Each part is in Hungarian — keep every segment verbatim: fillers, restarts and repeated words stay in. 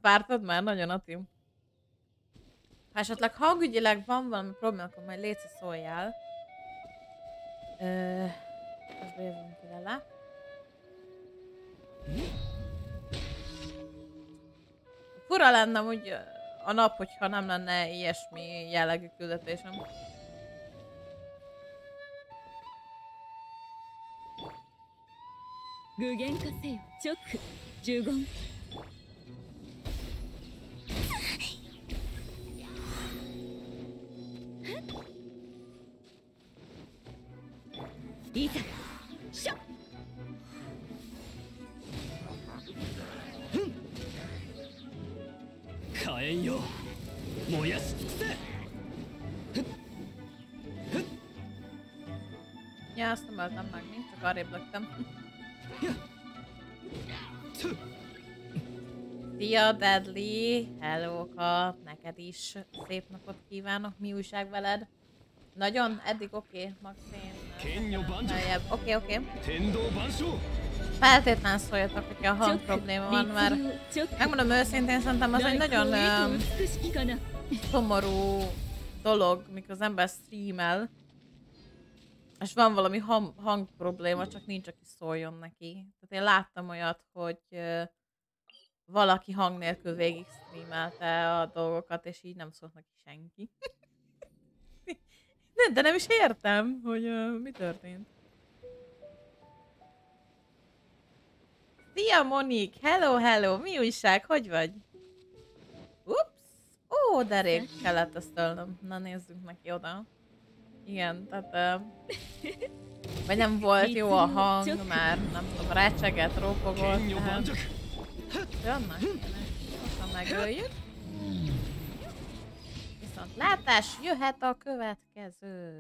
vártad már nagyon, Ati? Ha esetleg hangügyileg van valami probléma, akkor majd létszik szóljál. Ö... Most bejövünk ide le. Fura lenne úgy a nap, hogyha nem lenne ilyesmi jellegű küldetésem. Ja, azt nem öltem meg, mint csak arrébb löktem. Szia, Deadly! Hellóka! Neked is szép napot kívánok, mi újság veled? Nagyon? Eddig oké, okay, Max, én oké, oké. Feltétlen szóljatok, hogyha hang probléma van, mert megmondom őszintén, szerintem az egy nagyon uh, szomorú dolog, mikor az ember streamel, és van valami hang, hang probléma, csak nincs, aki szóljon neki. Tehát én láttam olyat, hogy uh, valaki hang nélkül végig streamelte a dolgokat, és így nem szólt neki senki. de, de nem is értem, hogy uh, mi történt. Szia, Monik! Hello, hello! Mi újság? Hogy vagy? Ups! Ó, de rég kellett ezt ölnöm. Na, nézzünk neki oda. Igen, tehát... Uh, vagy nem volt jó a hang, már nem tudom, recseget, ropogott, tehát... Jönnek? Most megöljük. Viszont látás, jöhet a következő.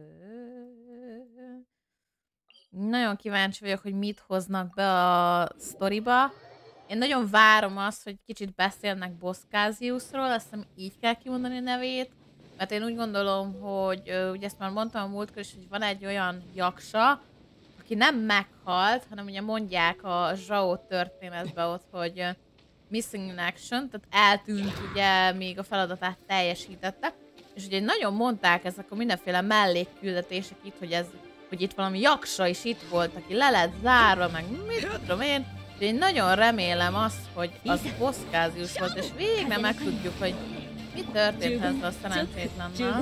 Nagyon kíváncsi vagyok, hogy mit hoznak be a sztoriba. Én nagyon várom azt, hogy kicsit beszélnek Boszkáziusról, azt hiszem így kell kimondani a nevét. Mert én úgy gondolom, hogy ugye ezt már mondtam a múltkor is, hogy van egy olyan jaksa, aki nem meghalt, hanem ugye mondják a Zhao történetben ott, hogy missing in action, tehát eltűnt ugye, még a feladatát teljesítette. És ugye nagyon mondták ezek a mindenféle mellékküldetések itt, hogy ez hogy itt valami jaksa is itt volt, aki le lett zárva, meg mit tudom én. De én nagyon remélem azt, hogy az Boszkázius volt, és végre megtudjuk, hogy mi történt ezzel a szerencsétlennel.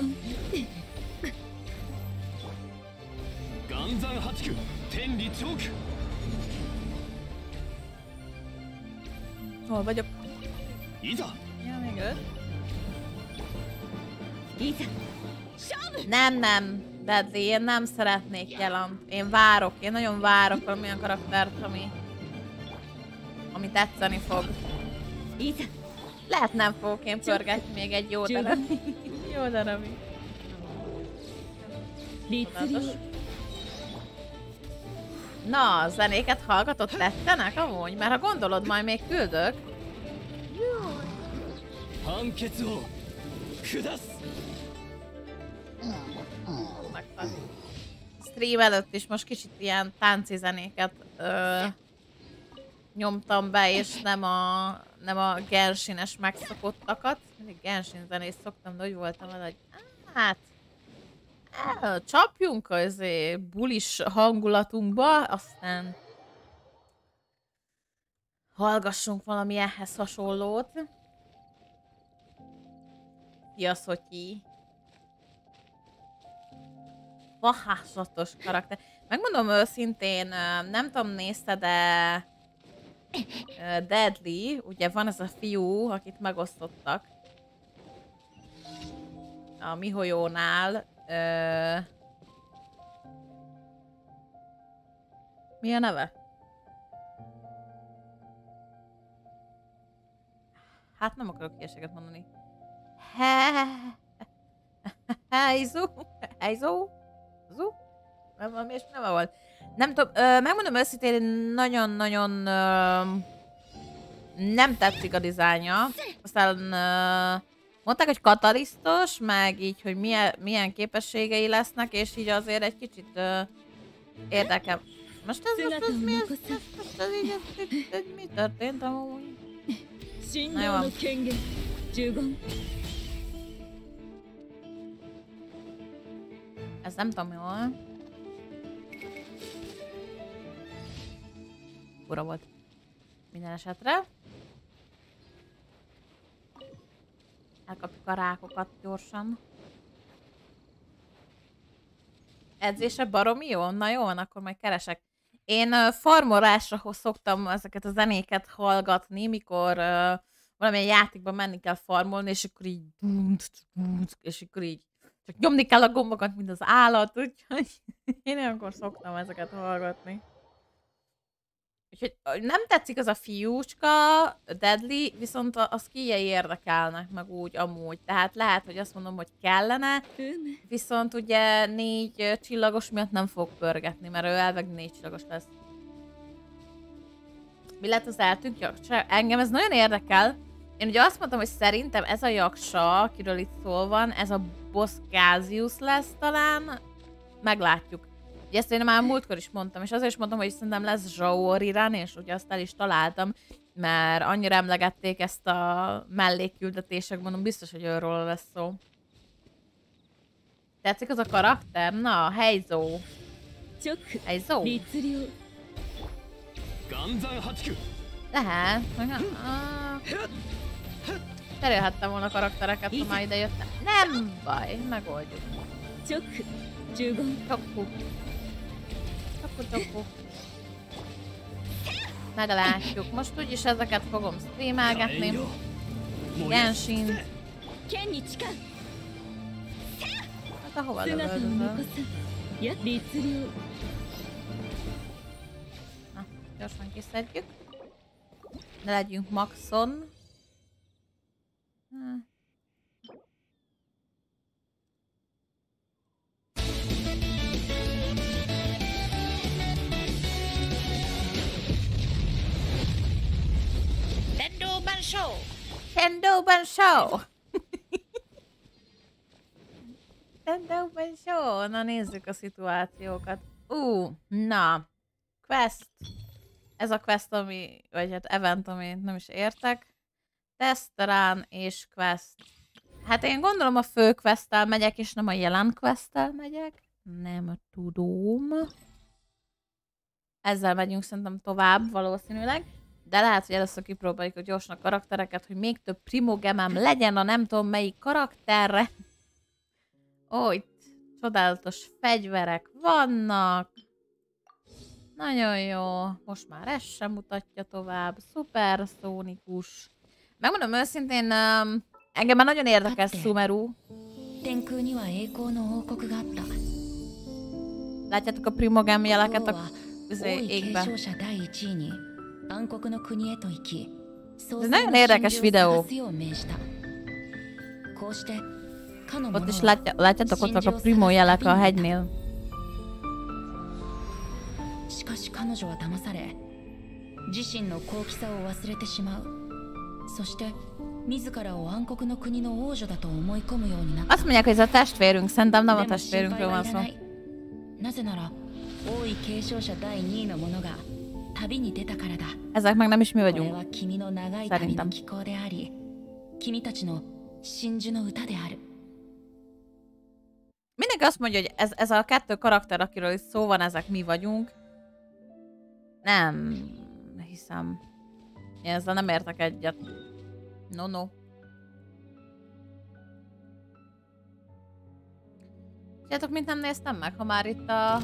Hol vagyok? Ja, még öt. Nem, nem. Deadly, én nem szeretnék jelent. Én várok, én nagyon várok valamilyen karaktert, ami... ami tetszeni fog. Lehet nem fogok én pörgetni még egy jó darabig. Jó darabig. Na, zenéket hallgatott tettenek amúgy? Mert ha gondolod, majd még küldök. Stream előtt is most kicsit ilyen tánci zenéket ö, nyomtam be, és nem a, nem a Genshin-es megszokottakat. Mindig Genshin zenét szoktam, de úgy voltam vele, hogy hát el, csapjunk az bulis hangulatunkba, aztán hallgassunk valami ehhez hasonlót. Szia, Szotyi! Vahásatos karakter. Megmondom őszintén, nem tudom, nézted, de Deadly, ugye van ez a fiú, akit megosztottak a Miholyónál. Mi a neve? Hát nem akarok ilyeséget mondani. Heizu? Heizu? Zu? Nem, valami és neve volt. Nem tudom, ö, megmondom őszintén, nagyon-nagyon nem tetszik a dizájnja. Aztán ö, mondták, hogy katalisztos, meg így, hogy milyen, milyen képességei lesznek, és így azért egy kicsit ö, érdekel. Most ez, most ez mi? Ez, most ez így, ez, ez, ez, mi történt amúgy? Na jó. Ez nem tudom jól. Fura volt. Minden esetre. Elkapjuk a rákokat gyorsan. Edzése baromi jó? Na jó, akkor majd keresek. Én uh, farmolásra szoktam ezeket a zenéket hallgatni, mikor uh, valamilyen játékban menni kell farmolni, és akkor így és akkor így csak nyomni kell a gombokat, mint az állat, úgyhogy én olyankor szoktam ezeket hallgatni. Úgyhogy nem tetszik az a fiúcska, Deadly, viszont a, a skijei érdekelnek meg úgy amúgy. Tehát lehet, hogy azt mondom, hogy kellene, viszont ugye négy csillagos miatt nem fog pörgetni, mert ő elveg négy csillagos lesz. Mi lett az eltűnt? Engem ez nagyon érdekel. Én ugye azt mondtam, hogy szerintem ez a jaksa, akiről itt szó van, ez a Boss Cassius lesz talán. Meglátjuk. Ugye ezt én már múltkor is mondtam, és azért is mondtam, hogy szerintem lesz Zhao Riran, és ugye azt el is találtam, mert annyira emlegették ezt a mellékküldetések, mondom, biztos, hogy őről lesz szó. Tetszik az a karakter? Na, Heizo. Heizo? Lehet. Cserélhettem volna karaktereket, ha már ide jöttem. Nem baj, megoldjuk. Csoku. Csoku. Csoku. Meglátjuk. Most úgyis ezeket fogom streamelgetni. Genshin. Hát ahova lövöldözöl? Na, gyorsan kiszedjük. Ne legyünk maxon. Hm. Tendoban Show! Tendoban Show! Tendoban Show! Na nézzük a szituációkat. Ú, uh, na. Quest. Ez a quest, ami, vagy hát event, amit nem is értek. Teszterán és quest. Hát én gondolom a fő questtel megyek, és nem a jelen questtel megyek. Nem tudom. Ezzel megyünk szerintem tovább valószínűleg. De lehet, hogy először kipróbáljuk a gyorsan a karaktereket, hogy még több primogemem legyen a nem tudom melyik karakterre. Ó, itt csodálatos fegyverek vannak. Nagyon jó. Most már ez sem mutatja tovább. Szuperszónikus. Megmondom őszintén, um, engem már nagyon érdekel Sumeru. Látjátok a primogem jeleket a égbe. Ez nagyon érdekes videó. Ott is látja, látjátok, ott vannak a primo jelek a hegynél. Azt mondják, hogy ez a testvérünk, szerintem nem a testvérünkről van szó. Ezek meg nem is mi vagyunk. Szerintem. Mindenki azt mondja, hogy ez, ez a kettő karakter, akiről is szó van, ezek mi vagyunk. Nem hiszem. Én ezzel nem értek egyet. No, no. Tudjátok, mint nem néztem meg, ha már itt a...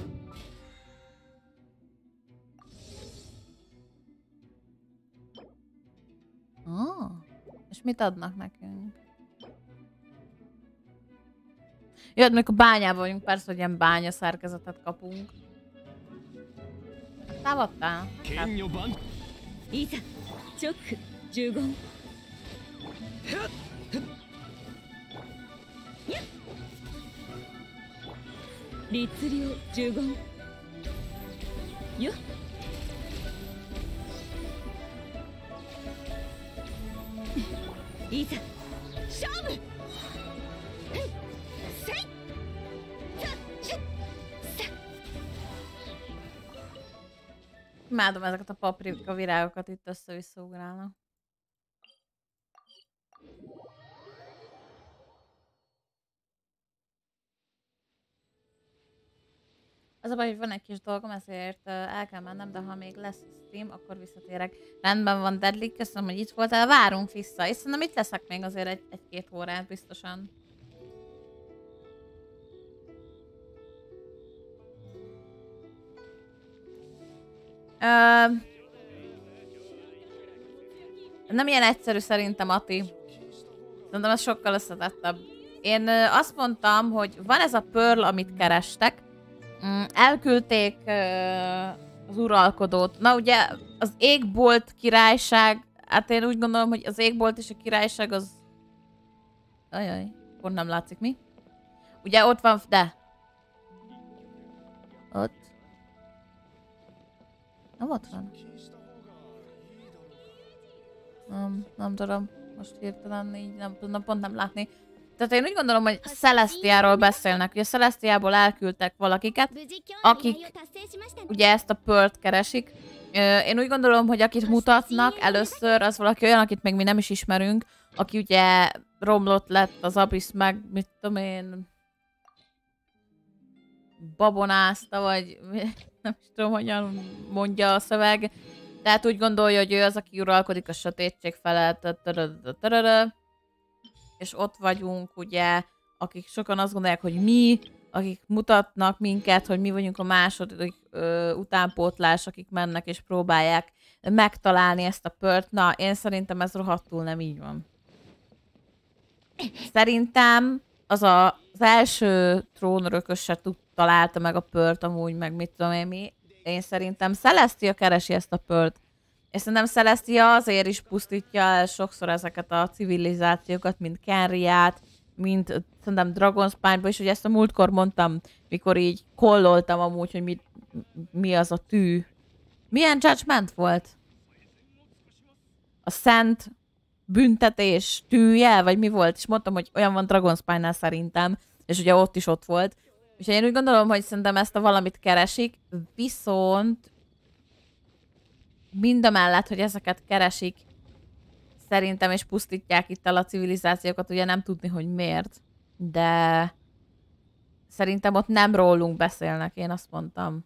Oh, és mit adnak nekünk? Jó, hát amikor bányában vagyunk, persze, hogy ilyen bánya szerkezetet kapunk. Támadtál? Hát. Imádom ezeket a paprika virágokat, itt össze-vissza ugrálnak. Az a baj, hogy van egy kis dolgom, ezért el kell mennem, de ha még lesz stream, akkor visszatérek. Rendben van, Deadly, köszönöm, hogy itt voltál, várunk vissza, és szerintem itt leszek még azért egy, egy-két órát biztosan. Uh, nem ilyen egyszerű szerintem, Ati. Szerintem ez sokkal összetettebb. Én uh, azt mondtam, hogy van ez a Pearl, amit kerestek. Mm, elküldték uh, az uralkodót. Na ugye az égbolt királyság, hát én úgy gondolom, hogy az égbolt és a királyság az... Ajaj, pont nem látszik mi. Ugye ott van, de... Ott. Nem ott van. Nem, nem tudom. Most hirtelen így nem tudom, pont nem látni. Tehát én úgy gondolom, hogy Celestiáról beszélnek. Ugye Celestiából elküldtek valakiket, akik ugye ezt a Pearlt keresik. Én úgy gondolom, hogy akit mutatnak először, az valaki olyan, akit még mi nem is ismerünk, aki ugye romlott lett az Abyss meg, mit tudom én, babonázta, vagy nem is tudom, hogyan mondja a szöveg. Tehát úgy gondolja, hogy ő az, aki uralkodik a sötétség felett, és ott vagyunk, ugye, akik sokan azt gondolják, hogy mi, akik mutatnak minket, hogy mi vagyunk a második ö, utánpótlás, akik mennek és próbálják megtalálni ezt a Pearlt. Na, én szerintem ez rohadtul nem így van. Szerintem az a, az első trónörökös se tud, találta meg a Pearlt amúgy, meg mit tudom én mi. Én szerintem Celestia keresi ezt a Pearlt. És szerintem Celestia azért is pusztítja el sokszor ezeket a civilizációkat, mint Kenriát, mint szerintem Dragonspine-ba is, hogy ezt a múltkor mondtam, mikor így kolloltam amúgy, hogy mi, mi az a tű. Milyen judgment volt? A szent büntetés tűje, vagy mi volt? És mondtam, hogy olyan van Dragonspine-nál szerintem, és ugye ott is ott volt. És én úgy gondolom, hogy szerintem ezt a valamit keresik, viszont mindamellett, hogy ezeket keresik, szerintem és pusztítják itt el a civilizációkat, ugye nem tudni, hogy miért, de szerintem ott nem rólunk beszélnek, én azt mondtam.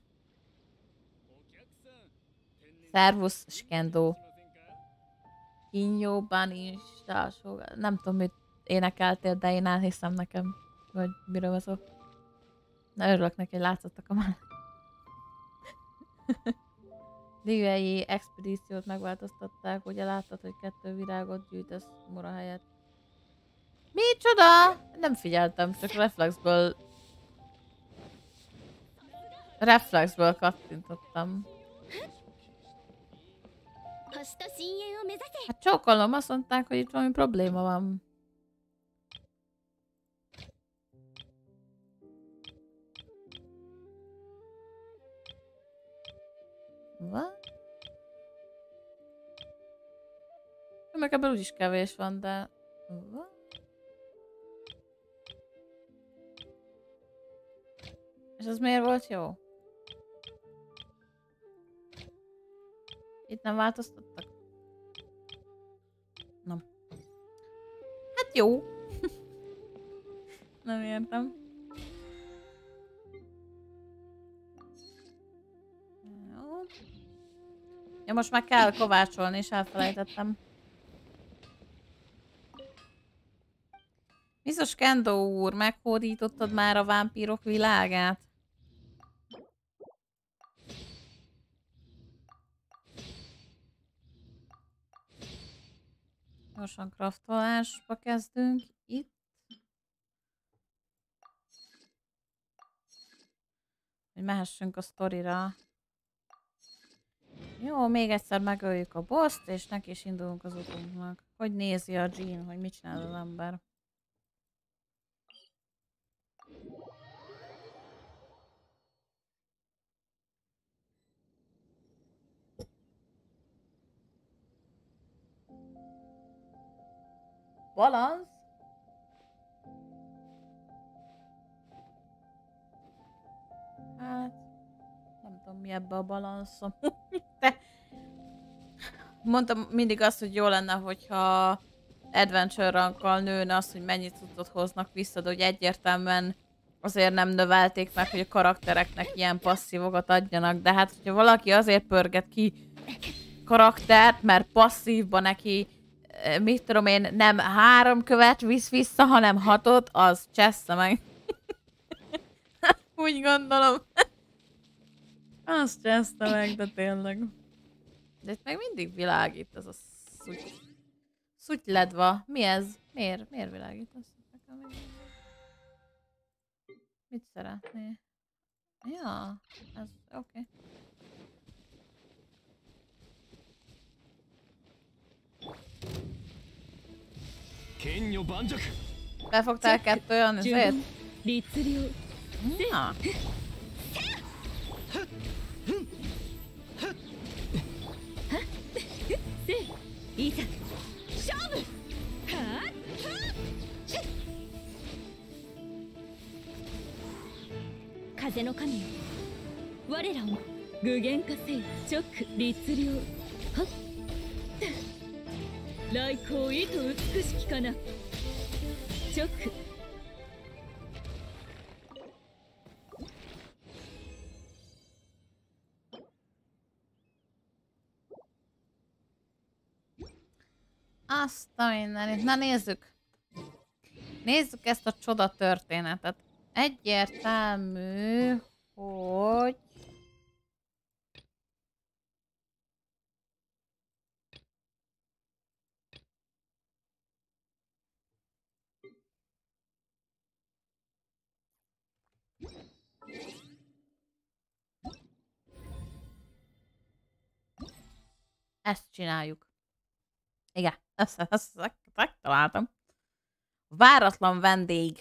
Szervusz, Skendo. Kinyóban is, nem tudom, mit énekeltél, de én elhiszem nekem, hogy miről van szó. Na, örülök neki, hogy látszottak a már. Liviai expedíciót megváltoztatták, ugye láttad, hogy kettő virágot gyűjtesz mora helyett. Micsoda? Nem figyeltem, csak reflexből... Reflexből kattintottam. Hát csókolom, azt mondták, hogy itt valami probléma van. What? Meg ebből úgyis kevés van, de... What? És ez miért volt jó? Itt nem változtattak? Nem. Hát jó. Nem értem. Jó. Ja, most már kell kovácsolni, és elfelejtettem. Biztos Kendo úr, meghódítottad már a vámpírok világát? Gyorsan kraftolásba kezdünk itt. Hogy mehessünk a sztorira. Jó, még egyszer megöljük a boszt, és neki is indulunk az utunknak. Hogy nézi a Jean, hogy mit csinál az ember. Balansz? Hát... Nem tudom, mi ebbe a balanszom. De... Mondtam mindig azt, hogy jó lenne, hogyha adventure rankkal nőne az, hogy mennyit cuccot hoznak vissza, de hogy egyértelműen azért nem növelték meg, hogy a karaktereknek ilyen passzívokat adjanak, de hát, hogyha valaki azért pörget ki karaktert, mert passzívban neki, mit tudom én, nem három követ visz vissza, hanem hatot, az csessze meg. Úgy gondolom. Azt cseszte meg, de tényleg. De itt meg mindig világít ez a szuty. Szutyledva. Mi ez? Miért? Miért világít ez? Mit szeretné? Ja, ez oké. Okay. Befogtál kettő olyan ezért? Na. Azt a mindenit. Na nézzük. Nézzük ezt a csoda történetet. Egyértelmű, hogy... Ezt csináljuk. Igen, ezt, ezt, ezt megtaláltam. Váratlan vendég.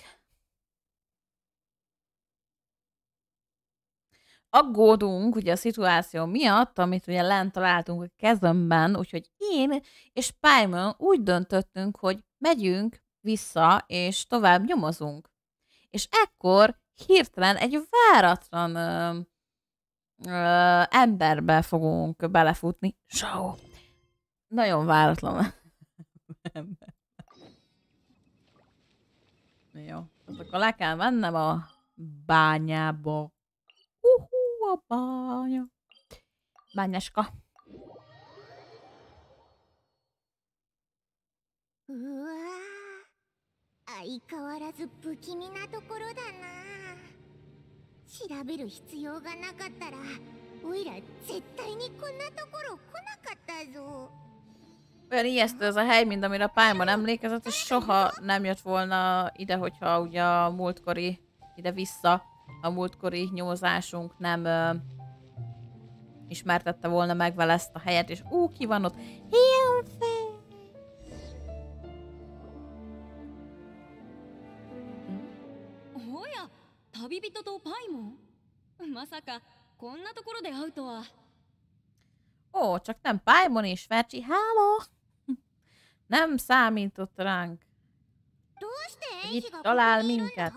Aggódunk ugye a szituáció miatt, amit ugye lent találtunk a kezemben, úgyhogy én és Paimon úgy döntöttünk, hogy megyünk vissza, és tovább nyomozunk. És ekkor hirtelen egy váratlan ö, ö, emberbe fogunk belefutni. Zsó! Nagyon váratlan ember. Jó, akkor le kell mennem a bányába. Uhú, a bánya. Bányáska. Olyan ijesztő ez a hely, mint amire a Paimon emlékezett, és soha nem jött volna ide, hogyha ugye a múltkori, ide-vissza a múltkori nyomozásunk nem ö, ismertette volna meg vele ezt a helyet, és ú, ki van ott? Hilfe! Hoya, tabibito to Paimon? Masaka, konna tokoro de au to wa. Ó, csak nem Paimon és Fercsi, háló! Nem számított ránk. Itt talál minket.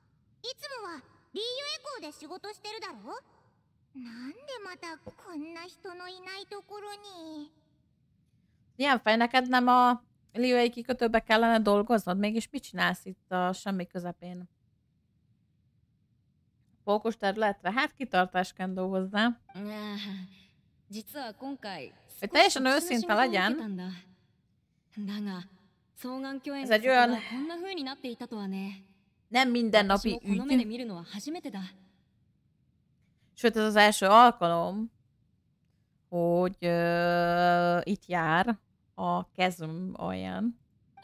Ilyen fej, neked nem a Liyue kikötőbe kellene dolgoznod? Mégis mit csinálsz itt a semmi közepén? Pókos területre? Hát kitartás kendó hozzá. Hogy teljesen őszinte legyen. Ez egy olyan nem mindennapi ügy. Sőt, ez az első alkalom, hogy uh, itt jár a kezem alján.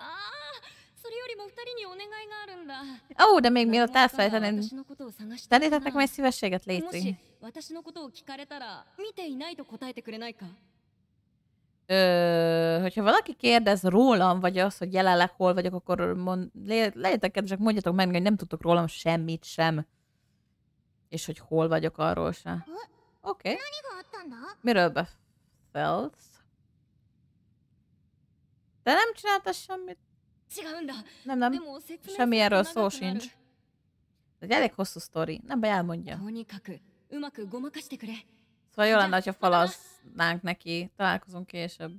Ó, oh, de még mielőtt elfelejteném, tennétek nekem egy szívességet, léci. Ö, hogyha valaki kérdez rólam, vagy az, hogy jelenleg hol vagyok, akkor mond, legyetek kedvesek, mondjatok meg, hogy nem tudtok rólam semmit sem. És hogy hol vagyok, arról sem. Oké. Okay. Miről beszélsz? Te nem csináltál semmit? Nem, nem. Semmi erről szó sincs. Ez egy elég hosszú sztori. Nem baj, elmondja. Szóval jó lenne, hogyha falaznánk neki. Találkozunk később.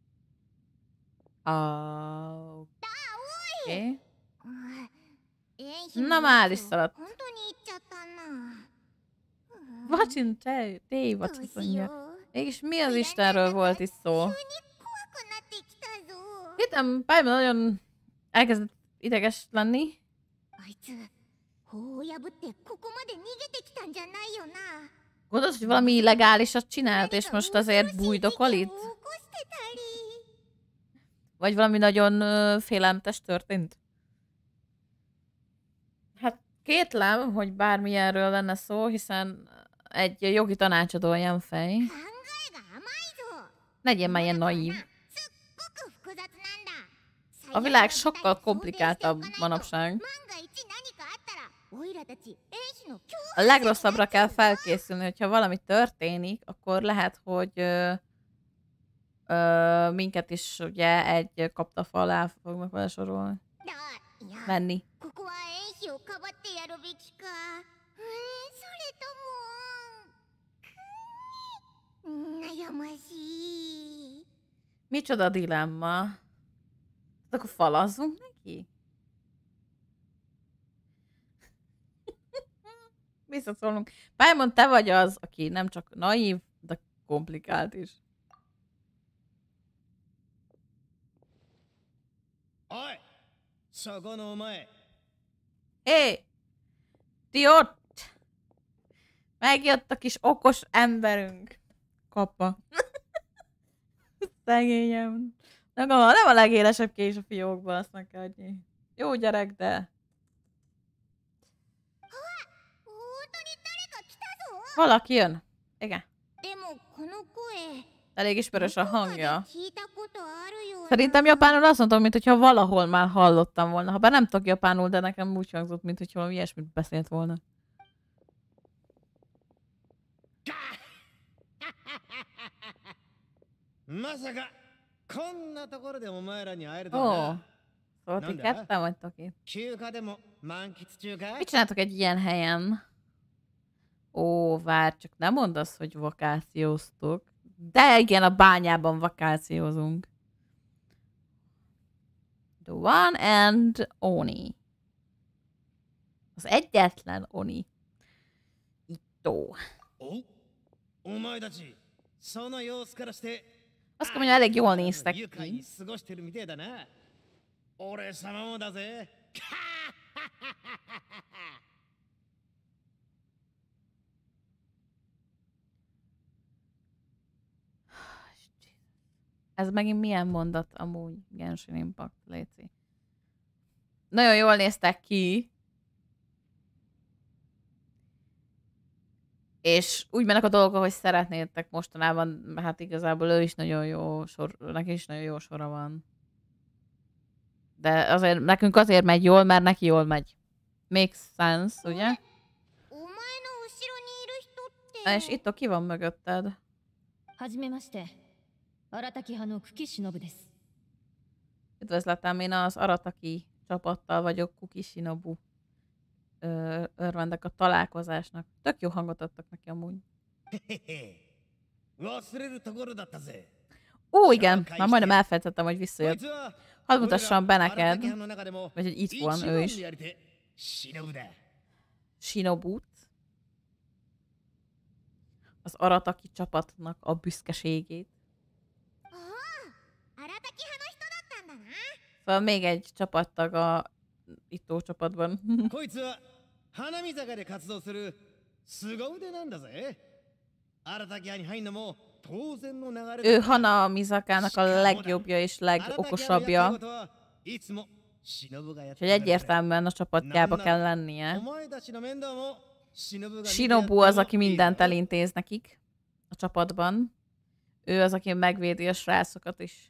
Oké. Okay. Na már is szaladt. Vacsin, te, te vacsin, mondja. Mégis mi az Istenről volt itt szó? Hittem, Paimon nagyon elkezdett ideges lenni. Gondolod, hogy valami illegálisat csinált, és most azért bújdokol itt? Vagy valami nagyon uh, félelmetes történt? Hát kétlem, hogy bármilyenről lenne szó, hiszen egy jogi tanácsadó olyan fej. Legyen már ilyen naív. A világ sokkal komplikáltabb manapság. A legrosszabbra kell felkészülni, hogyha valami történik, akkor lehet, hogy ö, ö, minket is ugye egy kaptafa alá fognak vele sorolni. Menni. Micsoda dilemma. Akkor falazzunk neki? Visszaszólunk. Paimon, te vagy az, aki nem csak naív, de komplikált is. Hé! Ti ott! Megjött a kis okos emberünk. Kappa. Szegényem. Nem a, nem a legélesebb kés a fiókban, azt meg kell adni. Jó gyerek, de... Valaki jön. Igen. Elég ismerős a hangja. Szerintem japánul azt mondtam, mintha valahol már hallottam volna. Habár nem tudok japánul, de nekem úgy hangzott, mintha valami ilyesmit beszélt volna. Ó, szóval ti ketten vagytok itt. Mit csináltok egy ilyen helyen? Ó, várj, csak nem mondd azt, hogy vakációztok. De igen, a bányában vakációzunk. The one and only. Az egyetlen Oni. Itto. Azt mondja, elég jól néztek ki. Ez megint milyen mondat amúgy, Genshin Impact, léci. Nagyon jól néztek ki. És úgy mennek a dolgok, hogy szeretnétek mostanában, hát igazából ő is nagyon jó sor, neki is nagyon jó sora van. De azért nekünk azért megy jól, mert neki jól megy. Makes sense, ugye? És itt ki van mögötted? Üdvözletem, én az Arataki csapattal vagyok, Kuki Shinobu. Ö, örvendek a találkozásnak. Tök jó hangot adtak neki amúgy. Ó, igen, már majdnem elfelejtettem, hogy visszajött. Hadd mutassam be neked, vagy hogy itt van ő is. Shinobut. Az Arataki csapatnak a büszkeségét. Szóval még egy csapattag a Itto csapatban. Ő Hana Mizakának a legjobbja és legokosabbja. Úgyhogy egyértelműen a csapatjába kell lennie. Shinobu az, aki mindent elintéz nekik a csapatban. Ő az, aki megvédi a srácokat is.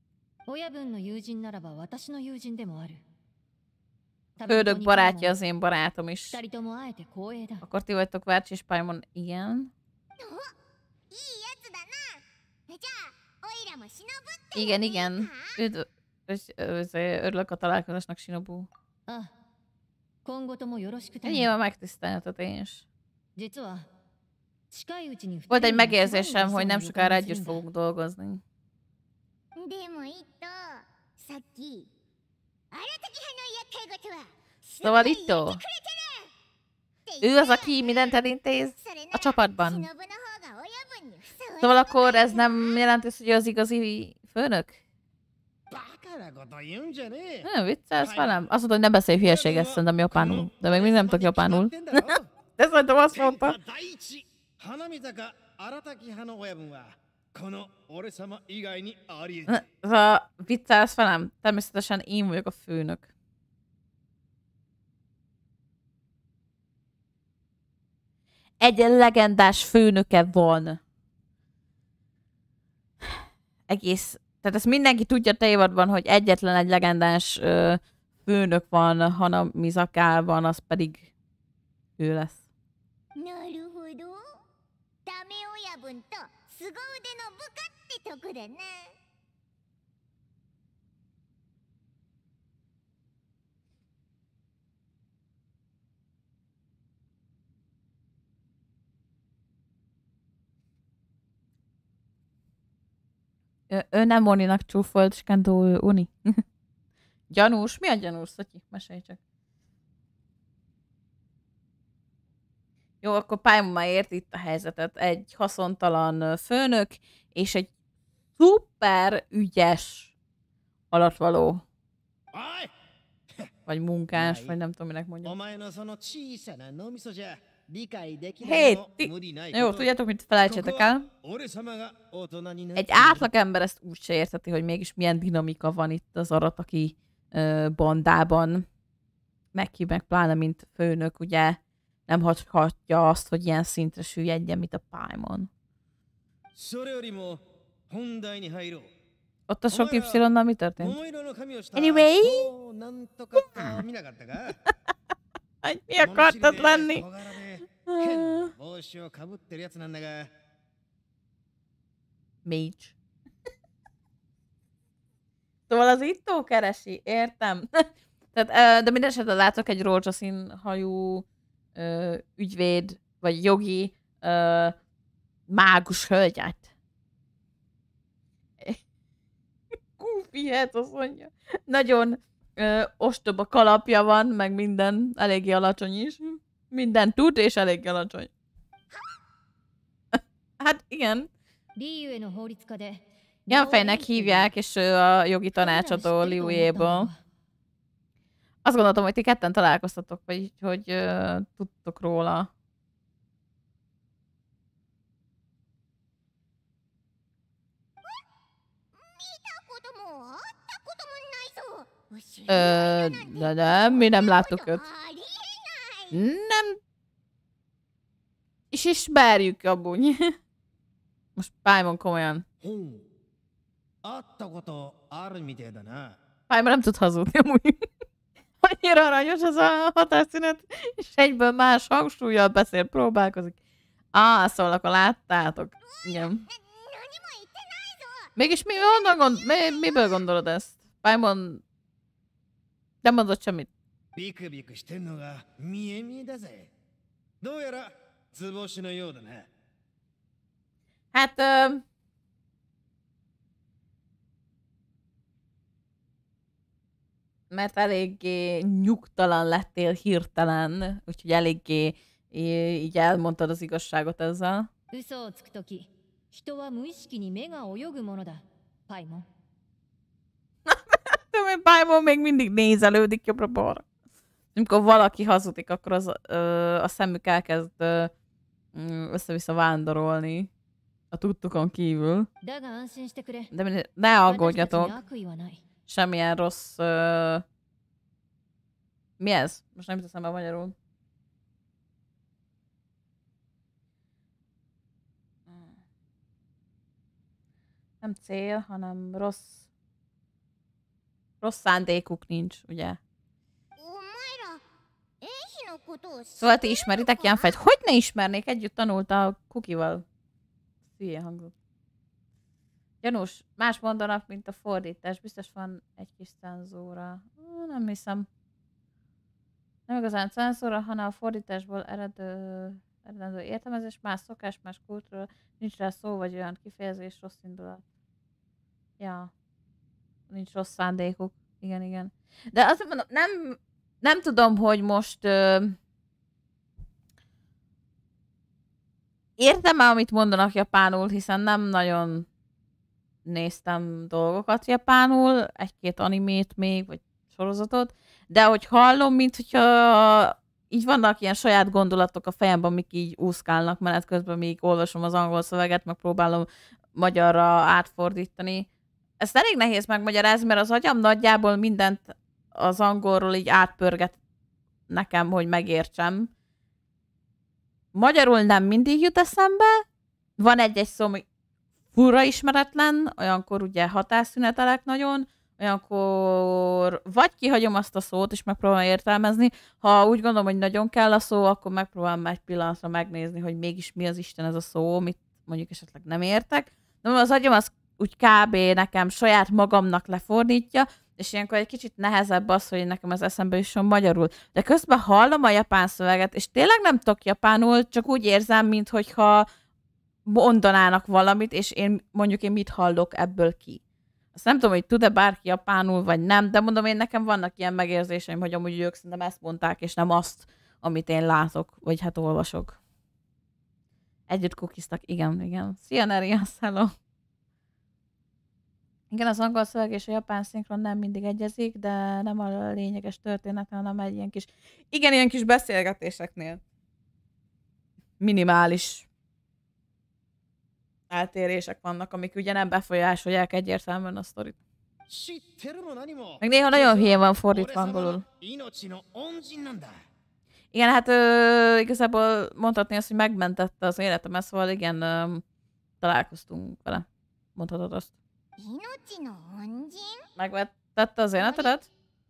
Ördög barátja az én barátom is. Akkor ti vagytok Várcs és Paimon, igen. Igen, igen. Üdv... Örülök a találkozásnak, Shinobu. Nyilván megtisztelheted én is. Volt egy megérzésem, hogy nem sokára együtt fogunk dolgozni. Szóval Itto. Ő az, aki mindent elintéz a csapatban. Szóval akkor ez nem jelenti, hogy az igazi főnök? Nem viccelsz velem? Azt mondta, hogy ne beszélj hülyeséget, szerintem japánul. De még mindig nem tudok japánul. De szerintem azt mondta. Szóval viccelsz velem? Természetesen én vagyok a főnök. Egy legendás főnöke van. Egész. Tehát ezt mindenki tudja a tévadban, hogy egyetlen egy legendás ö, főnök van Hana Mizakában, az pedig ő lesz. Ő nem Moninak csúfolt, Skandó, ő Uni. Gyanús? Mi a gyanús, Szotyi? Mesélj csak. Jó, akkor Paimon már ért itt a helyzetet. Egy haszontalan főnök, és egy szuper ügyes alattvaló. Vagy munkás, vagy nem tudom, minek mondjam. Hé, ti... Jó, tudjátok, mit felejtsétek el? Egy átlagember ezt úgy se érteti, hogy mégis milyen dinamika van itt az Arataki uh, bandában. Neki meg pláne, mint főnök, ugye nem hagyhatja azt, hogy ilyen szintre süllyedjen, mint a Paimon. Ott a sok Y-nal mi történt? Anyway? Hogy mi akartad lenni? Mage. Szóval az Ittó keresi, értem. Tehát, de minden esetben látok egy rózsaszín hajú ö, ügyvéd, vagy jogi ö, mágus hölgyet. Goofy, hát azt mondja. Nagyon ö, ostoba kalapja van, meg minden, eléggé alacsony is. Minden tud, és eléggé alacsony. Hát igen. Janfejnek hívják, és ő a jogi tanácsadó Liujéból. Azt gondoltam, hogy ti ketten találkoztatok, vagy hogy uh, tudtok róla. Ö, de nem, mi nem láttuk őt. Nem. És ismerjük amúgy. Most Paimon komolyan. Paimon nem tud hazudni amúgy. Annyira aranyos ez a határszünet, és egyből más hangsúlyjal beszél, próbálkozik. Á, szóval akkor láttátok. Igen. Mégis mi, honnan gond, mi, miből gondolod ezt? Paimon nem mondott semmit. Hát... Ö... mert eléggé nyugtalan lettél hirtelen, úgyhogy eléggé így elmondtad az igazságot ezzel. Paimon még mindig nézelődik jobbra-balra. Amikor valaki hazudik, akkor az, ö, a szemük elkezd ö, össze-vissza vándorolni a tudtukon kívül. De ne aggódjatok. Semmilyen rossz... Uh... Mi ez? Most nem teszem be magyarul. Nem cél, hanem rossz... Rossz szándékuk nincs, ugye? Szóval ti ismeritek Janfejt? Hogy ne ismernék? Együtt tanulta a Kukival. Hülye hangzott. Gyanús, más mondanak, mint a fordítás. Biztos van egy kis cenzúra. Nem hiszem. Nem igazán cenzúra, hanem a fordításból eredő, eredendő értelmezés, más szokás, más kultúra, nincs rá szó, vagy olyan kifejezés, rossz indulat. Ja. Nincs rossz szándékuk. Igen, igen. De azt mondom, nem Nem tudom, hogy most ö, értem-e, amit mondanak japánul, hiszen nem nagyon néztem dolgokat japánul, egy-két animét még, vagy sorozatot, de hogy hallom, mint hogyha így vannak ilyen saját gondolatok a fejemben, amik így úszkálnak menet közben, míg olvasom az angol szöveget, meg próbálom magyarra átfordítani. Ezt elég nehéz megmagyarázni, mert az agyam nagyjából mindent az angolról így átpörget nekem, hogy megértsem. Magyarul nem mindig jut eszembe. Van egy-egy szó, ami furra ismeretlen, olyankor ugye hatásszünetelek nagyon, olyankor vagy kihagyom azt a szót, és megpróbálom értelmezni. Ha úgy gondolom, hogy nagyon kell a szó, akkor megpróbálom egy pillanatra megnézni, hogy mégis mi az Isten ez a szó, amit mondjuk esetleg nem értek. De az agyam az úgy kb. Nekem saját magamnak lefordítja, és ilyenkor egy kicsit nehezebb az, hogy nekem az eszembe jusson magyarul. De közben hallom a japán szöveget, és tényleg nem tudok japánul, csak úgy érzem, minthogyha mondanának valamit, és én mondjuk én mit hallok ebből ki. Azt nem tudom, hogy tud-e bárki japánul, vagy nem, de mondom, én nekem vannak ilyen megérzéseim, hogy amúgy ők szerintem ezt mondták, és nem azt, amit én látok, vagy hát olvasok. Együtt kukiztak, igen, igen. Szia, Nerians, hello! Igen, az angol szöveg és a japán szinkron nem mindig egyezik, de nem a lényeges történet, hanem egy ilyen kis, igen, ilyen kis beszélgetéseknél. Minimális eltérések vannak, amik ugye nem befolyásolják egyértelműen a sztorit. Meg néha nagyon hülye van fordítva angolul. Igen, hát ö, igazából mondhatni azt, hogy megmentette az életemet, szóval igen, ö, találkoztunk vele. Mondhatod azt. Megvetette az életedet?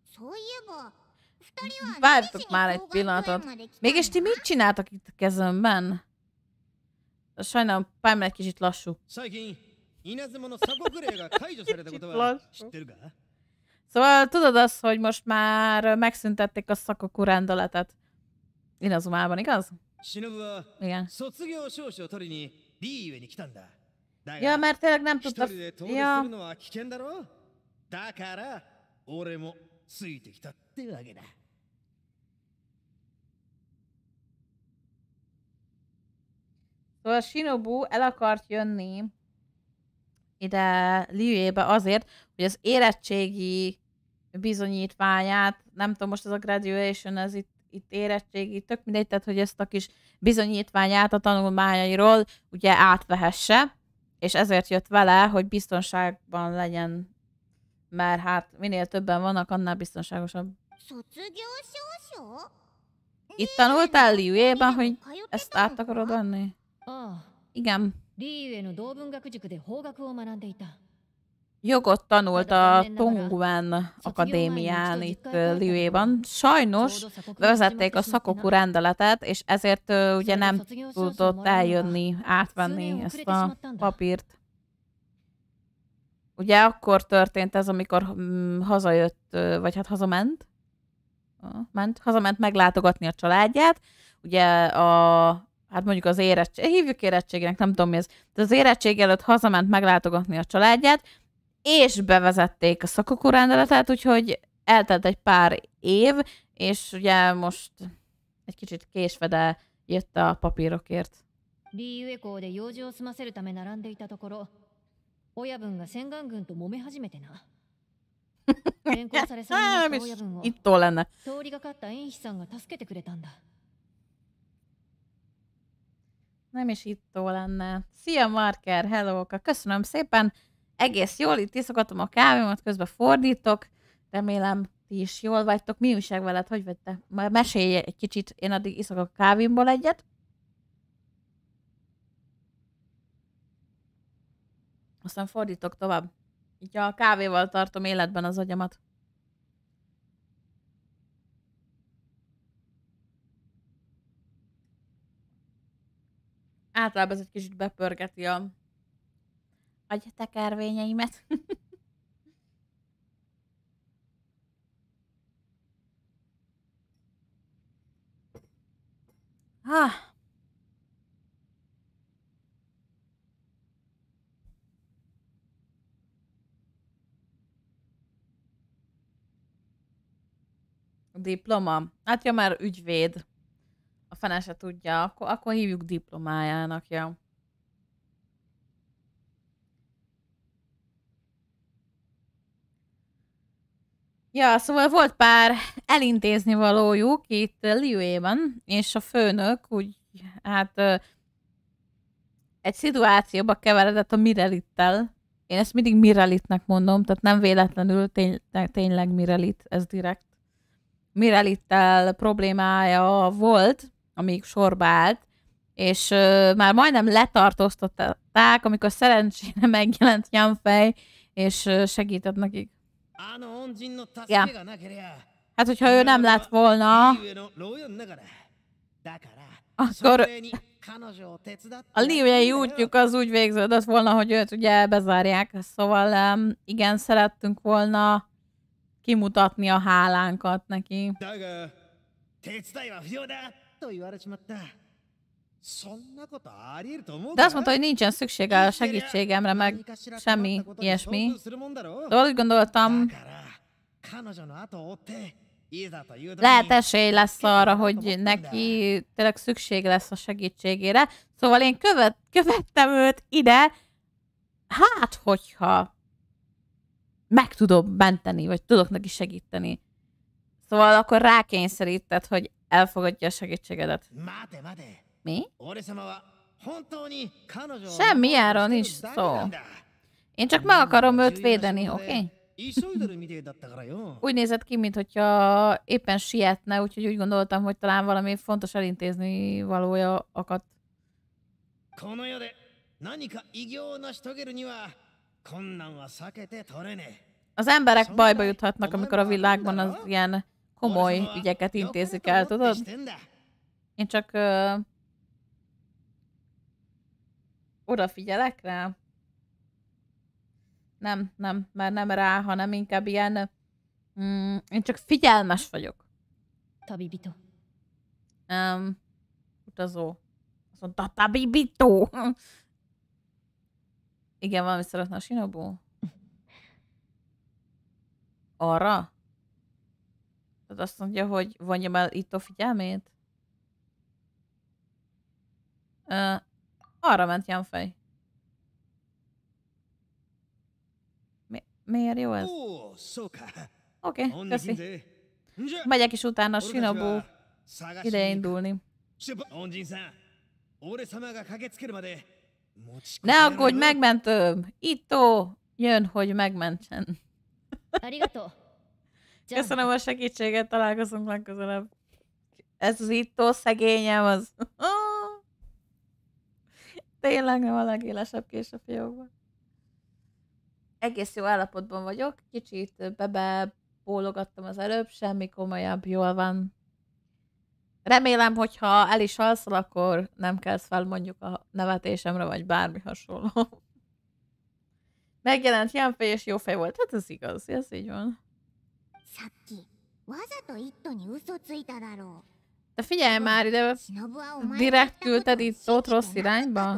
Vártok már egy pillanatot. Mégis ti mit csináltak itt a kezemben? Sajnálom, Pálm egy kicsit lassú. Kicsit lassú. Szóval tudod azt, hogy most már megszüntették a Sakoku rendeletet. Inazumában, igaz? Igen. Ja, mert tényleg nem tudta... Ja. Szóval Shinobu el akart jönni ide Liyue-be azért, hogy az érettségi bizonyítványát, nem tudom, most ez a graduation, ez itt, itt érettségi, tök mindegy, tehát hogy ezt a kis bizonyítványát a tanulmányairól ugye átvehesse, és ezért jött vele, hogy biztonságban legyen, mert hát minél többen vannak, annál biztonságosabb. Itt tanultál Liyue-ben, hogy ezt át akarod venni? Igen. Jogot tanult a Tonguen Akadémián itt Liyue-ban. Sajnos bevezették a Sakoku rendeletet, és ezért uh, ugye nem tudott eljönni, átvenni ezt a papírt. Ugye akkor történt ez, amikor hm, hazajött, vagy hát hazament, ment, hazament meglátogatni a családját. Ugye a hát mondjuk az érettség, hívjuk érettségének, nem tudom mi ez, de az érettség előtt hazament meglátogatni a családját, és bevezették a Sakoku rendeletet, úgyhogy eltelt egy pár év, és ugye most egy kicsit késve, de jött a papírokért. Nem is ittól lenne. Nem is ittól lenne. Szia Marker, hello! Köszönöm szépen! Egész jól, itt iszogatom a kávémat, közben fordítok. Remélem, ti is jól vagytok. Mi újság veled? Hogy vagy te? Már mesélj egy kicsit, én addig iszok a kávémból egyet. Aztán fordítok tovább. Így a kávéval tartom életben az agyamat. Általában ez egy kicsit bepörgeti a agytekervényeimet. ah. Diploma? Hát ja, már ügyvéd. A fene se tudja. Akkor, akkor hívjuk diplomájának, ja. Ja, szóval volt pár elintézni valójuk itt Liyue-ben, és a főnök úgy, hát ö, egy szituációba keveredett a Mirelittel. Én ezt mindig Mirelitnek mondom, tehát nem véletlenül tény, tényleg Mirelit, ez direkt. Mirelittel problémája volt, amíg sorba állt, és ö, már majdnem letartóztatták, amikor szerencsére megjelent Yanfei, és ö, segített nekik. Ja. Hát, hogyha ő nem lett volna, akkor a Liyue útjuk az úgy végződött volna, hogy őt ugye bezárják. Szóval um, igen, szerettünk volna kimutatni a hálánkat neki. De azt mondta, hogy nincsen szüksége a segítségemre, meg semmi ilyesmi. De úgy gondoltam, lehet esély lesz arra, hogy neki tényleg szükség lesz a segítségére. Szóval én követ, követtem őt ide, hát hogyha meg tudom menteni, vagy tudok neki segíteni. Szóval akkor rákényszerített, hogy elfogadja a segítségedet. Mi? Semmi ilyenről nincs szó. Én csak meg akarom őt védeni, oké? Okay? Úgy nézett ki, mintha éppen sietne, úgyhogy úgy gondoltam, hogy talán valami fontos elintézni valója akadt. Az emberek bajba juthatnak, amikor a világban az ilyen komoly ügyeket intézik el, tudod? Én csak uh, odafigyelek rá. Nem, nem, mert nem rá, hanem inkább ilyen... Mm, én csak figyelmes vagyok. Um, utazó. Azt mondta, tabibito. Igen, valami szeretne a Shinobu. Arra? Tehát azt mondja, hogy vonjam el itt a figyelmét? Uh, arra ment Yanfei. Mi, miért jó ez? Oké, okay, köszi. Megyek is utána a Shinobu ide indulni. Ne aggódj, megmentőm! Itto jön, hogy megmentsen. Köszönöm a segítséget, találkozunk legközelebb. Ez az Itto szegényem, az... Tényleg nem a legélesebb kés a fiókban. Egész jó állapotban vagyok, kicsit bebebólogattam az előbb, semmi komolyabb, jól van. Remélem, hogyha el is alszol, akkor nem kelsz fel mondjuk a nevetésemre, vagy bármi hasonló. Megjelent Yanfei és jó fej volt. Hát ez igaz, ez így van. De figyelj már ide, direkt küldted itt szót rossz irányba?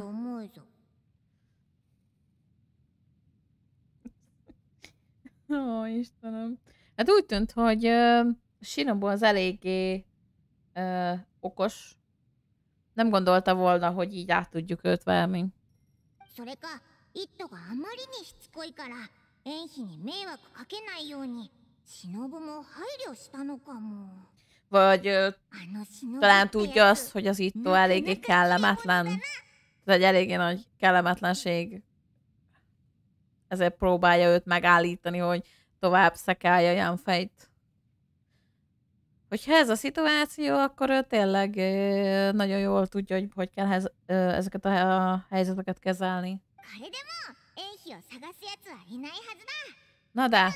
Ó, Istenem. Hát úgy tűnt, hogy uh, Shinobu az eléggé uh, okos. Nem gondolta volna, hogy így át tudjuk őt venni. Vagy uh, talán tudja azt, hogy az Itto eléggé kellemetlen. Ez egy eléggé nagy kellemetlenség. Ezért próbálja őt megállítani, hogy tovább szekálja Yanfeit. Hogyha ez a szituáció, akkor ő tényleg nagyon jól tudja, hogy hogy kell hez, ezeket a helyzeteket kezelni. Na de.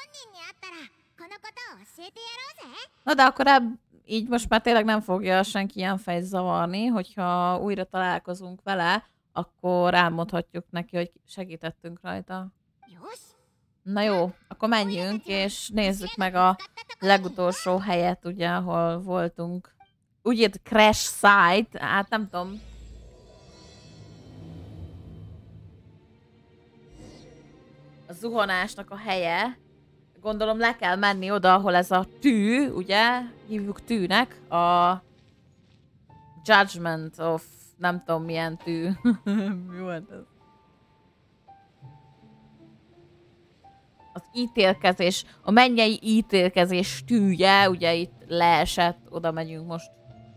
Na de akkor ebb, így most már tényleg nem fogja senki Yanfeit zavarni, hogyha újra találkozunk vele, akkor elmondhatjuk neki, hogy segítettünk rajta. Na jó, akkor menjünk, és nézzük meg a legutolsó helyet, ugye, ahol voltunk. Úgy írt Crash Site, hát nem tudom. A zuhanásnak a helye. gondolom le kell menni oda, ahol ez a tű, ugye, hívjuk tűnek, a Judgment of nem tudom milyen tű. Mi volt ez? Az ítélkezés, a mennyei ítélkezés tűje, ugye itt leesett, oda megyünk most.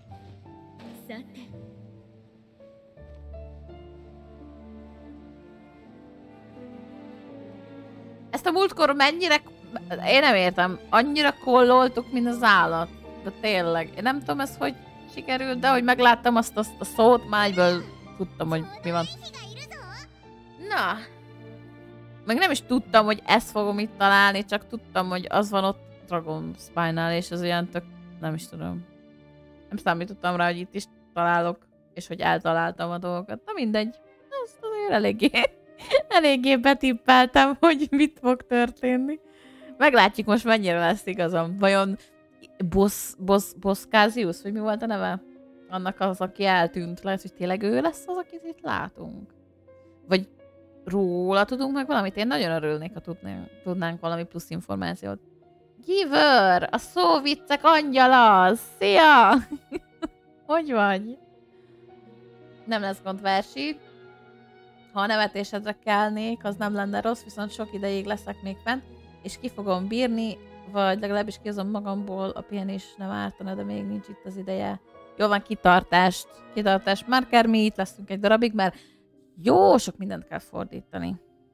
Ezt a múltkor mennyire, én nem értem, annyira kolloltuk, mint az állat. De tényleg, én nem tudom ez, hogy sikerült, de hogy megláttam azt, azt a szót, már egyből tudtam, hogy mi van. Na. Meg nem is tudtam, hogy ezt fogom itt találni, csak tudtam, hogy az van ott Dragon Spine-nál, és az olyan tök, nem is tudom. Nem számítottam rá, hogy itt is találok, és hogy eltaláltam a dolgokat. Na mindegy, azt azért eléggé, eléggé betippeltem, hogy mit fog történni. Meglátjuk most mennyire lesz igazam. Vajon Boss, Boss, Boszkáziusz, vagy mi volt a neve? Annak az, aki eltűnt. Lehet, hogy tényleg ő lesz az, akit itt látunk? Vagy róla tudunk meg valamit? Én nagyon örülnék, ha tudnánk, tudnánk valami plusz információt. Giver! A szóviccek angyala! Szia! Hogy vagy? Nem lesz gond, Versi. Ha a nevetésedre kelnék, az nem lenne rossz, viszont sok ideig leszek még fent, és ki fogom bírni, vagy legalábbis kihozom magamból, a pihenés nem ártana, de még nincs itt az ideje. Jó van, kitartást, kitartást. Marker, mi itt leszünk egy darabig, mert jó sok mindent kell fordítani.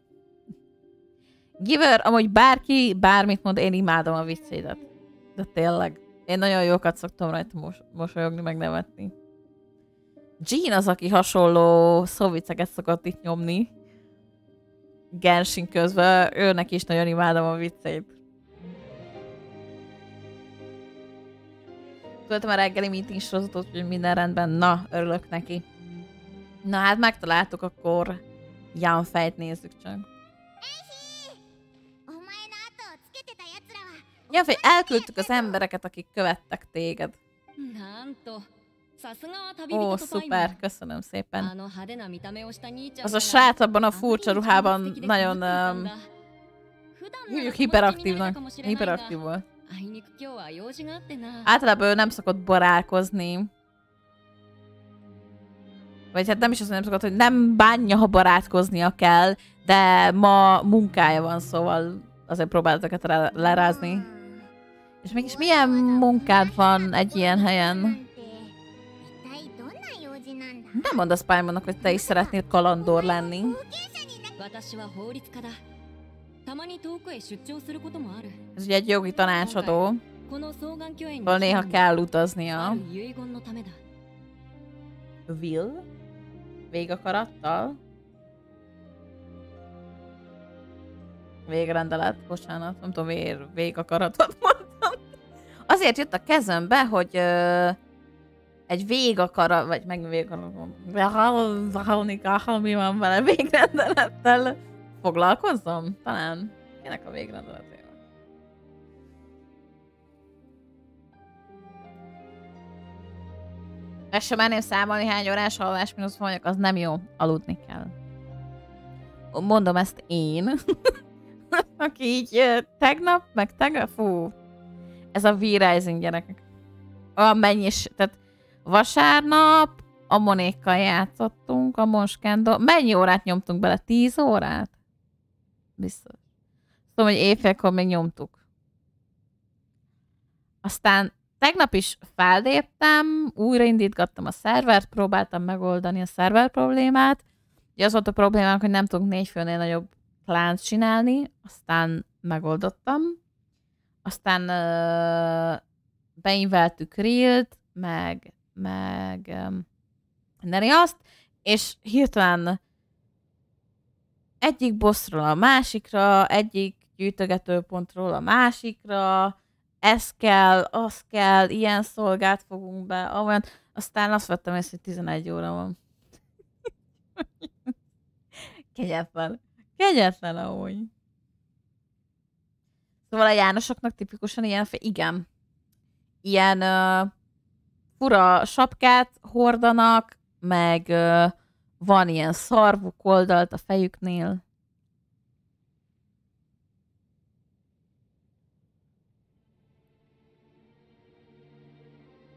Giver, amúgy bárki, bármit mond, én imádom a viccédet. De tényleg, én nagyon jókat szoktam rajta mos mosolyogni, meg nevetni. Jean az, aki hasonló szóvicceket szokott itt nyomni. Genshin közben, őnek is nagyon imádom a viccét. Tudtam a reggeli meeting sorozatot, hogy minden rendben. Na, örülök neki. Na hát megtaláltuk, akkor Janfejt nézzük csak. Janfej, elküldtük az embereket, akik követtek téged. Ó, szuper, köszönöm szépen. Az a srác abban a furcsa ruhában nagyon um, hiperaktívnak, hiperaktív volt. Általában ő nem szokott barátkozni. Vagy hát nem is azt nem szokott, hogy nem bánja, ha barátkoznia kell, de ma munkája van, szóval azért próbál ezeket lerázni. És mégis milyen munkád van egy ilyen helyen? Nem mondd a Spymonnak, hogy te is szeretnél kalandor lenni. Ez ugye egy jogi tanácsadó, ahol néha kell utaznia. Will? Végakarattal? Végrendelet, bocsánat, nem tudom, miért végakaratot mondtam. Azért jött a kezembe, hogy uh, egy végakarat, vagy meg végakarat, mi van vele, végrendelettel foglalkozzam? Talán. Kinek a végrendeletével? Ezt sem merném számolni, hány órás alvás mínusz vagyok, az nem jó. Aludni kell. Mondom ezt én. Aki így tegnap, meg tegnap, fú. Ez a V-Rising gyerekek. A mennyis, tehát vasárnap a Monékkal játszottunk, a Monskendo. Mennyi órát nyomtunk bele? Tíz órát? Biztos. Tudom, hogy éjfélkor még nyomtuk. Aztán tegnap is feldéptem, újraindítgattam a szervert, próbáltam megoldani a szerver problémát. Ugye az volt a problémánk, hogy nem tudunk négy főnél nagyobb klánt csinálni, aztán megoldottam. Aztán uh, beinveltük Rilt, meg, meg um, Neriaszt, és hirtelen egyik bossról a másikra, egyik gyűjtögetőpontról a másikra, ez kell, az kell, ilyen szolgát fogunk be, olyan. Aztán azt vettem észre, hogy tizenegy óra van. Kegyetlen. Kegyetlen ahogy. Szóval a Jánosoknak tipikusan ilyen, igen. Ilyen uh, fura sapkát hordanak, meg uh, van ilyen szarvuk oldalt a fejüknél.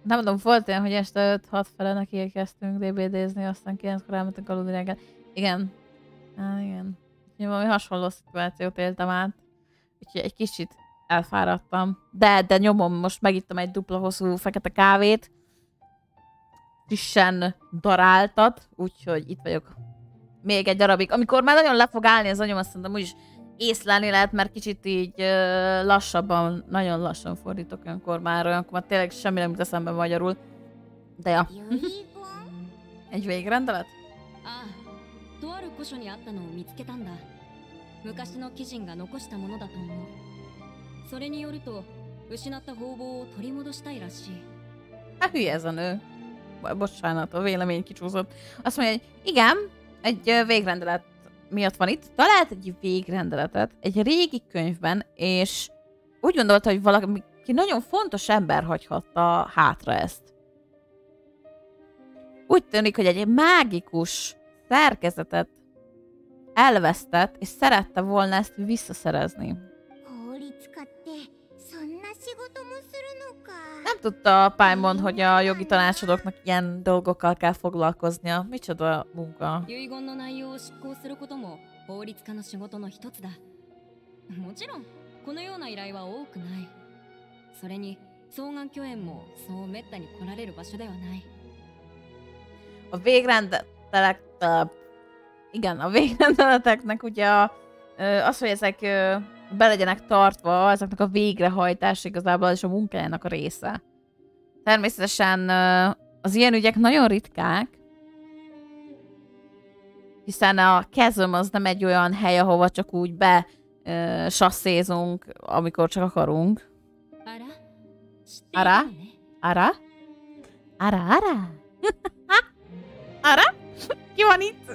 Nem mondom, volt olyan, hogy este öt-hat fele neki kezdtünk dé bé dé-zni, aztán kilenckor elmentünk aludni reggel. Igen. Á, igen. Úgyhogy valami hasonló szituációt éltem át. Úgyhogy egy kicsit elfáradtam. De, de nyomom, most megittam egy dupla hosszú fekete kávét. Frissen daráltat, úgyhogy itt vagyok. Még egy darabig. Amikor már nagyon le fog állni az agyom, azt mondom, úgyis észlelni lehet, mert kicsit így uh, lassabban, nagyon lassan fordítok olyankor már, olyankor már tényleg semmi nem jut eszembe magyarul. De ja. Egy végrendelet? ああ、とある古書にあったのを見つけたんだ。昔の貴人が残したものだと思う。それによると、失った方々を取り戻したいらしい。 Hát hülye ez a nő. Bocsánat, a vélemény kicsúszott. Azt mondja, hogy igen, egy ö, végrendelet miatt van itt. Talált egy végrendeletet egy régi könyvben, és úgy gondolta, hogy valaki nagyon fontos ember hagyhatta hátra ezt. Úgy tűnik, hogy egy mágikus szerkezetet elvesztett, és szerette volna ezt visszaszerezni. Nem tudta a Paimon, hogy a jogi tanácsadóknak ilyen dolgokkal kell foglalkoznia. Micsoda munka. 遺言の内容を執行することも法律家の仕事の一つだ。もちろんこのような依頼は多くない。それに双眼巨園もそうめったに来られる場所ではない。 A végrendeletek, uh, igen, a végrendeleteknek ugye a, uh, az, hogy ezek uh, be legyenek tartva, ezeknek a végrehajtás igazából és a munkájának a része. Természetesen uh, az ilyen ügyek nagyon ritkák, hiszen a kezöm az nem egy olyan hely, ahova csak úgy be uh, sasszézunk, amikor csak akarunk. Ara? Ara? Ara? Ara? Ara? Ki van itt?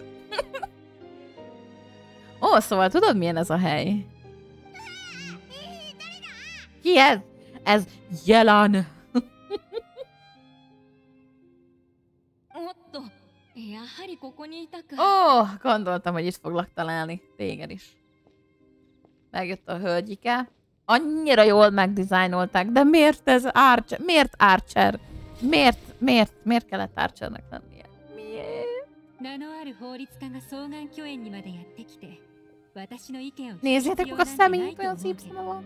Ó, szóval tudod, milyen ez a hely? Ki ez? Ez Jelan. Ó, gondoltam, hogy itt foglak találni. Téged is. Megjött a hölgyike. Annyira jól megdizájnolták, de miért ez Archer? Miért Archer? Miért, miért, miért kellett Archernek lennie? Miért? Nézzétek meg a szemét, olyan szép szeme van.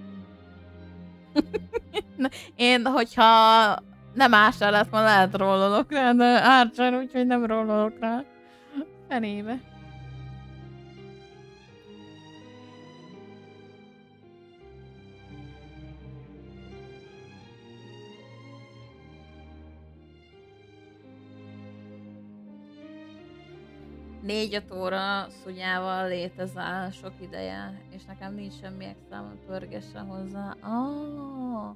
Én, hogyha nem Archer lett, ma lehet rollolok rá, de Archer, úgyhogy nem rollolok rá. Fenébe. Négy-öt óra szunyával létezel sok ideje, és nekem nincs semmi extra pörgesse hozzá. Oh.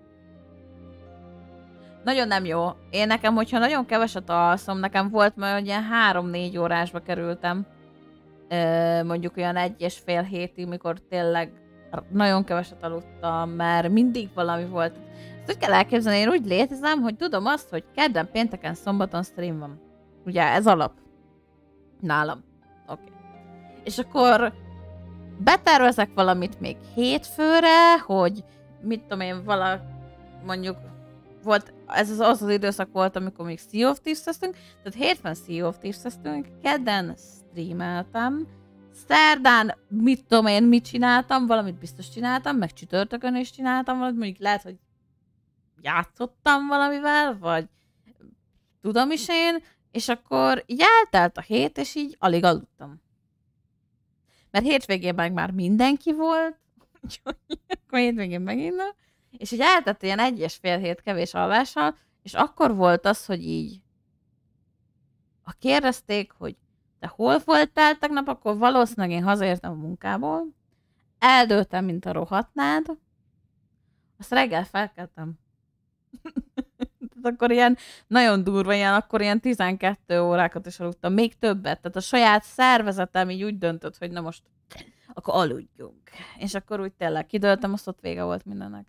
Nagyon nem jó. Én nekem, hogyha nagyon keveset alszom, nekem volt majd ilyen három-négy órásba kerültem. Ö, mondjuk olyan egy és fél hétig, mikor tényleg nagyon keveset aludtam, mert mindig valami volt. Ezt úgy kell elképzelni, én úgy létezem, hogy tudom azt, hogy kedden, pénteken, szombaton stream van. Ugye ez alap. Nálam. Oké. Okay. És akkor betervezek valamit még hétfőre, hogy mit tudom én, vala, mondjuk volt, ez az az, az időszak volt, amikor még Sea of Thieves-eztünk, tehát hétfőn Sea of Thieves-eztünk, kedden streameltem, szerdán mit tudom én, mit csináltam, valamit biztos csináltam, meg csütörtökön is csináltam valamit, mondjuk lehet, hogy játszottam valamivel, vagy tudom is én, és akkor így eltelt a hét, és így alig aludtam. Mert hétvégén meg már mindenki volt, akkor hétvégén megint nem, és így eltelt ilyen egy és fél hét kevés alvással, és akkor volt az, hogy így ha kérdezték, hogy te hol voltál tegnap, akkor valószínűleg én hazaértem a munkából, eldőltem, mint a rohadtnád, azt reggel felkeltem. Tehát akkor ilyen nagyon durva, ilyen, akkor ilyen tizenkettő órákat is aludtam, még többet. Tehát a saját szervezetem így úgy döntött, hogy na most akkor aludjunk. És akkor úgy tényleg kidőltem, azt ott vége volt mindennek.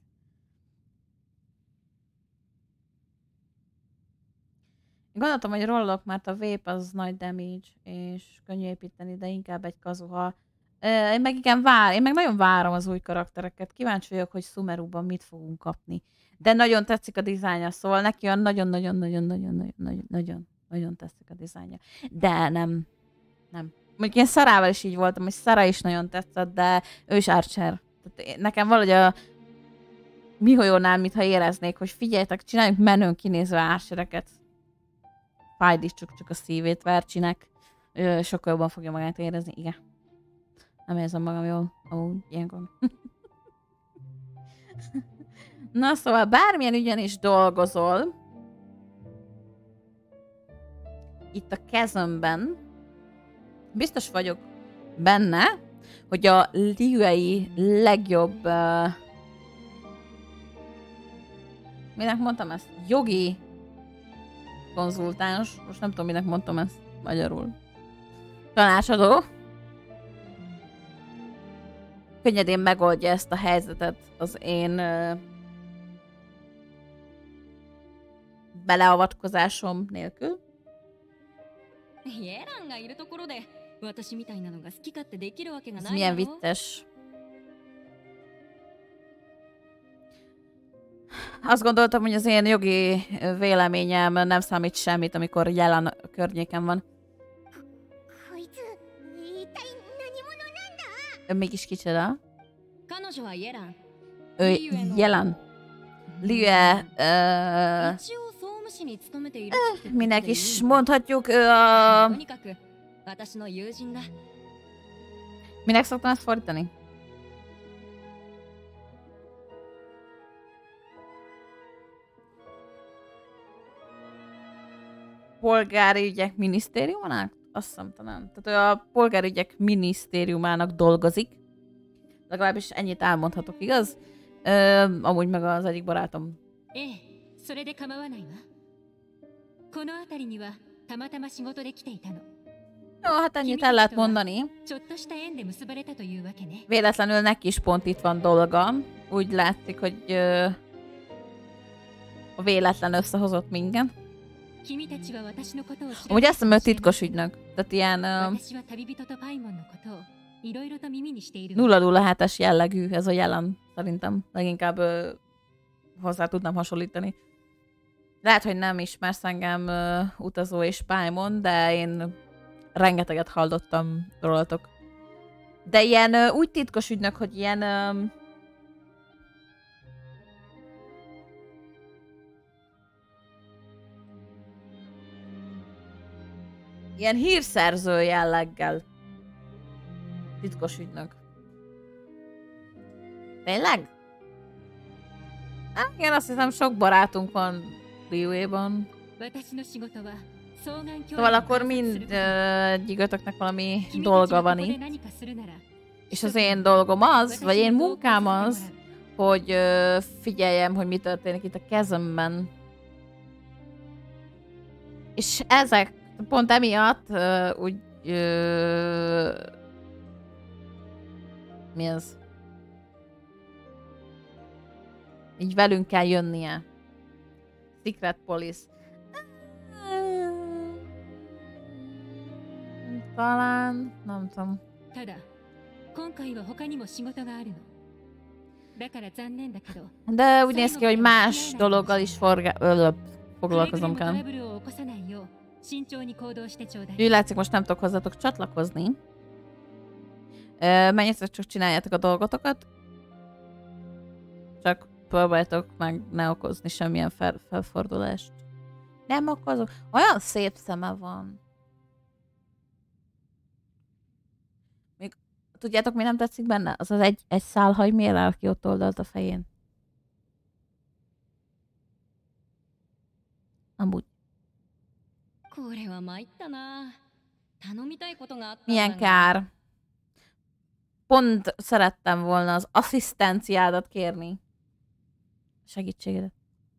Én gondoltam, hogy rollok, mert a vape az nagy damage, és könnyű építeni, de inkább egy kazuha. Én meg igen vár, én meg nagyon várom az új karaktereket. Kíváncsi vagyok, hogy Sumeruban mit fogunk kapni. De nagyon tetszik a dizájnja, szóval neki olyan nagyon-nagyon-nagyon-nagyon-nagyon-nagyon nagyon tetszik a dizájnja. De nem, nem. Mondjuk én Szarával is így voltam, és Szara is nagyon tetszett, de ő is Archer. Tehát nekem valahogy a Miholyónál, mintha éreznék, hogy figyeljetek, csináljuk menőn kinézve Archereket. Fájdítsuk csak a szívét Vercsinek. Ő sokkal jobban fogja magát érezni. Igen. Nem érzem magam jól. Ó, ilyenkor. Na szóval bármilyen ügyen is dolgozol, itt a kezemben biztos vagyok benne, hogy a Liyue-i legjobb uh, minek mondtam ezt? Jogi konzultáns. Most nem tudom, minek mondtam ezt magyarul. Tanácsadó. Könnyedén megoldja ezt a helyzetet az én uh, beleavatkozásom nélkül. Ez milyen vicces. Azt gondoltam, hogy az én jogi véleményem nem számít semmit, amikor jelen környéken van. Ő mégis kicsoda? Ő jelen. Liyue, uh, minek is mondhatjuk, ő a... Minek szoktam ezt fordítani? Polgári ügyek minisztériumának? Azt hiszem talán. Tehát ő a polgári ügyek minisztériumának dolgozik. Legalábbis ennyit elmondhatok, igaz? Ö, amúgy meg az egyik barátom. Jó, hát ennyit el lehet mondani. Véletlenül neki is pont itt van dolga. Úgy látszik, hogy ö, a véletlen összehozott minket. Amúgy azt hiszem, hogy titkos ügynök. Tehát ilyen uh, nulla nulla hetes jellegű ez a jelen. Szerintem leginkább uh, hozzá tudnám hasonlítani. Lehet, hogy nem ismersz engem uh, utazó és Paimon, de én rengeteget hallottam rólatok. De ilyen uh, úgy titkos ügynök, hogy ilyen... Uh, Ilyen hírszerző jelleggel. Titkos ügynök. Tényleg? Hát igen, azt hiszem sok barátunk van Liyue-ban. Szóval akkor mindegyikőtöknek valami dolga van itt. És az én dolgom az, vagy én munkám az, hogy figyeljem, hogy mi történik itt a kezemben. És ezek pont emiatt uh, úgy... Uh, mi az? Így velünk kell jönnie. Secret Police. Talán... nem tudom. De úgy néz ki, hogy más dologgal is forga... Öl, foglalkozom kell. Úgy látszik, most nem tudok hozzátok csatlakozni. Menjetek, csak csináljátok a dolgotokat. Csak próbáljátok meg ne okozni semmilyen fel felfordulást. Nem okozok. Olyan szép szeme van. Még tudjátok, mi nem tetszik benne? Az az egy, egy szál hajmérrel, aki ott oldalt a fején. Amúgy. Milyen kár. Pont szerettem volna az asszisztenciádat kérni. Segítségedet.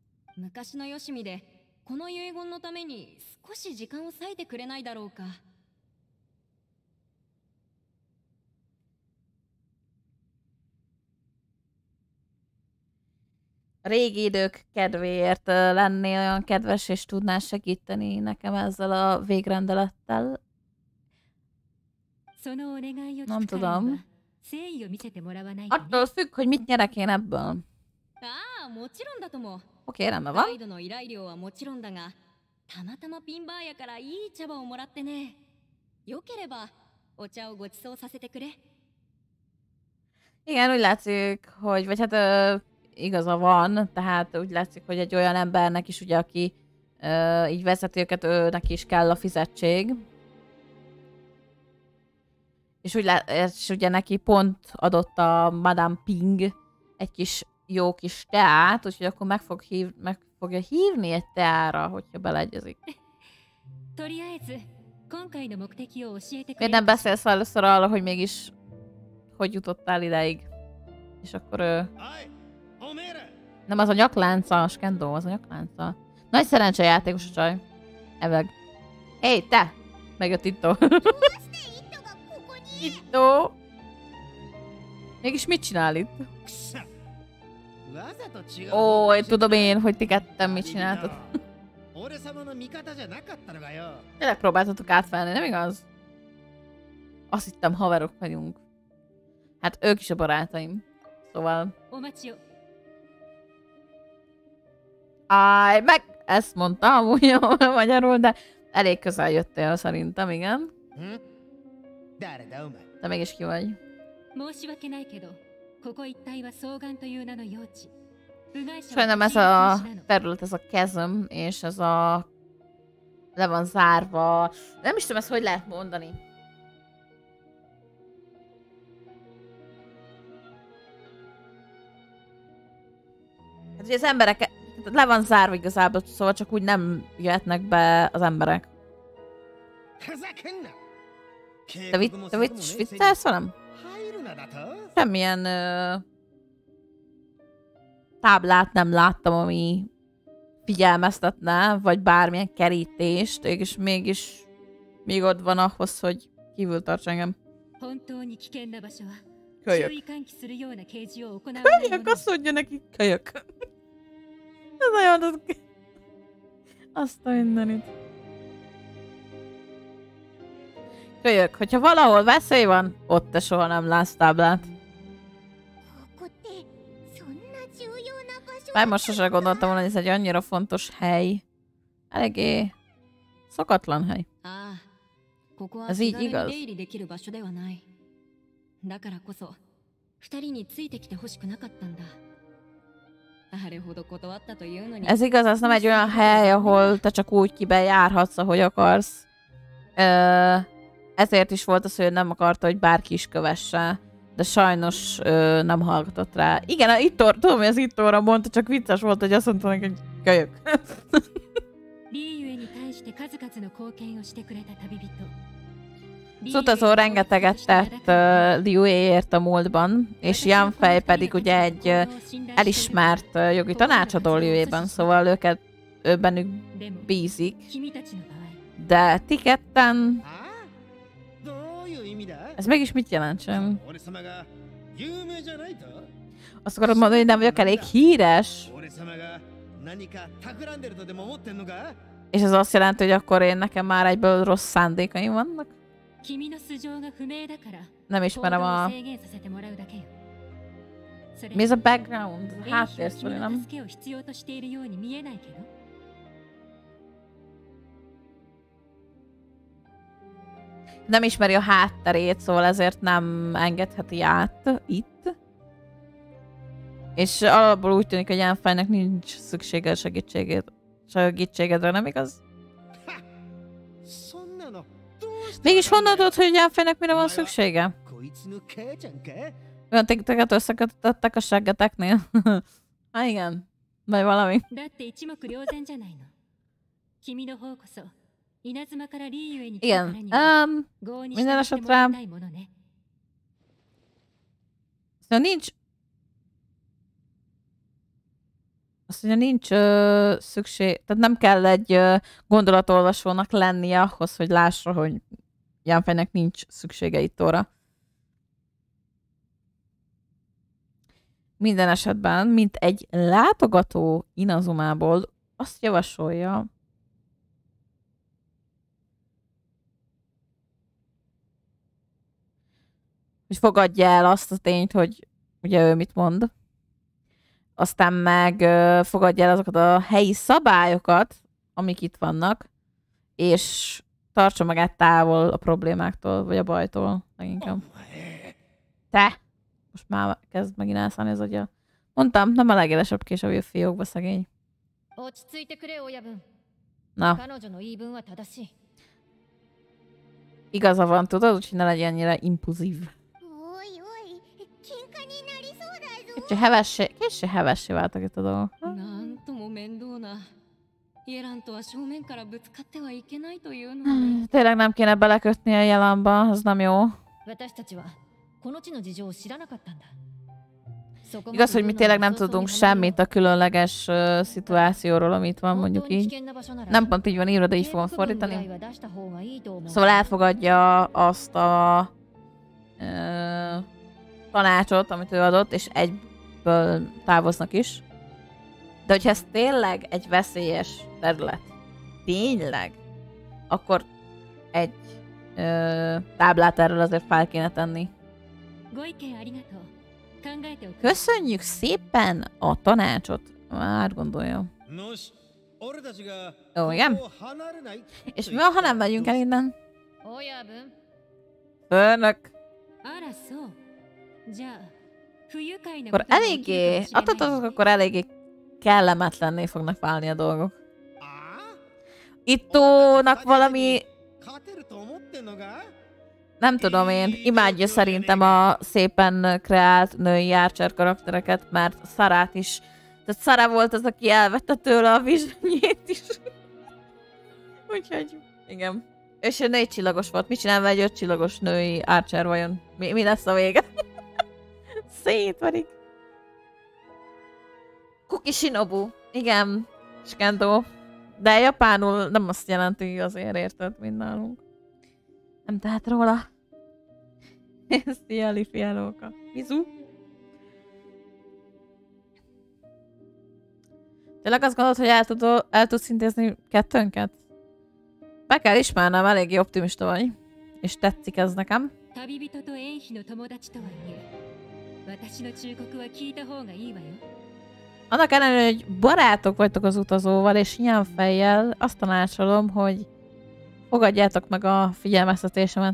A régi idők kedvéért lennél olyan kedves, és tudnál segíteni nekem ezzel a végrendelettel? Nem tudom. Attól függ, hogy mit nyerek én ebből. ああ、もちろんだとも。 Oké, rendben ガ van. イドの依頼料はもちろんだが、たまたまピンバー屋からいい茶葉をもらってね。よければお茶をご馳走させてくれ。 Igen, úgy látszik, hogy, vagy hát ö, igaza van, tehát úgy látszik, hogy egy olyan embernek is, ugye, aki ö, így vezeti őket, őnek is kell a fizetség. És, úgy lá- és ugye neki pont adott a Madame Ping egy kis jó kis teát, úgyhogy akkor meg, fog hív, meg fogja hívni egy teára, hogyha beleegyezik. とりあえず今回の目的を教えてく Miért れ nem beszélsz először arra, hogy mégis hogy jutottál ideig? És akkor ő... Nem az a nyaklánca, a Skendo, az a nyaklánca. Nagy szerencsejátékos a csaj. Eveg. Hé, hey, te! Megjött Itto. Itto! Mégis mit csinál itt? Ó, én tudom én, hogy ti ketten mit csináltok. Tényleg próbáltatok átfelni, nem igaz? Azt hittem, haverok vagyunk. Hát ők is a barátaim. Szóval... Áj, meg ezt mondtam amúgy magyarul, de elég közel jöttél szerintem, igen. De mégis ki vagy. Sajnálom, ez a terület, ez a kezem, és ez a... le van zárva. Nem is tudom, ezt hogy lehet mondani. Hát ugye az emberek... le van zárva igazából, szóval csak úgy nem jöhetnek be az emberek. Te, vitt, te vitt, viccelsz velem? Semmilyen ö, táblát nem láttam, ami figyelmeztetne, vagy bármilyen kerítést, és mégis még ott van ahhoz, hogy kívül tarts engem. Kölyök. Kölyök, azt mondja neki, kölyök. Ez nagyon... Azt a mindenit. Kölyök, hogyha valahol veszély van, ott te soha nem látsz táblát. Bár most sosem gondoltam volna, hogy ez egy annyira fontos hely. Eléggé szokatlan hely. Ez így igaz. Ez igaz, ez nem egy olyan hely, ahol te csak úgy kibejárhatsz, ahogy akarsz. Ö, ezért is volt az, hogy nem akarta, hogy bárki is kövesse. De sajnos ö, nem hallgatott rá. Igen, a Ittor, tudom, hogy az Ittorra mondta, csak vicces volt, hogy azt mondta neki, hogy kölyök. Az utazó rengeteget tett uh, Liyue-ért a múltban, és Yanfei pedig ugye egy uh, elismert uh, jogi tanácsadó Liyue-ben, szóval őket ő bennük bízik. De ti ketten... Ez mégis mit jelent sem? Azt akarod mondani, hogy nem vagyok elég híres? És ez azt jelenti, hogy akkor én nekem már egyből rossz szándékaim vannak? Nem ismerem a... Mi ez a background? Háttérsztori, nem? Nem ismeri a hátterét, szóval ezért nem engedheti át itt. És alapból úgy tűnik, hogy Yanfei-nek nincs szüksége a segítségét. Segítségedre, nem igaz? Mégis honnan tudod, hogy Yanfei-nek mire van szüksége? Olyan téged összekötöttek a seggeteknél? Há, igen. Vagy valami. Igen. Um, minden esetre... Szóval nincs... Azt mondja, nincs ö, szükség... Tehát nem kell egy ö, gondolatolvasónak lennie ahhoz, hogy lássa, hogy Yanfei-nek nincs szüksége Ittóra. Minden esetben, mint egy látogató Inazumából azt javasolja, hogy fogadja el azt a tényt, hogy ugye ő mit mond. aztán meg ö, fogadja el azokat a helyi szabályokat, amik itt vannak, és tartsa magát távol a problémáktól, vagy a bajtól, leginkább. Te! Most már kezd megint elszállni az agya. Mondtam, nem a legélesebb kés a fiókba, szegény. Na. Igaza van, tudod, úgyhogy ne legyen ennyire impulzív. Kicsi hevessé, kicsi hevessé váltak itt a dolgok. Tényleg nem kéne belekötni a Jelanba, az nem jó. Igaz, hogy mi tényleg nem tudunk semmit a különleges uh, szituációról, amit van, mondjuk így. Nem pont így van írva, de így fogom fordítani. Szóval elfogadja azt a uh, tanácsot, amit ő adott, és egyből távoznak is. De hogyha ez tényleg egy veszélyes terület, tényleg, akkor egy uh, táblát erről azért fel kéne tenni. Köszönjük szépen a tanácsot. Már gondoljam. Ó, igen? És mi van, ha nem megyünk el innen? Főnök. Akkor eléggé, attól akkor eléggé kellemetlenné fognak válni a dolgok. Ittónak valami... Nem tudom én, imádja szerintem a szépen kreált női Archer karaktereket, mert Sarát is. Tehát Sara volt az, aki elvette tőle a vizsonyét is. Úgyhogy, igen. És ő négy csillagos volt. Mit csinálva egy öt csillagos női Archer vajon? Mi, mi lesz a vége? Szétverik. Kuki Shinobu. Igen, Skendo. De japánul nem azt jelenti azért, érted, mint nálunk. Nem tehet róla. Szia, Lifielóka. Mizu? Tényleg azt gondolod, hogy el, tud, el tudsz intézni kettőnket? Be kell ismernem, eléggé optimista vagy. És tetszik ez nekem. Annak ellenére, hogy barátok vagytok az utazóval, és ilyen fejjel azt tanácsolom, hogy fogadjátok meg a figyelmeztetésemet.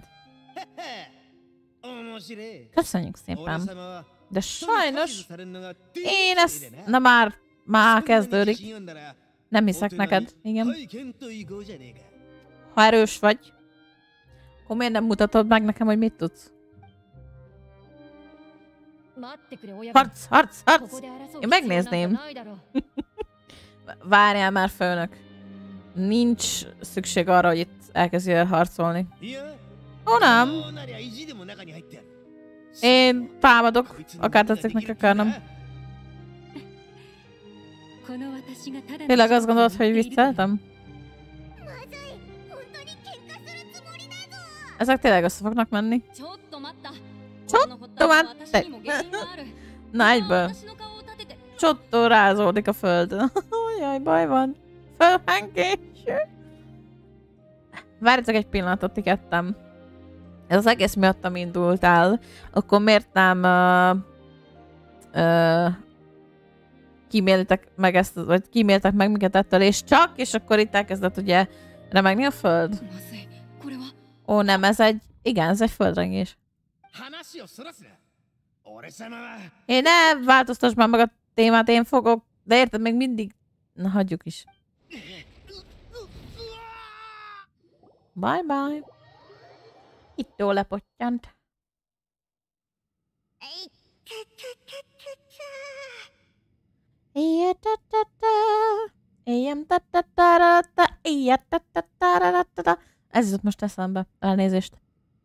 Köszönjük szépen. De sajnos én ezt... Na már, már kezdődik. Nem hiszek neked, igen. Ha erős vagy, akkor miért nem mutatod meg nekem, hogy mit tudsz? Harc, harc, harc! Én megnézném. Várjál már, főnök. Nincs szükség arra, hogy itt elkezdjél harcolni. Ó, nem. Én támadok, akár tetszik neki, akár nem. Tényleg azt gondolod, hogy vicceltem? Ezek tényleg össze fognak menni. Csottó, már te... Na, egyből. Csottó rázódik a földön. Jaj, baj van. Fölhengés. Várjatok egy pillanatot, ti kettem. Ez az egész miattam indult el. Akkor miért nem uh, uh, kíméltek meg ezt, vagy kíméltek meg minket ettől, és csak, és akkor itt elkezdett ugye remegni a föld. Ó, nem, ez egy, igen, ez egy földrengés. Én ne változtass már meg a témát, én fogok, de érted, még mindig, na hagyjuk is. Bye bye. Itt jól lepottyant. Ez jutott most eszembe. Elnézést.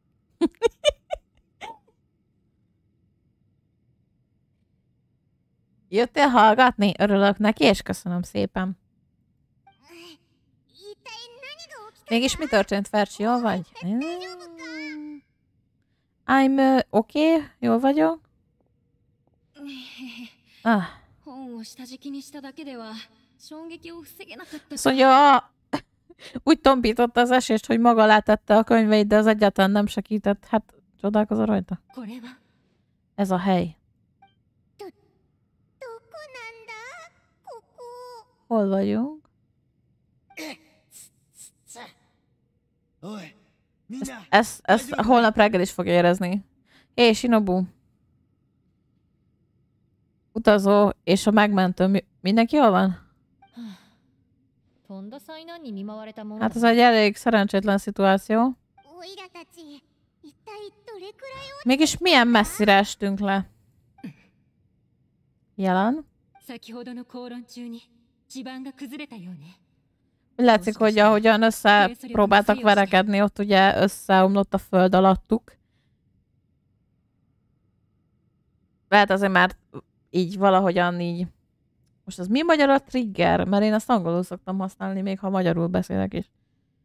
Jöttél hallgatni? Örülök neki, és köszönöm szépen. Mégis mi történt, Fercsi? Jól vagy? I'm uh, oké, okay. Jól vagyok. Ah. Azt mondja, úgy tompította az esést, hogy maga látette a könyveit, de az egyáltalán nem segített. Hát, csodálkozol rajta? Ez a hely. Hol vagyunk? Ezt, ezt, ezt holnap reggel is fog érezni. Hé, Shinobu. Utazó és a megmentő. Mindenki jól van? Hát ez egy elég szerencsétlen szituáció. Mégis milyen messzire estünk le? Jelen? Úgy látszik, hogy ahogyan összepróbáltak verekedni, ott ugye összeomlott a föld alattuk. Lehet azért már így valahogyan így... Most az mi magyar a trigger? Mert én azt angolul szoktam használni, még ha magyarul beszélek is.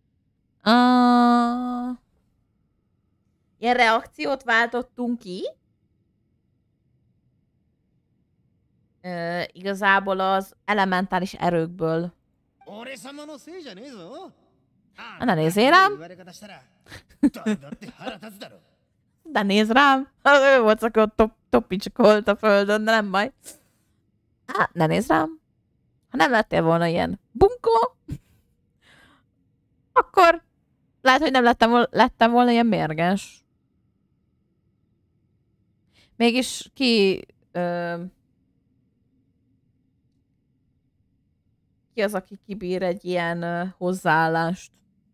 Uh... Ilyen reakciót váltottunk ki. Uh, igazából az elementális erőkből. Ne nézzél rám! De nézd rám! Ő volt, aki ott top, toppicskolt a földön, de nem baj. Hát, ne nézd rám! Ha nem lettél volna ilyen bunkó, akkor lehet, hogy nem lettem, vol lettem volna ilyen mérges. Mégis ki... Ö, ki az, aki kibír egy ilyen ö, hozzáállást?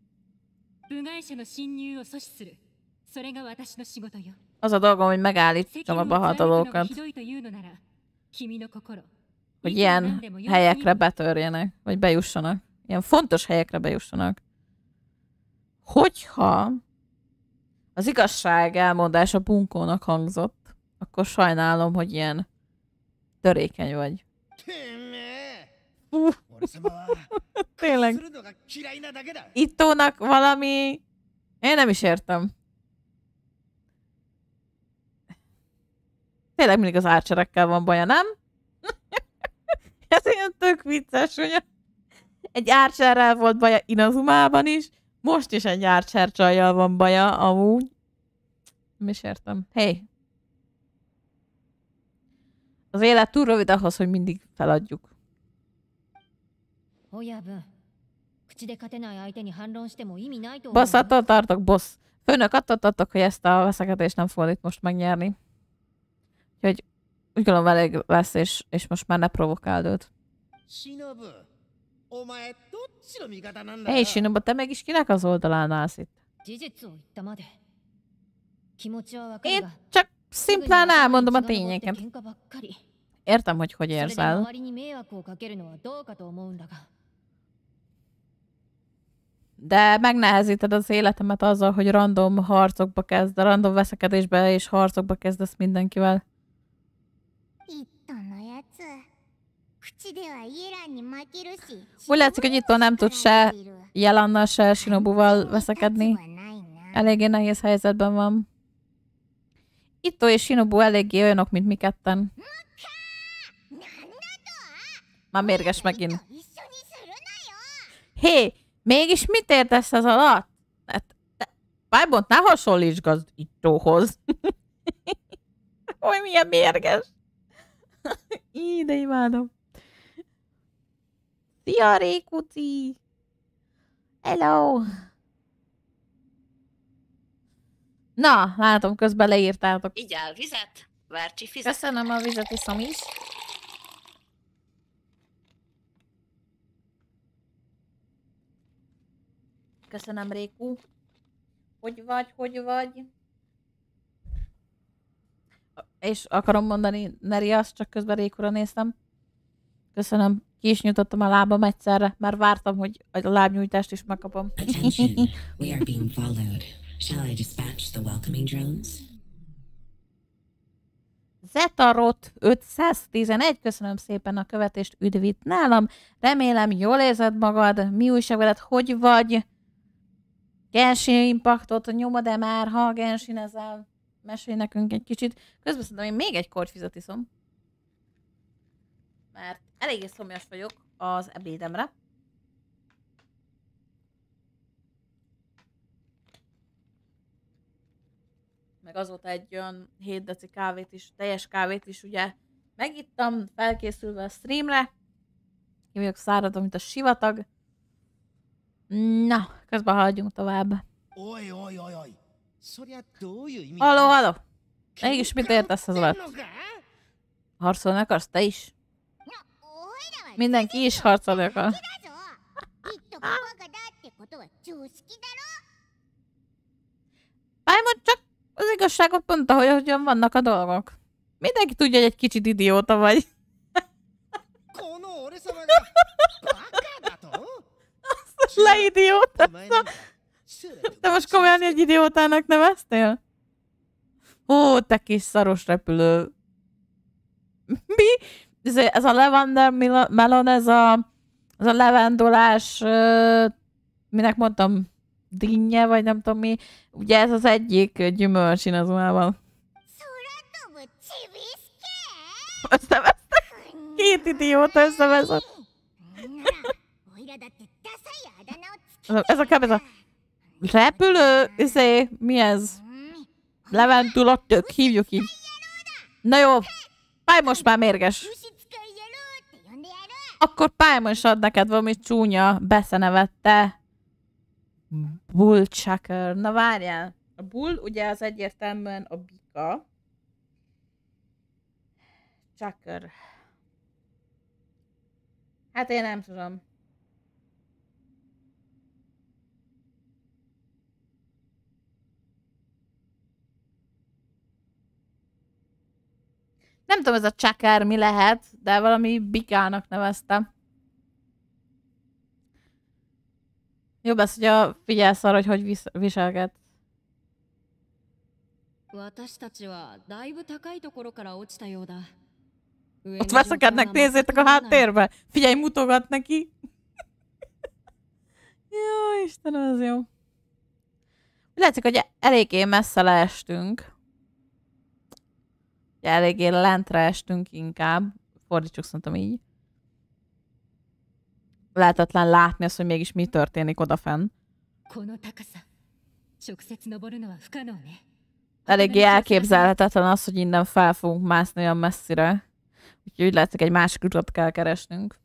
Az a dolgom, hogy megállítsam a behatolókat. Hogy ilyen helyekre betörjenek, vagy bejussanak. Ilyen fontos helyekre bejussanak. Hogyha az igazság elmondása bunkónak hangzott, akkor sajnálom, hogy ilyen törékeny vagy. Uh. Tényleg. Ittónak valami... Én nem is értem. Tényleg mindig az árcserekkel van baja, nem? Ez ilyen tök vicces, hogy egy árcserrel volt baja Inazumában is, most is egy árcser csajjal van baja, amúgy. Nem is értem. Hey! Az élet túl rövid ahhoz, hogy mindig feladjuk. Boss, attól tartok, boss. Főnök, attól tartok, hogy ezt a veszekedést nem fogod itt most megnyerni. Úgyhogy úgy gondolom elég lesz, és, és most már ne provokáld őt. Hé, hey, Shinobu, te mégis kinek az oldalán állsz itt? Én csak szimplán elmondom a tényeket. Értem, hogy hogy érzel. De megnehezíted az életemet azzal, hogy random harcokba kezd, random veszekedésbe és harcokba kezdesz mindenkivel. Úgy látszik, hogy Ittó nem tud se Jelannal, se Shinobuval veszekedni. Eléggé nehéz helyzetben van. Ittó és Shinobu eléggé olyanok, mint mi ketten. Már mérges megint. Hé, mégis mit értesz ez alatt? Bájbont ne hasonlíts gazd Ittóhoz. Hogy milyen mérges. Így, de imádom. Szia, Rékuci! Hello! Na, látom, közben leírtátok. Igyál vizet, Várcsi fizet. Köszönöm, a vizet iszom is. Köszönöm, Réku. Hogy vagy, hogy vagy? És akarom mondani, Neri, azt csak közben Rékura néztem. Köszönöm. Ki is nyújtottam a lábam egyszerre. Már vártam, hogy a lábnyújtást is megkapom. Attention, we are being followed. Shall I dispatch the welcoming drones? Zetarot ötszáztizenegy, köszönöm szépen a követést, üdvít nálam. Remélem, jól érzed magad. Mi újság veled, hogy vagy? Genshin Impactot nyomod-e már, ha Genshin ezzel? Mesélj nekünk egy kicsit. Közben szerintem én még egy kortyvizet iszom. Mert eléggé szomjas vagyok az ebédemre. Meg azóta egy olyan hét deci kávét is, teljes kávét is ugye megittam, felkészülve a streamre. Ki vagyok száradva, mint a sivatag. Na, közben haladjunk tovább. Halló, halló! Mégis mit értesz az alatt? Harcolni akarsz te is? Mindenki is harcolni akar. Paimon csak az igazságot mondta, hogy hogyan vannak a dolgok. Mindenki tudja, hogy egy kicsit idióta vagy. Leidióta. Te most komolyan egy idiótának neveztél? Ó, te kis szaros repülő. Mi? Ez, ez a Lavender Melon, ez a, ez a levendulás, minek mondtam, dinnye, vagy nem tudom mi. Ugye ez az egyik gyümölcs Inazumában. Összevesztek? Két idióta összeveszett. Ez a kb. Ez a repülő, izé, mi ez? Levendula tök, hívjuk így. Na jó, Paimon most már mérges. Akkor Paimon is ad neked valami csúnya beszenevette. Bullchucker. Na várjál. A bull ugye az egyértelműen a bika. Chucker. Hát én nem tudom. Nem tudom, ez a Chucker mi lehet, de valami bikának neveztem. Jobb lesz, hogyha figyelsz arra, hogy hogy vis viselkedsz. Ott veszekednek, nézzétek a háttérbe! Figyelj, mutogat neki! Jó, Istenem, ez jó. Látszik, hogy eléggé messze leestünk. Eléggé lentre estünk inkább. Fordítsuk szerintem így. Lehetetlen látni azt, hogy mégis mi történik odafenn. Eléggé elképzelhetetlen az, hogy innen fel fogunk mászni olyan messzire. Úgyhogy úgy látszik, egy másik utat kell keresnünk.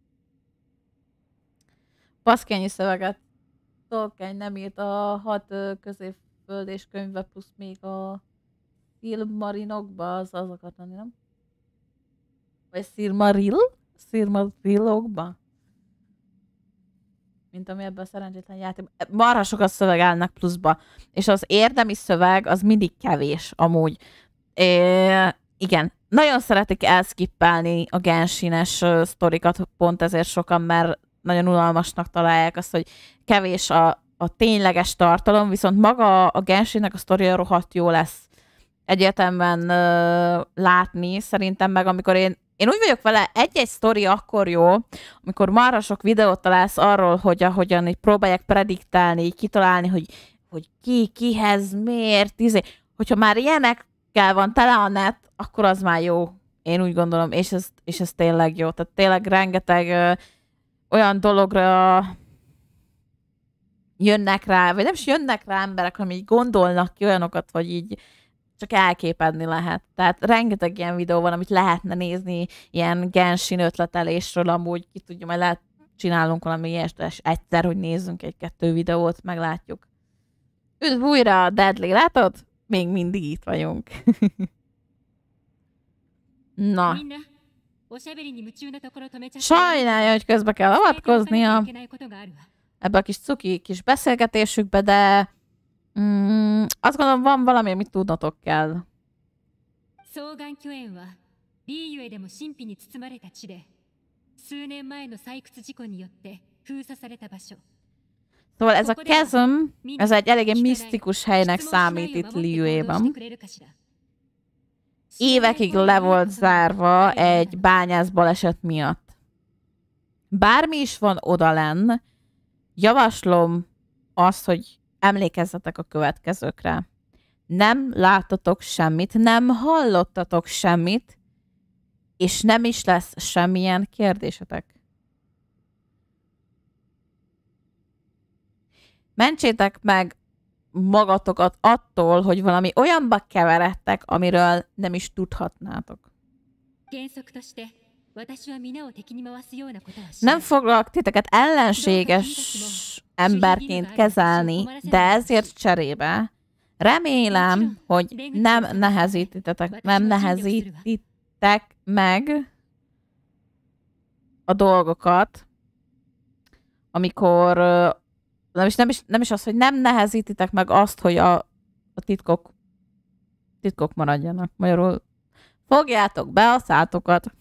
Baszkényi szöveget Tolkien nem írt a hat középföldés könyve plusz még a Silmarinokba, az az akart lenni, nem? Vagy Silmaril? Silmarilokba? Mint ami ebben a szerencsétlen játék. Marha sokat szövegelnek pluszba. És az érdemi szöveg az mindig kevés, amúgy. É, igen. Nagyon szeretik elskippelni a Genshin-es uh, sztorikat, pont ezért sokan, mert nagyon unalmasnak találják azt, hogy kevés a, a tényleges tartalom, viszont maga a Genshin-nek a sztoria rohadt jó lesz egyértelműen uh, látni, szerintem meg amikor én, én úgy vagyok vele, egy-egy sztori akkor jó, amikor marha sok videót találsz arról, hogy ahogyan így próbálják prediktálni, így kitalálni, hogy, hogy ki, kihez, miért, izé. Hogyha már ilyenekkel van tele a net, akkor az már jó. Én úgy gondolom, és ez, és ez tényleg jó. Tehát tényleg rengeteg ö, olyan dologra jönnek rá, vagy nem is jönnek rá emberek, hanem így gondolnak ki olyanokat, vagy így csak elképedni lehet. Tehát rengeteg ilyen videó van, amit lehetne nézni, ilyen Genshin ötletelésről, amúgy ki tudja, majd lehet csinálunk valami ilyest, és egyszer, hogy nézzünk egy-kettő videót, meglátjuk. Üdv újra, Deadly, látod? Még mindig itt vagyunk. Na. Sajnálja, hogy közbe kell avatkoznia ebbe a kis cuki kis beszélgetésükbe, de mm, azt gondolom, van valami, amit tudnotok kell. Szóval ez a chasm, ez egy eléggé misztikus helynek számít itt Liyue-ban. Évekig le volt zárva egy bányász baleset miatt. Bármi is van odalenn, javaslom azt, hogy emlékezzetek a következőkre. Nem láttatok semmit, nem hallottatok semmit, és nem is lesz semmilyen kérdésetek. Mentsétek meg magatokat attól, hogy valami olyanba keveredtek, amiről nem is tudhatnátok. Nem foglak titeket ellenséges emberként kezelni, de ezért cserébe remélem, hogy nem nehezítitek, nem nehezítitek meg a dolgokat, amikor nem is, nem, is, nem is az, hogy nem nehezítitek meg azt, hogy a, a titkok titkok maradjanak. Magyarul fogjátok be a szátokat.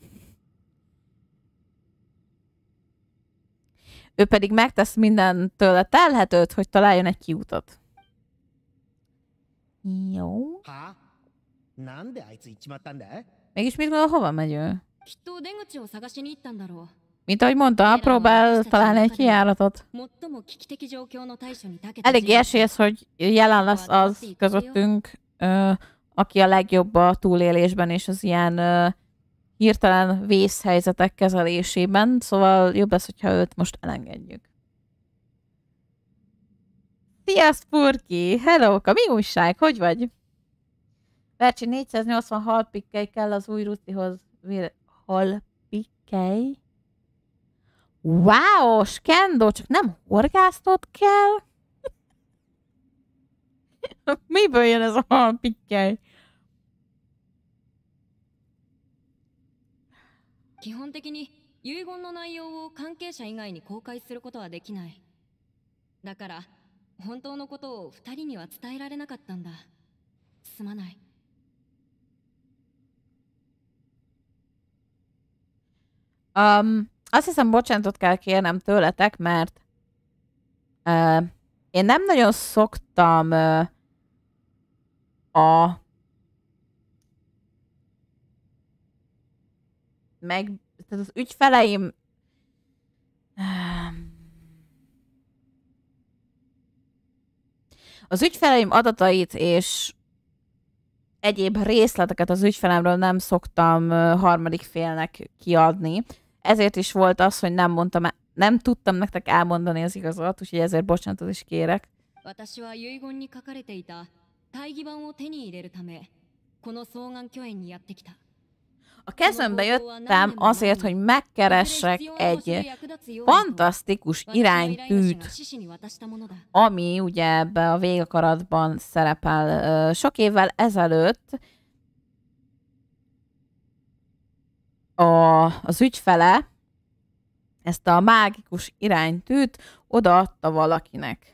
Ő pedig megtesz minden tőle telhetőt, hogy találjon egy kiutat. Jó. Mégis mit gondol, hova megy ő? Mint ahogy mondta, próbál találni egy kijáratot. Elég esélyes, hogy jelen lesz az közöttünk, ö, aki a legjobb a túlélésben és az ilyen ö, hirtelen vészhelyzetek kezelésében, szóval jobb lesz, hogyha őt most elengedjük. Szia, Spurki! Hellóka! Mi újság? Hogy vagy? Vercsi, négyszáznyolcvan halpikkely kell az új rutihoz. Halpikkely? Wow, Skendo, csak nem horgásztot kell? Miből jön ez a halpikkely? 基本的に遺言の内容を関係者以外に公開することはできない。だから本当のことを二人には伝えられなかったんだ。すまない。 Um, azt hiszem, bocsánatot kell kérnem tőletek, mert uh, én nem nagyon szoktam uh, a meg tehát az ügyfeleim az ügyfeleim adatait és egyéb részleteket az ügyfelemről nem szoktam harmadik félnek kiadni. Ezért is volt az, hogy nem mondtam, nem tudtam nektek elmondani az igazat, úgyhogy ezért bocsánatot is kérek. A kezembe jöttem azért, hogy megkeressek egy fantasztikus iránytűt, ami ugye ebbe a végakaratban szerepel. Sok évvel ezelőtt a, az ügyfele ezt a mágikus iránytűt odaadta valakinek.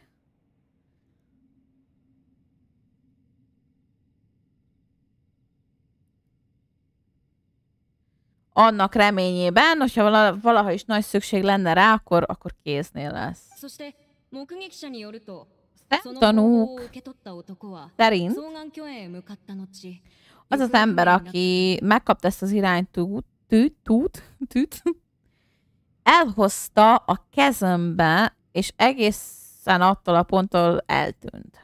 Annak reményében, hogyha vala, valaha is nagy szükség lenne rá, akkor, akkor kéznél lesz. Szemtanúk szerint az az ember, aki megkapta ezt az iránytűt, tűt, tűt, tűt, elhozta a kezembe, és egészen attól a ponttól eltűnt.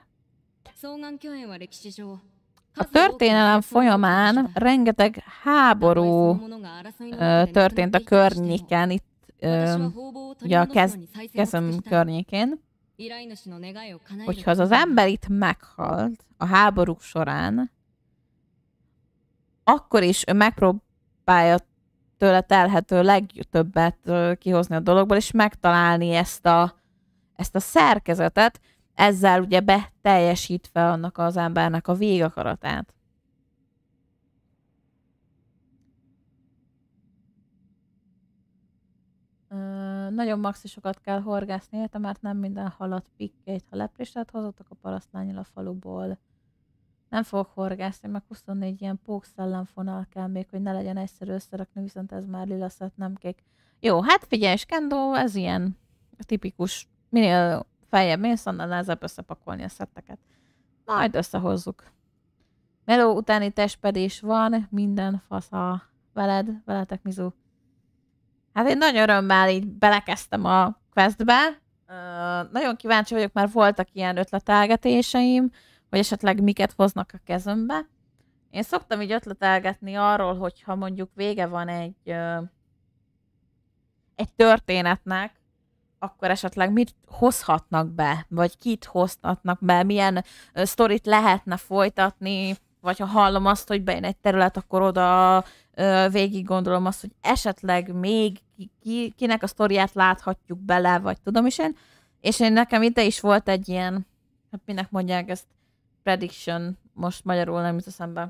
A történelem folyamán rengeteg háború ö, történt a környéken, itt ö, ugye a kez, kezem környékén, hogyha az az ember itt meghalt a háborúk során, akkor is ő megpróbálja tőle telhető legtöbbet ö, kihozni a dologból, és megtalálni ezt a, ezt a szerkezetet, ezzel ugye beteljesítve annak az embernek a végakaratát. Ö, nagyon maxisokat kell horgászni érte, mert nem minden halat pikkelyt, ha leprésát hozottak a parasztlánnyal a faluból. Nem fogok horgászni, meg huszonnégy ilyen pókszellemfonal kell még, hogy ne legyen egyszerű összerakni, viszont ez már lila szett, nem kék. Jó, hát figyelj, Skendo, ez ilyen tipikus, minél feljebb mész, annál nehezebb összepakolni a szetteket. Majd összehozzuk. Meló utáni testpedés van, minden fasza veled, veletek, Mizu. Hát én nagy örömmel így belekezdtem a questbe. Uh, nagyon kíváncsi vagyok, mert voltak ilyen ötletelgetéseim, hogy esetleg miket hoznak a kezembe. Én szoktam így ötletelgetni arról, hogyha mondjuk vége van egy, uh, egy történetnek, akkor esetleg mit hozhatnak be, vagy kit hozhatnak be, milyen uh, sztorit lehetne folytatni, vagy ha hallom azt, hogy bejön egy terület, akkor oda ö, végig gondolom azt, hogy esetleg még ki, ki, kinek a sztoriát láthatjuk bele, vagy tudom is én. És én nekem ide is volt egy ilyen, hát minek mondják ezt, prediction, most magyarul nem jut eszembe.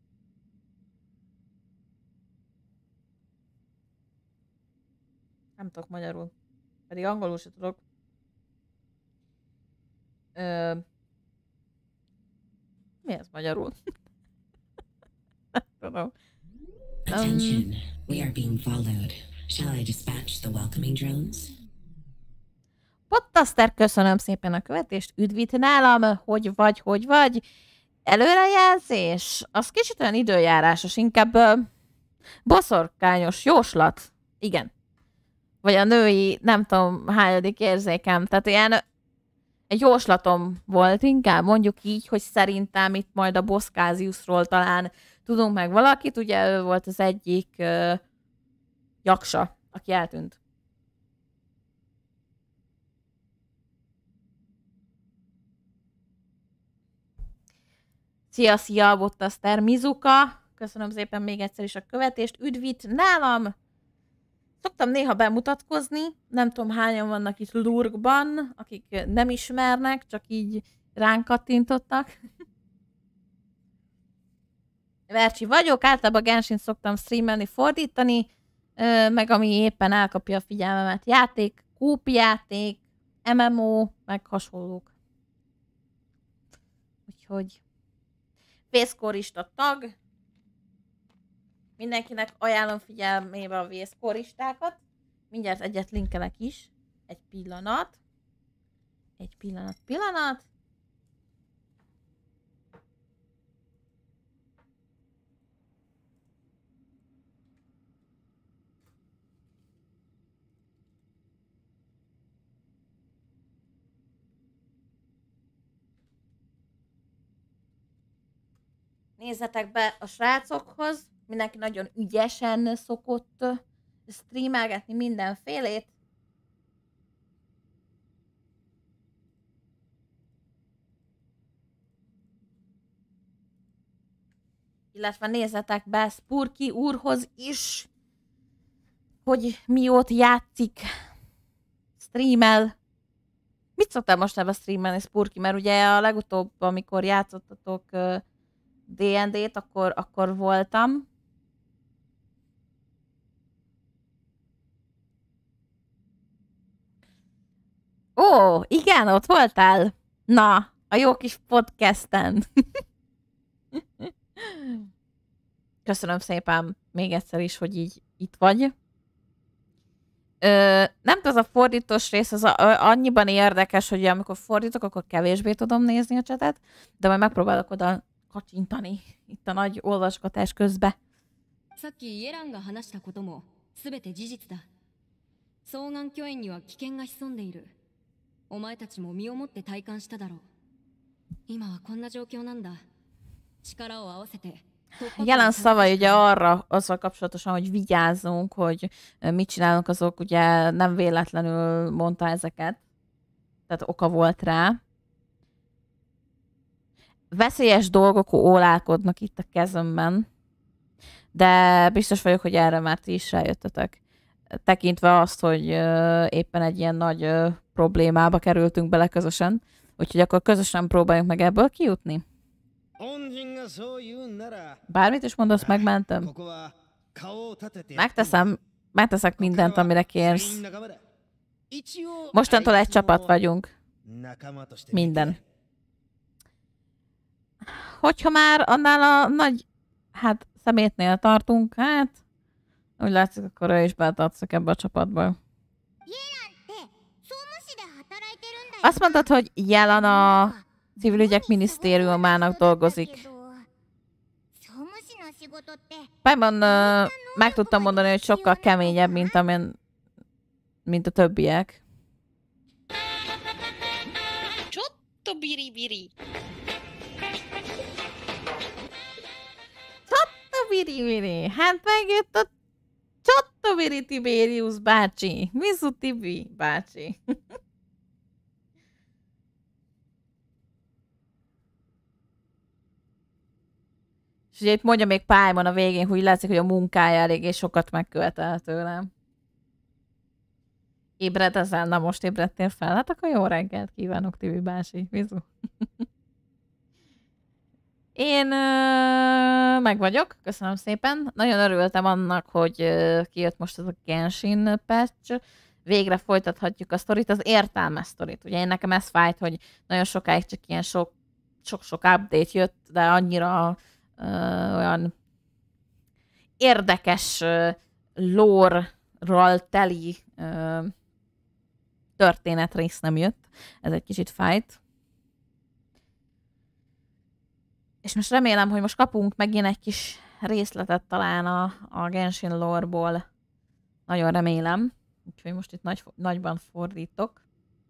Nem tudok magyarul. Pedig angolul se tudok. Ö... Mi ez magyarul? Nem tudom. Attention, we are being followed. Shall I dispatch the welcoming drones? Podcaster, köszönöm szépen a követést. Üdvít nálam, hogy vagy, hogy vagy. Előrejelzés? Az kicsit olyan időjárásos, inkább ö, boszorkányos jóslat. Igen. Vagy a női, nem tudom, hányadik érzékem. Tehát ilyen egy jóslatom volt inkább, mondjuk így, hogy szerintem itt majd a Boszkáziusról talán tudunk meg valakit. Ugye ő volt az egyik ö, jaksa, aki eltűnt. Szia, szia, Bottaster Mizuka. Köszönöm szépen még egyszer is a követést. Üdvít nálam! Szoktam néha bemutatkozni, nem tudom hányan vannak itt Lurkban, akik nem ismernek, csak így ránk kattintottak. Vercsi vagyok, általában Genshin szoktam streamelni, fordítani, meg ami éppen elkapja a figyelmemet. Játék, kópjáték, em em o, meg hasonlók. Úgyhogy vészkorista tag. Mindenkinek ajánlom figyelmébe a vészkoristákat. Mindjárt egyet linkelek is. Egy pillanat. Egy pillanat, pillanat. Nézzetek be a srácokhoz. Mindenki nagyon ügyesen szokott streamelgetni mindenfélét. Illetve nézzetek be Spurky úrhoz is, hogy mióta játszik, streamel. Mit szoktál most ebben streamelni, Spurky? Mert ugye a legutóbb, amikor játszottatok dé end dét, akkor, akkor voltam. Ó, igen, ott voltál. Na, a jó kis podcasten. Köszönöm szépen még egyszer is, hogy így itt vagy. Ö, nem tudom, az a fordítós rész, az a, annyiban érdekes, hogy amikor fordítok, akkor kevésbé tudom nézni a csetet, de majd megpróbálok oda kacsintani itt a nagy olvasgatás közben. さっきイエランが話したことも全て事実だ。双眼巨園には危険が潜んでいる。お前たちも身をもって体感しただろう。今はこんな状況なんだ。力を合わせて。 Jelen szavai ugye arra azzal kapcsolatosan, hogy vigyázzunk, hogy mit csinálunk, azok ugye nem véletlenül mondta ezeket. Tehát oka volt rá. Veszélyes dolgok ólálkodnak itt a kezemben, de biztos vagyok, hogy erre már ti is rájöttetek. Tekintve azt, hogy éppen egy ilyen nagy problémába kerültünk bele közösen, úgyhogy akkor közösen próbáljunk meg ebből kijutni. Bármit is mondasz, megmentem. Megteszem, megteszek mindent, amire kérsz. Mostantól egy csapat vagyunk. Minden. Hogyha már annál a nagy, hát szemétnél tartunk, hát úgy látszik, akkor ő is beletartozik ebbe a csapatba. Azt mondtad, hogy jelen a civilügyek minisztériumának dolgozik. Pályban uh, meg tudtam mondani, hogy sokkal keményebb, mint, amilyen, mint a többiek. Csotto biri-biri. Csotto biri-biri. Hát megjött a Csotto biri Tiberius bácsi. Mizu Tibi bácsi. És ugye itt mondja még Paimon a végén, hogy látszik, hogy a munkája eléggé sokat megkövetel tőlem. Ébredezel? Na most ébredtél fel? Hát akkor jó reggelt kívánok, Tibi bási. Vizu. Én uh, meg vagyok, köszönöm szépen. Nagyon örültem annak, hogy uh, kijött most ez a Genshin patch. Végre folytathatjuk a sztorit, az értelmes sztorit. Ugye én nekem ez fájt, hogy nagyon sokáig csak ilyen sok sok-sok update jött, de annyira uh, olyan érdekes uh, lore-ral teli uh, történetrész nem jött. Ez egy kicsit fájt. És most remélem, hogy most kapunk megint egy kis részletet talán a, a Genshin lore-ból. Nagyon remélem. Úgyhogy most itt nagy, nagyban fordítok.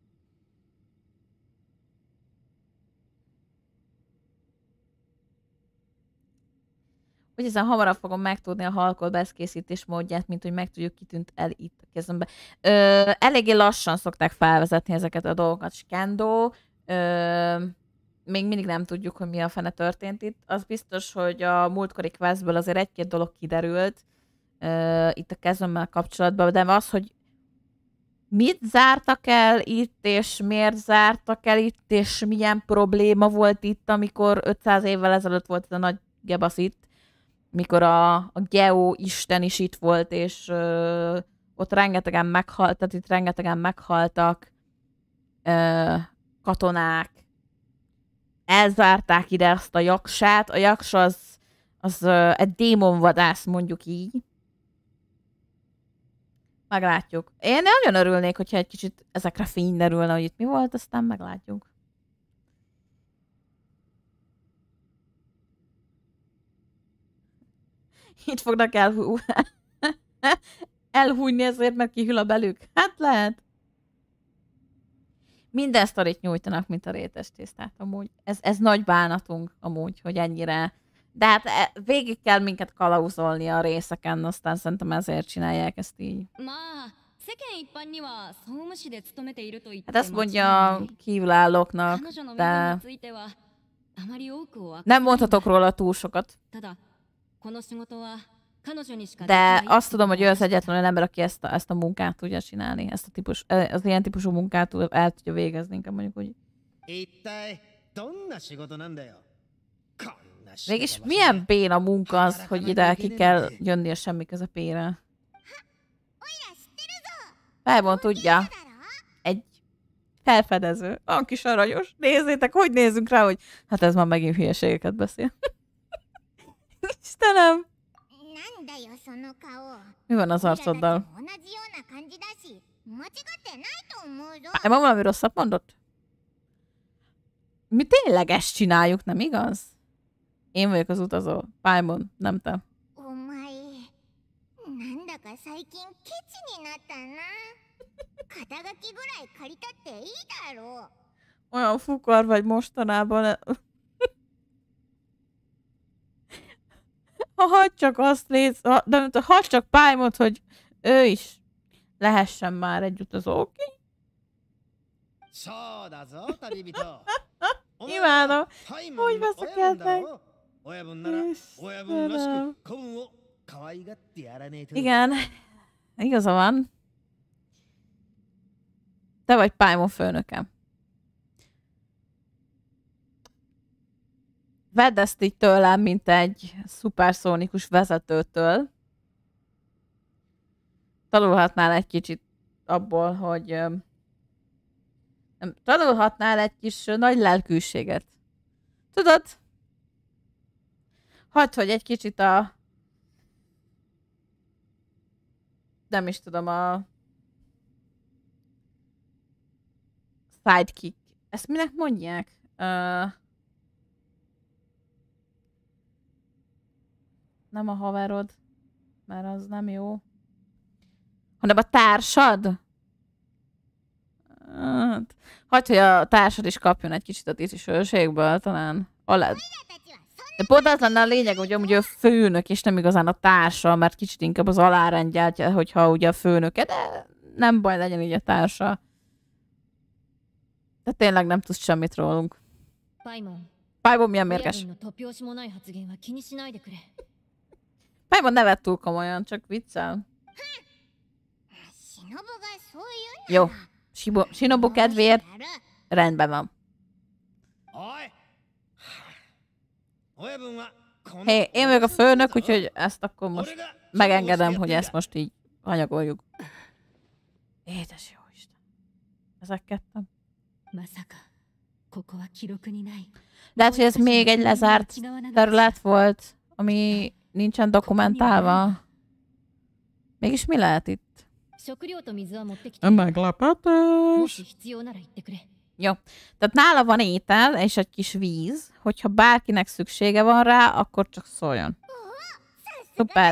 Úgy hiszem, hamarabb fogom megtudni a halkol beszkészítés módját, mint hogy meg tudjuk, kitűnt el itt a kezembe. Ö, eléggé lassan szokták felvezetni ezeket a dolgokat. Skendo, ö, még mindig nem tudjuk, hogy mi a fene történt itt. Az biztos, hogy a múltkori questből azért egy-két dolog kiderült ö, itt a kezemmel kapcsolatban, de az, hogy mit zártak el itt, és miért zártak el itt, és milyen probléma volt itt, amikor ötszáz évvel ezelőtt volt ez a nagy gebasz itt, mikor a, a Geo isten is itt volt, és ö, ott rengetegen meghalt, tehát itt rengetegen meghaltak ö, katonák. Elzárták ide azt a jaksát. A jaks az, az ö, egy démonvadász, mondjuk így. Meglátjuk. Én nagyon örülnék, hogyha egy kicsit ezekre fény derülne, hogy itt mi volt, aztán meglátjuk. Itt fognak elhú... elhújni ezért, mert kihűl a belük. Hát lehet. Minden sztorit nyújtanak, mint a rétes tésztát amúgy. Ez, ez nagy bánatunk amúgy, hogy ennyire. De hát végig kell minket kalauzolni a részeken, aztán szerintem ezért csinálják ezt így. Hát ezt mondja a kívülállóknak, de nem mondhatok róla túl sokat. De azt tudom, hogy ő az egyetlen ember, aki ezt a, ezt a munkát tudja csinálni. Ezt a típus, az ilyen típusú munkát el tudja végezni, inkább mondjuk úgy. Mégis milyen béna munka az, hogy ide ki kell jönni a semmi közepére? Paimon tudja. Egy felfedező. Olyan kis aranyos. Nézzétek, hogy nézzünk rá, hogy hát ez már megint hülyeségeket beszél. Istenem! Mi van az arcoddal? Paimon valami rosszat mondott? Mi tényleg ezt csináljuk, nem igaz? Én vagyok az utazó. Paimon, nem te. Olyan fukar vagy mostanában. Ha hadd csak azt néz, ha, de hadd csak Paimont, hogy ő is lehessen már egy utazó, oké? Imádom. Hogy veszekednek? Igen. Igaza van. Te vagy Paimon főnökem. Vedd ezt így tőlem, mint egy szuperszónikus vezetőtől. Tanulhatnál egy kicsit abból, hogy nem, tanulhatnál egy kis nagy lelkűséget. Tudod? Hagyd, hogy egy kicsit a nem is tudom, a sidekick. Ezt minek mondják? Uh... Nem a haverod, mert az nem jó. Hanem a társad? Hát, hagyd, hogy a társad is kapjon egy kicsit a tisztviselőségből, talán. Alá... De pont az lenne a lényeg, hogy amúgy a főnök, és nem igazán a társa, mert kicsit inkább az alárendjelt, hogyha ugye a főnöke, de nem baj, legyen így a társa. De tényleg nem tudsz semmit rólunk. Paimon. Pályban milyen mérges. Pályban nevet túl komolyan, csak viccel. Jó. Shinobu kedvéért rendben van. Hé, hey, én vagyok a főnök, úgyhogy ezt akkor most megengedem, hogy ezt most így hanyagoljuk. Édes jó Isten. Ezek ketten. Lehet, hogy ez még egy lezárt terület volt, ami nincsen dokumentálva. Mégis mi lehet itt? Meglepetés! Jó. Tehát nála van étel és egy kis víz, hogyha bárkinek szüksége van rá, akkor csak szóljon. Szuper!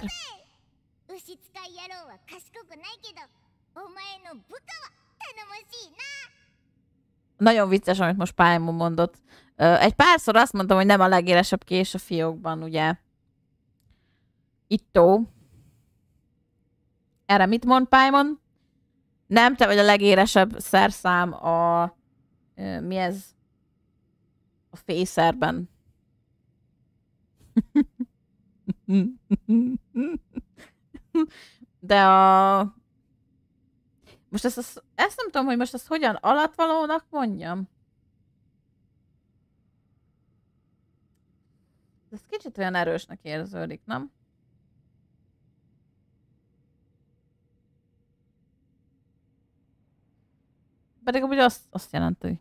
Nagyon vicces, amit most Paimon mondott. Egy párszor azt mondtam, hogy nem a legélesebb kés a fiókban, ugye? Ittó. Erre mit mond Paimon? Nem, te vagy a legélesebb szerszám a... Mi ez? A fészerben. De a... Most ezt, ezt, ezt nem tudom, hogy most ezt hogyan alatvalónak mondjam. Ez kicsit olyan erősnek érződik, nem? Pedig amúgy azt, azt jelenti.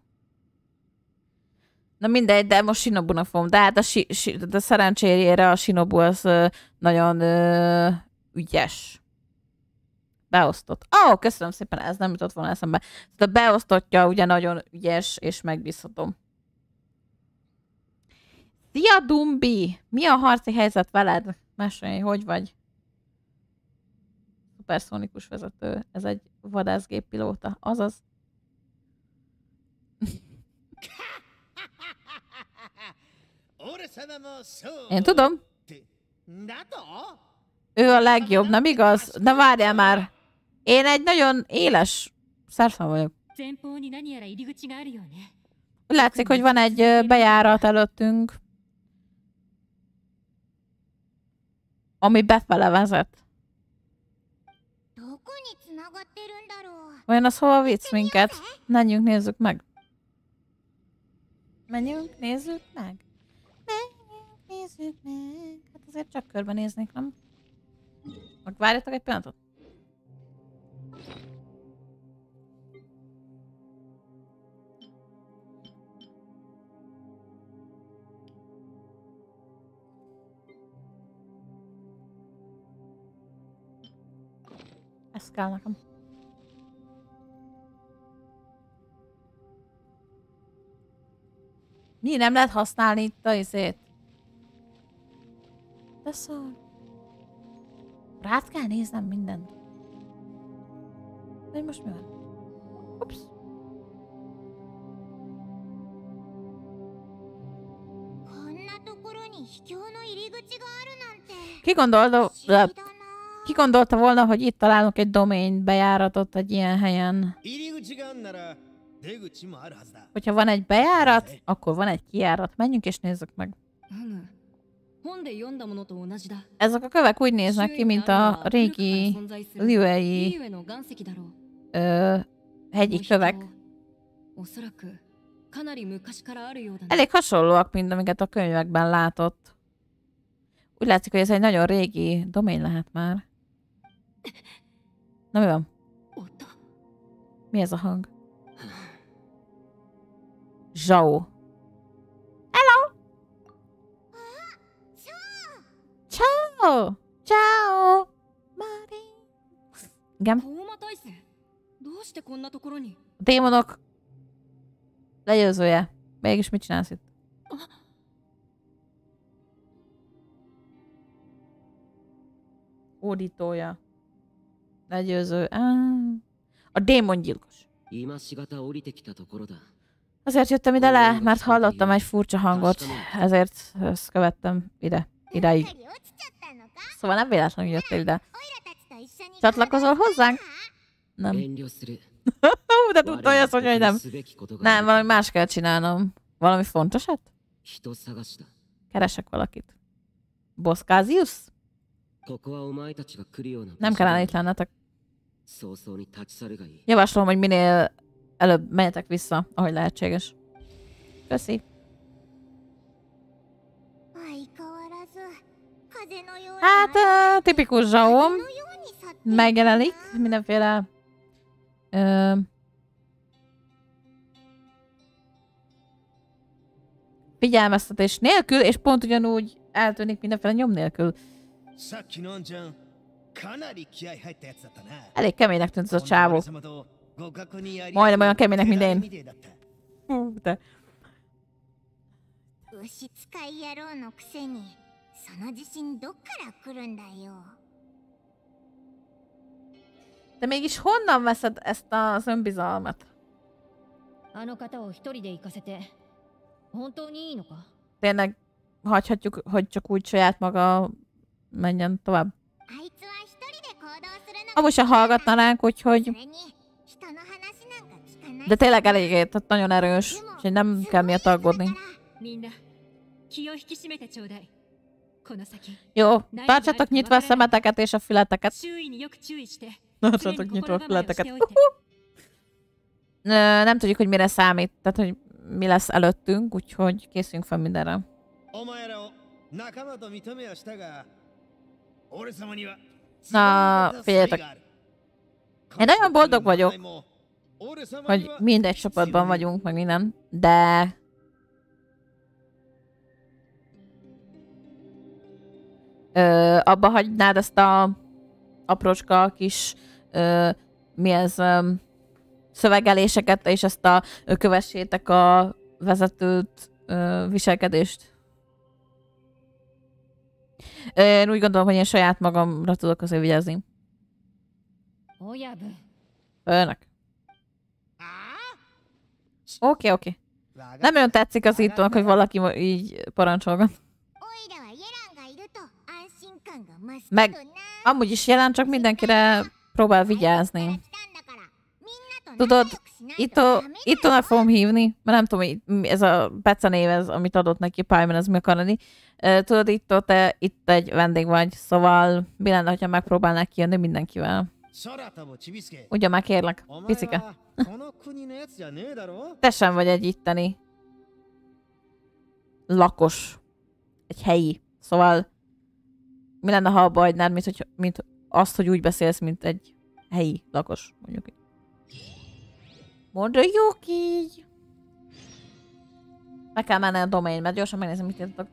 Na mindegy, de most Shinobunak fogom. De hát a, si, si, de szerencsére a Shinobu az ö, nagyon ö, ügyes. Beosztott. Ó, oh, köszönöm szépen, ez nem jutott volna eszembe. De beosztottja ugye nagyon ügyes és megbízható. Szia, Dumbi! Mi a harci helyzet veled? Mesélj, hogy vagy? Szuperszónikus vezető. Ez egy vadászgéppilóta. Azaz. Én tudom. Ő a legjobb, nem igaz? De várjál már. Én egy nagyon éles szerszám vagyok. Látszik, hogy van egy bejárat előttünk, ami befele vezet. Olyan az hova vicc minket? Menjünk, nézzük meg. Menjünk, nézzük meg. Menjünk, nézzük meg. Hát azért csak körbenéznék, nem? Meg várjatok egy pillanatot. Ez kell nekem. Mi, nem lehet használni itt a izét? De szól. Rád kell néznem mindent. De most mi van? Ups. Ki gondolta, ki gondolta volna, hogy itt találunk egy domain bejáratot egy ilyen helyen? Hogyha van egy bejárat, akkor van egy kijárat. Menjünk és nézzük meg. Ezek a kövek úgy néznek ki, mint a régi Liuei ö, hegyi kövek. Elég hasonlóak, mint amiket a könyvekben látott. Úgy látszik, hogy ez egy nagyon régi domain lehet már. Na mi van? Mi ez a hang? Zhao. Hello! Ciao! Ciao! Mari! Igen. A démonok legyőzője. Mégis mit csinálsz itt? Hódítója. Legyőző. Ah. A démongyilkos. Azért jöttem ide le, mert hallottam egy furcsa hangot, ezért ezt követtem ide, ideig. Szóval nem véletlenül jöttél ide. Csatlakozol hozzánk? Nem. De tudta, hogy azt mondja, hogy nem. Nem, valami más kell csinálnom. Valami fontosat? Keresek valakit. Boszkázius? Nem kellene itt lennetek. Javaslom, hogy minél előbb menjetek vissza, ahogy lehetséges. Köszi. Hát, uh, tipikus Zsaóm. Megjelenik mindenféle uh, figyelmeztetés nélkül, és pont ugyanúgy eltűnik mindenféle nyom nélkül. Elég keménynek tűnt ez a csávó. Majdnem olyan keménynek, mint én. Hú, de... De mégis honnan veszed ezt az önbizalmat? Tényleg hagyhatjuk, hogy csak úgy saját maga menjen tovább? Amúgy se hallgatna ránk, úgyhogy... De tényleg elég, tehát nagyon erős, úgyhogy nem kell miatt aggódni. Jó, tartsatok nyitva a szemeteket és a fületeket. Tartsatok nyitva a fületeket. Nem tudjuk, hogy mire számít, tehát hogy mi lesz előttünk, úgyhogy készüljünk fel mindenre. Na, figyeljetek. Én nagyon boldog vagyok, hogy mindegy csapatban vagyunk, meg minden, de... Ö, abba hagynád ezt a aprócska kis ö, mi ez, ö, szövegeléseket, és ezt a ö, kövessétek a vezetőt ö, viselkedést. Én úgy gondolom, hogy én saját magamra tudok azért vigyázni. Önök. Oké, oké. Nem nagyon tetszik az ittónak, hogy valaki így parancsolgat. Meg amúgy is jelen, csak mindenkire próbál vigyázni. Tudod, Itto, Ittónak fogom hívni, mert nem tudom, ez a Peca név, ez, amit adott neki Paimon, ez mi akar lenni. Tudod, Itto, te itt egy vendég vagy, szóval mi lenne, ha megpróbálnák kijönni mindenkivel? Ugye már kérlek, picike. Te sem vagy egy itteni lakos, egy helyi, szóval mi lenne, ha abba hagynád, mint, hogy, mint azt, hogy úgy beszélsz, mint egy helyi lakos, mondjuk így. Mondjuk így. Meg kell menni a domainbe, gyorsan megnézem, mit írtak.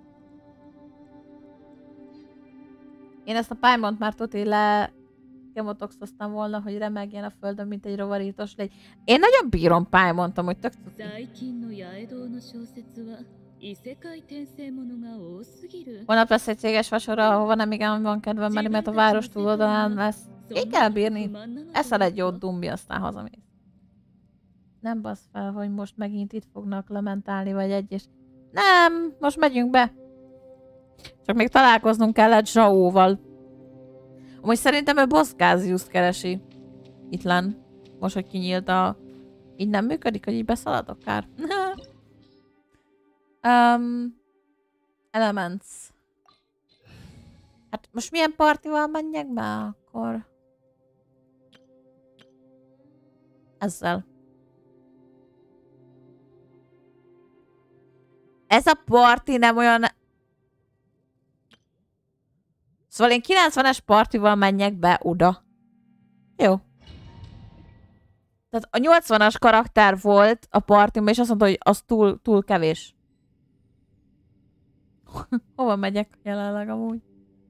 Én ezt a Paimont már tuti le kemotoxoztam volna, hogy remegjen a földön, mint egy rovarítos légy. Én nagyon bírom Paimontom, hogy tök tuti. Holnap lesz egy céges vacsora, ahova nem igen van kedvem menni, mert a város túloldalán lesz. Így kell bírni. Eszel egy jót, dumbi, aztán hazamész. Nem basz fel, hogy most megint itt fognak lamentálni, vagy egy és... Nem, most megyünk be. Csak még találkoznunk kellett Zsaóval. Amúgy szerintem ő Boszkáziuszt keresi. Itt lenn. Most, hogy kinyílt a... Így nem működik, hogy így beszaladok kár. um, Elements. Hát most milyen partival menjek be akkor? Ezzel. Ez a parti nem olyan... Szóval én kilencvenes partival menjek be oda. Jó. Tehát a nyolcvanas karakter volt a partimban, és azt mondta, hogy az túl, túl kevés. Hova megyek jelenleg amúgy?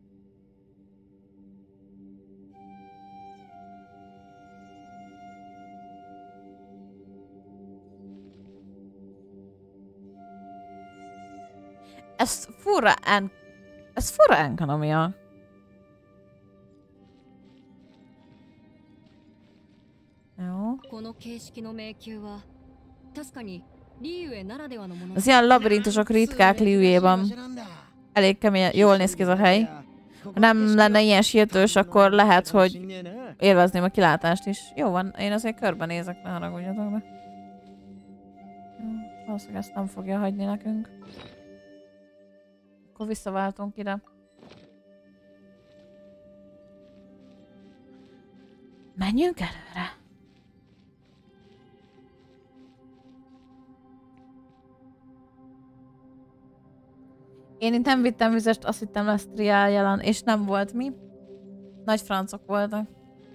Ez fura en... Ez fura enkanomia. Jó. Az ilyen labirintusok ritkák Liyue-ban. Elég kemény, jól néz ki ez a hely. Ha nem lenne ilyen sietős, akkor lehet, hogy élvezném a kilátást is. Jó van, én azért körbenézek, ne haragudjatok be. Valószínűleg ezt nem fogja hagyni nekünk. Akkor visszaváltunk ide. Menjünk előre! Én itt nem vittem vizest, azt hittem lesz triál jelen, és nem volt mi. Nagy francok voltak.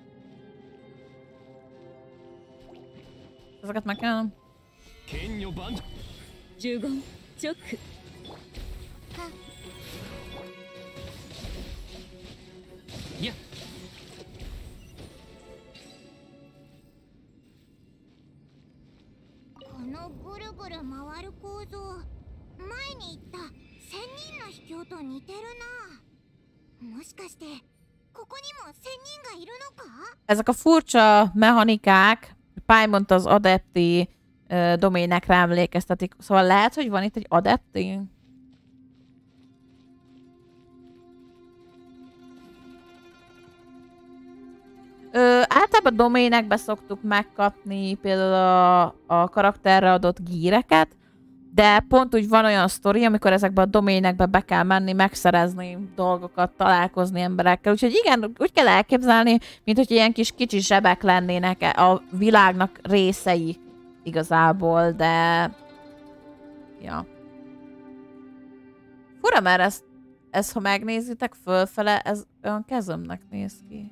Ezeket meg kellene? Jugon, Chok. Ja. このぐるぐる回る構造、前に言った千人の秘境と似てるな。もしかしてここにも千人がいるのか？ Ezek a furcsa mechanikák, Paimont az adepti uh, doménekre emlékeztetik. Szóval lehet, hogy van itt egy adepti? Ö, általában doménekbe szoktuk megkapni például a, a karakterre adott gíreket, de pont úgy van olyan sztori, amikor ezekbe a doménekbe be kell menni, megszerezni dolgokat, találkozni emberekkel. Úgyhogy igen, úgy kell elképzelni, mint hogy ilyen kis kicsi zsebek lennének a világnak részei igazából, de... Ja. Fura, mert ez, ez ha megnézitek fölfele, ez olyan kezemnek néz ki.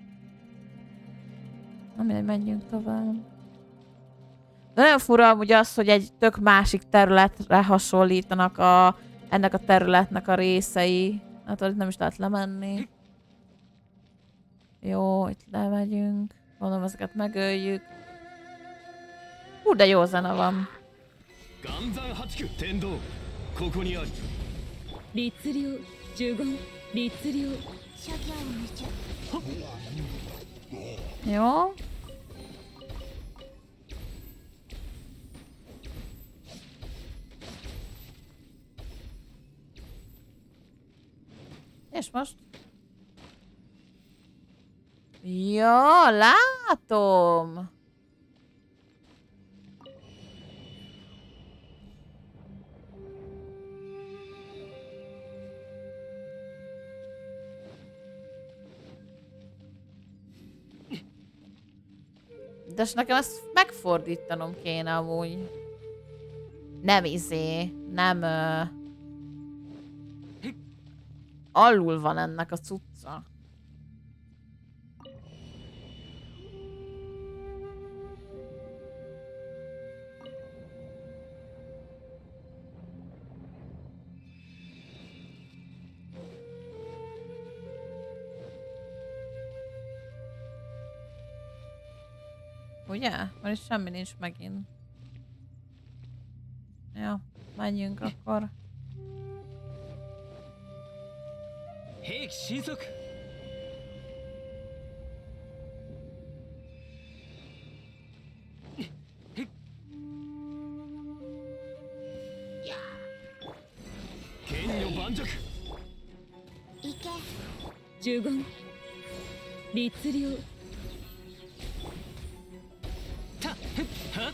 Na mindegy, menjünk tovább. De nagyon fura amúgy az, hogy egy tök másik területre hasonlítanak a, ennek a területnek a részei. Hát itt nem is lehet lemenni. Jó, itt lemegyünk. Mondom, ezeket megöljük. Hú, de jó zene van. Jó. És most? Ja, látom! De nekem ezt megfordítanom kéne amúgy. Nem izé, nem... Uh... Alul van ennek a cucca. Ugye? Mert is semmi nincs megint. Ja, menjünk akkor. Hék Shinzok! Kenyo Banjok! Ike. Jugon. Ritsuryu. Ta! Ha!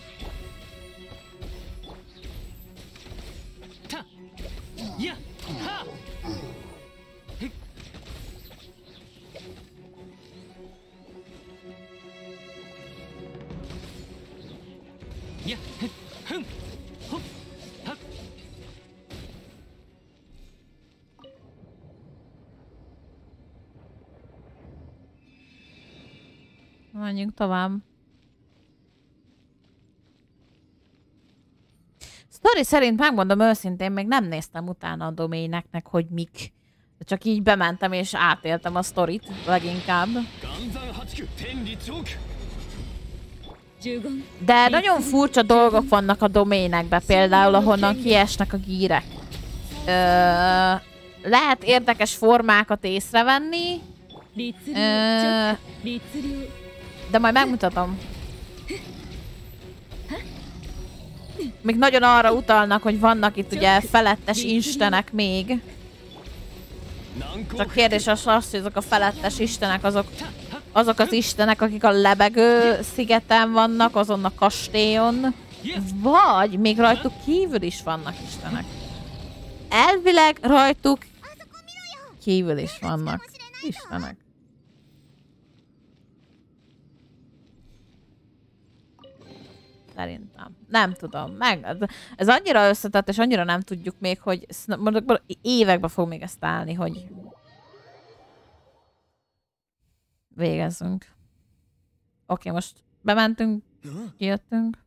Ta! Ya! Ha! Ja, hm, hopp, hopp. Menjünk tovább. Sztori szerint megmondom őszintén, még nem néztem utána a doméneknek, hogy mik. Csak így bementem és átéltem a sztorit leginkább. De nagyon furcsa dolgok vannak a doménekben, például ahonnan kiesnek a gírek. Ö, lehet érdekes formákat észrevenni, ö, de majd megmutatom. Még nagyon arra utalnak, hogy vannak itt ugye felettes istenek még. Csak kérdés az, az hogy azok a felettes istenek, azok, azok az istenek, akik a lebegő szigeten vannak, azon a kastélyon, Vagy még rajtuk kívül is vannak istenek. Elvileg rajtuk kívül is vannak istenek. Szerintem. Nem tudom. Meg, ez annyira összetett, és annyira nem tudjuk még, hogy mondjuk évekbe fog még ezt állni, hogy végezzünk. Oké, most bementünk, kijöttünk.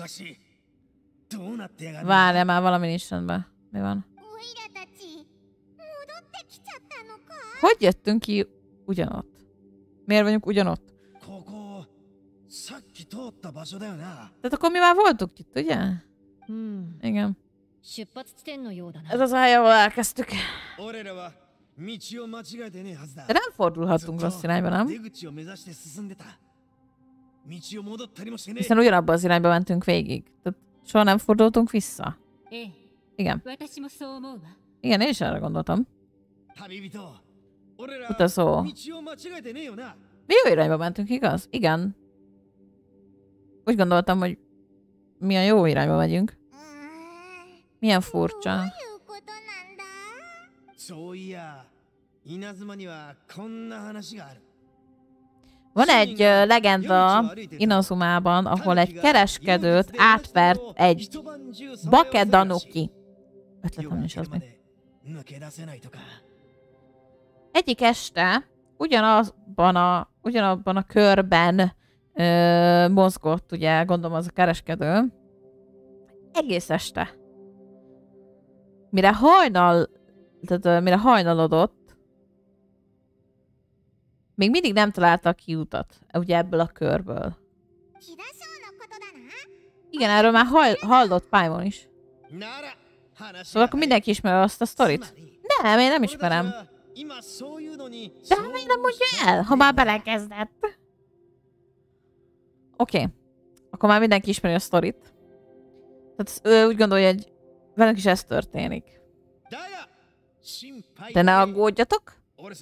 Várjál, már valami nincs rendben. Mi van? Hogy jöttünk ki ugyanott? Miért vagyunk ugyanott? Tehát akkor mi már voltunk itt, ugye? Hmm. Igen. 出発地点のようだな。 Ez az a hely, ahol elkezdtük. De nem fordulhatunk rossz irányba, nem? Hiszen ugyanabban az irányba mentünk végig. Tehát soha nem fordultunk vissza. Igen. Igen, én is erre gondoltam. Utazó. Mi jó irányba mentünk, igaz? Igen. Úgy gondoltam, hogy milyen jó irányba megyünk. Milyen furcsa. Van egy uh, legenda Inazumában, ahol egy kereskedőt átvert egy Bakedanuki. Ötletem is az mi. Egyik este ugyanazban a, ugyanabban a körben ö, mozgott, ugye, gondolom az a kereskedő. Egész este. Mire hajnal, tehát ö, mire hajnalodott, még mindig nem találta a kiutat, ugye ebből a körből. Igen, erről már hall, hallott Paimon is. Szóval akkor mindenki ismeri azt a sztorit? Nem, én nem ismerem. De miért nem mondja el, ha már belekezdett? Oké. Okay. Akkor már mindenki ismeri a sztorit. Tehát ő úgy gondolja, hogy velünk is ez történik. De ne aggódjatok.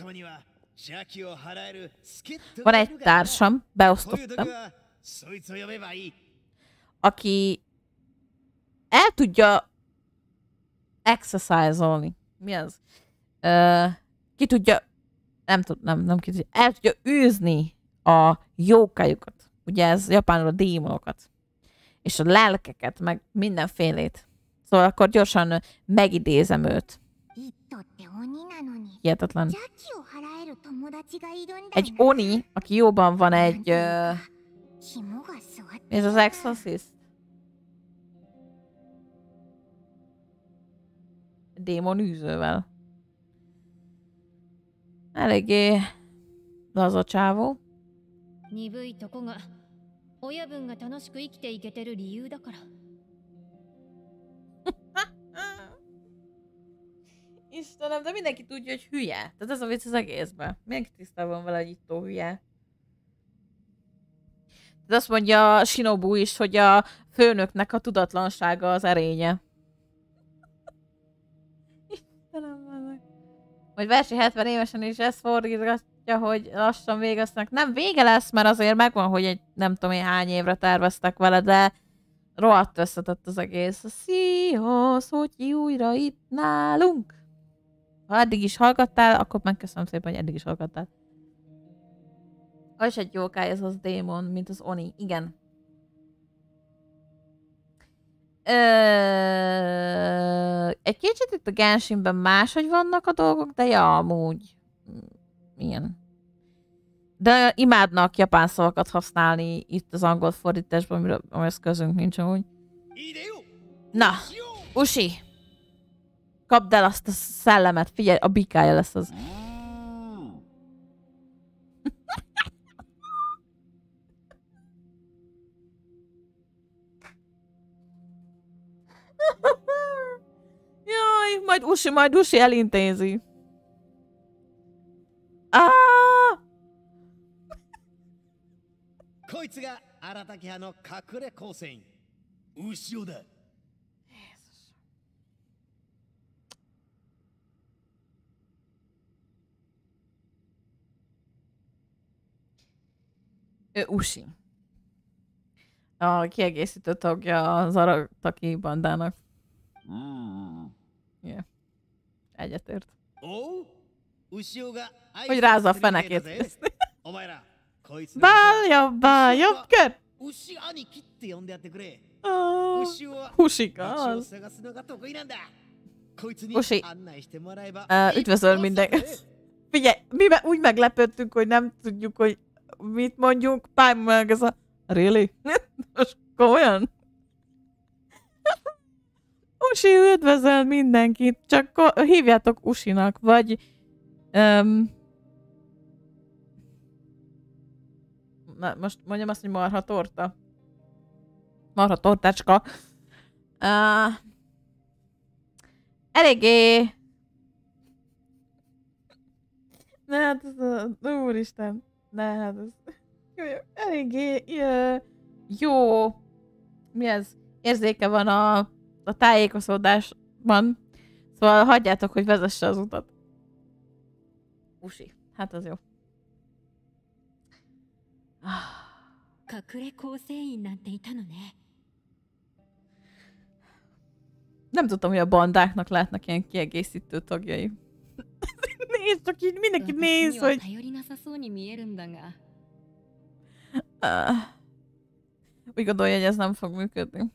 Van egy társam, beosztottam, aki el tudja exercise-olni. Mi az? Uh, ki tudja, nem tud, nem, nem ki tudja, el tudja űzni a jókájukat. Ugye ez japánul a démonokat. És a lelkeket, meg mindenfélét. Szóval akkor gyorsan megidézem őt. Hihetetlen. Egy oni, aki jóban van egy... Uh, ez az Exorcist? Démonűzővel. Eléggé laza csávó. 鈍いとこが親分が楽しく生きていけてる理由だから。 Istenem, de mindenki tudja, hogy hülye. Tehát ez a vicc az egészben. Mindenki tisztában van vele, hogy itt hülye. Tehát azt mondja Shinobu is, hogy a főnöknek a tudatlansága az erénye. Istenem, vannak. Hogy Versi hetven évesen is ezt fordítgatja, hogy lassan végeznek. Nem, vége lesz, mert azért megvan, hogy egy nem tudom én hány évre terveztek vele, de rohadt összetett az egész. Szia, Szotyi újra itt nálunk. Ha eddig is hallgattál, akkor megköszönöm szépen, hogy eddig is hallgattál. Az egy jókály, ez az démon, mint az Oni. Igen. Ö... Egy kicsit itt a Genshinben máshogy vannak a dolgok, de ja, amúgy. Ilyen. De imádnak japán szavakat használni itt az angol fordításban, amihez közünk nincs amúgy. Na, Usi! Kapd el azt a szellemet, figyelj, a bikája lesz az. Jaj, majd Usi, majd Usi elintézi. Ah! こいつが荒滝派の隠れ構成員牛尾だ。 Ő Usi. A kiegészítő tagja az Arataki bandának. Yeah. Egyetért. Hogy rázza a fenekét. Bál jobb, bál jobb, kör! Husika az. Usi, uh, üdvözöl mindenkit. Figyelj, mi me úgy meglepődtünk, hogy nem tudjuk, hogy mit mondjunk. Paimon meg ez a... Really? Most komolyan? Usi üdvözöl mindenkit, csak hívjátok Usinak, vagy... Um, na, most mondjam azt, hogy marha torta. Marha tortácska. Uh, eléggé... Ne, hát ez a... Úristen. Ne, hát ez... Eléggé... Jó... Mi ez? Érzéke van a, a tájékozódásban. Szóval hagyjátok, hogy vezesse az utat. Usi. Hát az jó. Nem tudtam, hogy a bandáknak lehetnek ilyen kiegészítő tagjai. Nézd, csak így mindenki néz, hogy... Uh, úgy gondolja, hogy ez nem fog működni.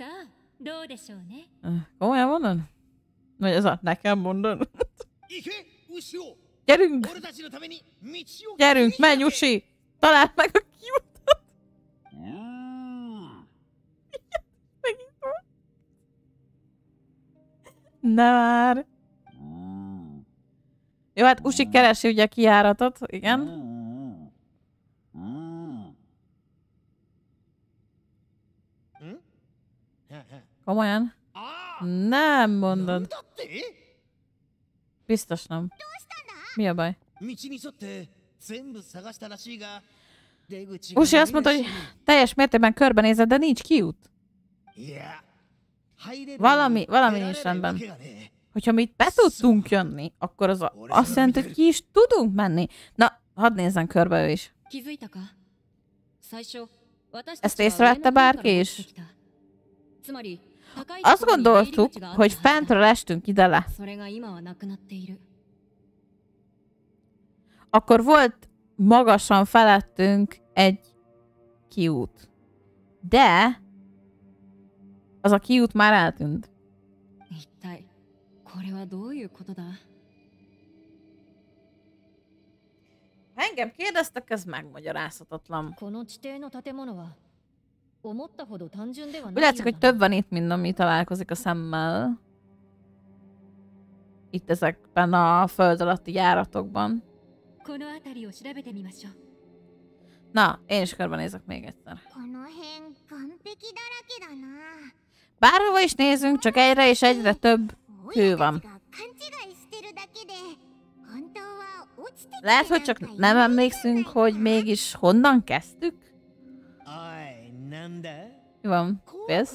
Uh, komolyan mondod? Vagy ez a nekem mondod? Gyerünk! Gyerünk, menj, Usi! Találd meg a kiutat! Ne már! Jó, hát Usi keresi ugye a kijáratot, igen. Komolyan? Nem mondod. Biztos nem. Mi a baj? Usi azt mondta, hogy teljes mértékben körbenézed, de nincs kiút. Valami, valami nincs rendben. Hogyha mi itt be tudtunk jönni, akkor az a, azt jelenti, hogy ki is tudunk menni. Na, hadd nézzen körbe ő is. Ezt észrevette bárki is? Azt gondoltuk, hogy fentről estünk ide le. Akkor volt magasan felettünk egy kiút. De az a kiút már eltűnt. Ha engem kérdeztek, ez megmagyarázhatatlan. Úgy látszik, hogy több van itt, mint ami találkozik a szemmel. Itt ezekben a föld alatti járatokban. Na, én is körbenézek még egyszer. Bárhova is nézünk, csak egyre és egyre több kő van. Lehet, hogy csak nem emlékszünk, hogy mégis honnan kezdtük? Mi van? Félsz?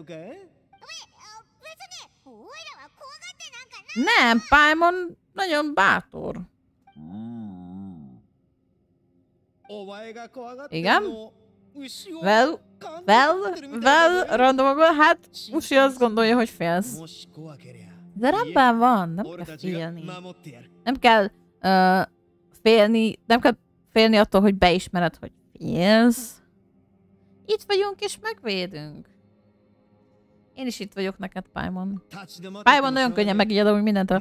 Nem, Paimon nagyon bátor. Igen? Well, well, well, randomokban, hát Usi azt gondolja, hogy félsz. De rendben van, nem kell félni. Nem kell uh, félni, nem kell félni attól, hogy beismered, hogy félsz. Itt vagyunk és megvédünk. Én is itt vagyok neked, Paimon. Paimon nagyon könnyen megijed, hogy mindentől.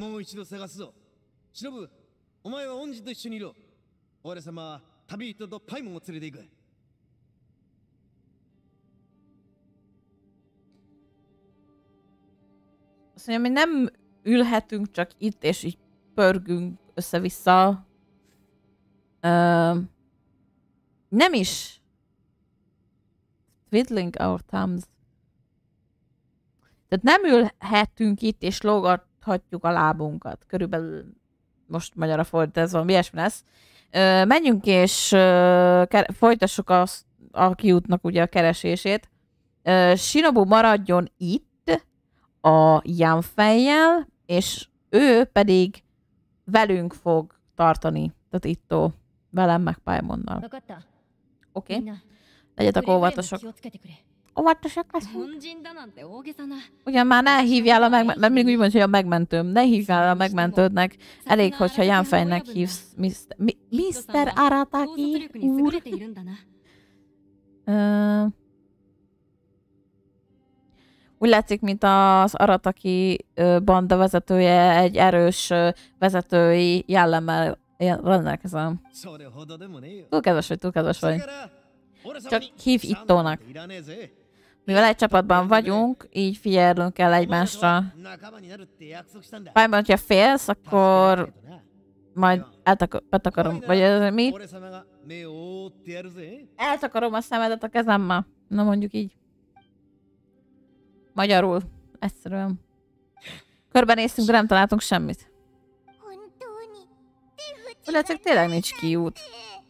Azt mondja, mi nem ülhetünk csak itt, és így pörgünk össze-vissza. Uh, nem is. Twiddling our thumbs. Tehát nem ülhetünk itt, és lógathatjuk a lábunkat. Körülbelül most magyarra fordítva, valami ilyesmi lesz. Uh, menjünk és uh, folytassuk a, a kiútnak ugye a keresését. Uh, Shinobu maradjon itt a Yanfei-jel, és ő pedig velünk fog tartani. Tehát Itto velem meg Paimonnal. Oké. Okay. Legyetek óvatosok. くれぐれも気をつけてくれ。 Óvatosak leszünk. 恩人だなんて大げさな。 Ugyan már ne hívjál a megmentőm, mert mindig úgy mondja, hogy a megmentőm. Ne hívjál a megmentődnek. Elég, hogyha Janfejnek hívsz. miszter Mi, miszter Arataki 統率力に優 úr. れているんだな。 Ö, úgy látszik, mint az Arataki ö, banda vezetője egy erős ö, vezetői jellemmel jel- rendelkezem. それほどでもねえよ。 Túl kedves vagy, túl kedves それ vagy. から俺様 Csak に hív シャン Ittónak. いらねえぜ。 Mivel egy csapatban vagyunk, így figyelnünk kell egymásra. 仲間になるって約束したんだ。 Fájban, hogyha félsz, 助けら akkor れないとな。 majd eltak- betakarom. Vagy ez mi? 俺様が目を覆ってやるぜ。 Eltakarom a szemedet a kezemmel. Na mondjuk így. Magyarul. Egyszerűen. Körbenéztünk, de nem találtunk semmit. 本当に出口 Úgy látszik, tényleg nincs kiút.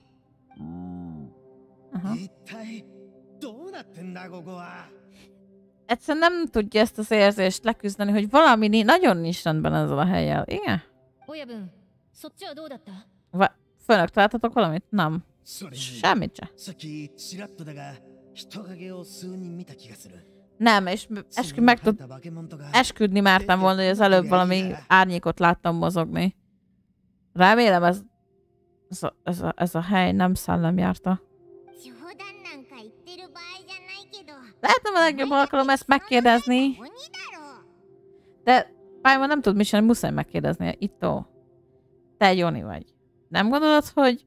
Aha. 一体どうなってんだここは。 Egyszerűen nem tudja ezt az érzést leküzdeni, hogy valami ni- nagyon nincs rendben ezzel a hellyel. Igen? 親分、そっちはどうだった？ Va- Főnök, találtatok valamit? Nem. それに Semmit se. さっきちらっとだが人影を数人見た気がする。 Nem, és eskü meg tud, 化け物とか esküdni mártam volna, hogy az előbb valami árnyékot láttam mozogni. Remélem ez, ez, a, ez, a, ez a hely nem szellem járta. 冗談なんか言ってる場合じゃないけど Lehetne a legjobb alkalom ezt megkérdezni, 鬼だろ de Pályma nem tud mit sem, muszáj megkérdezni. Ittó. Te egy Joni vagy. Nem gondolod, hogy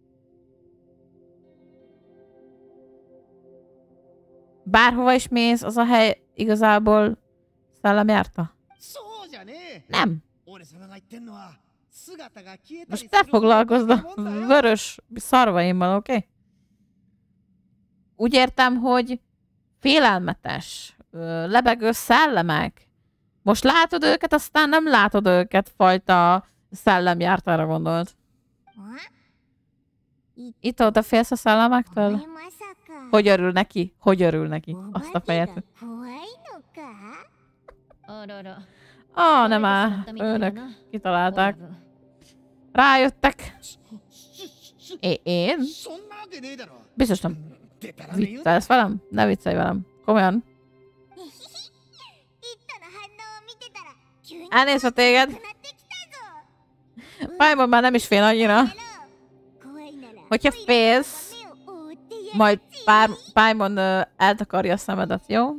bárhova is mész, az a hely igazából szellem járta? そうじゃねえ。 Nem. 俺様が言ってんのは姿が消えたり Most す te る foglalkozz a 化け物だよ。 vörös szarvaimmal, oké? Okay? Úgy értem, hogy félelmetes, ö, lebegő szellemek. Most látod őket, aztán nem látod őket, fajta szellemjártára gondolt. あ Itt ott a félsz a お szellemektől? 前まさか Hogy örül neki? Hogy örül neki? お Azt a 化け fejet. が怖いのかあらら。 Ah, nem バ áll. レてしまったみたいだ Őnök な。 kitalálták. 親分 Rájöttek. É- én? そんなわけねえだろ。 Biztos nem でたらめ言うな。 viccelsz velem? Ne viccelj velem. Komolyan. イットの反応を見てたら急に Elnézve téged. なってきたぞ Pályban már nem is fél annyira. 怖いなら Hogyha félsz, 目を覆ってやる majd pár, Pályban ö, eltakarja a szemedet, jó?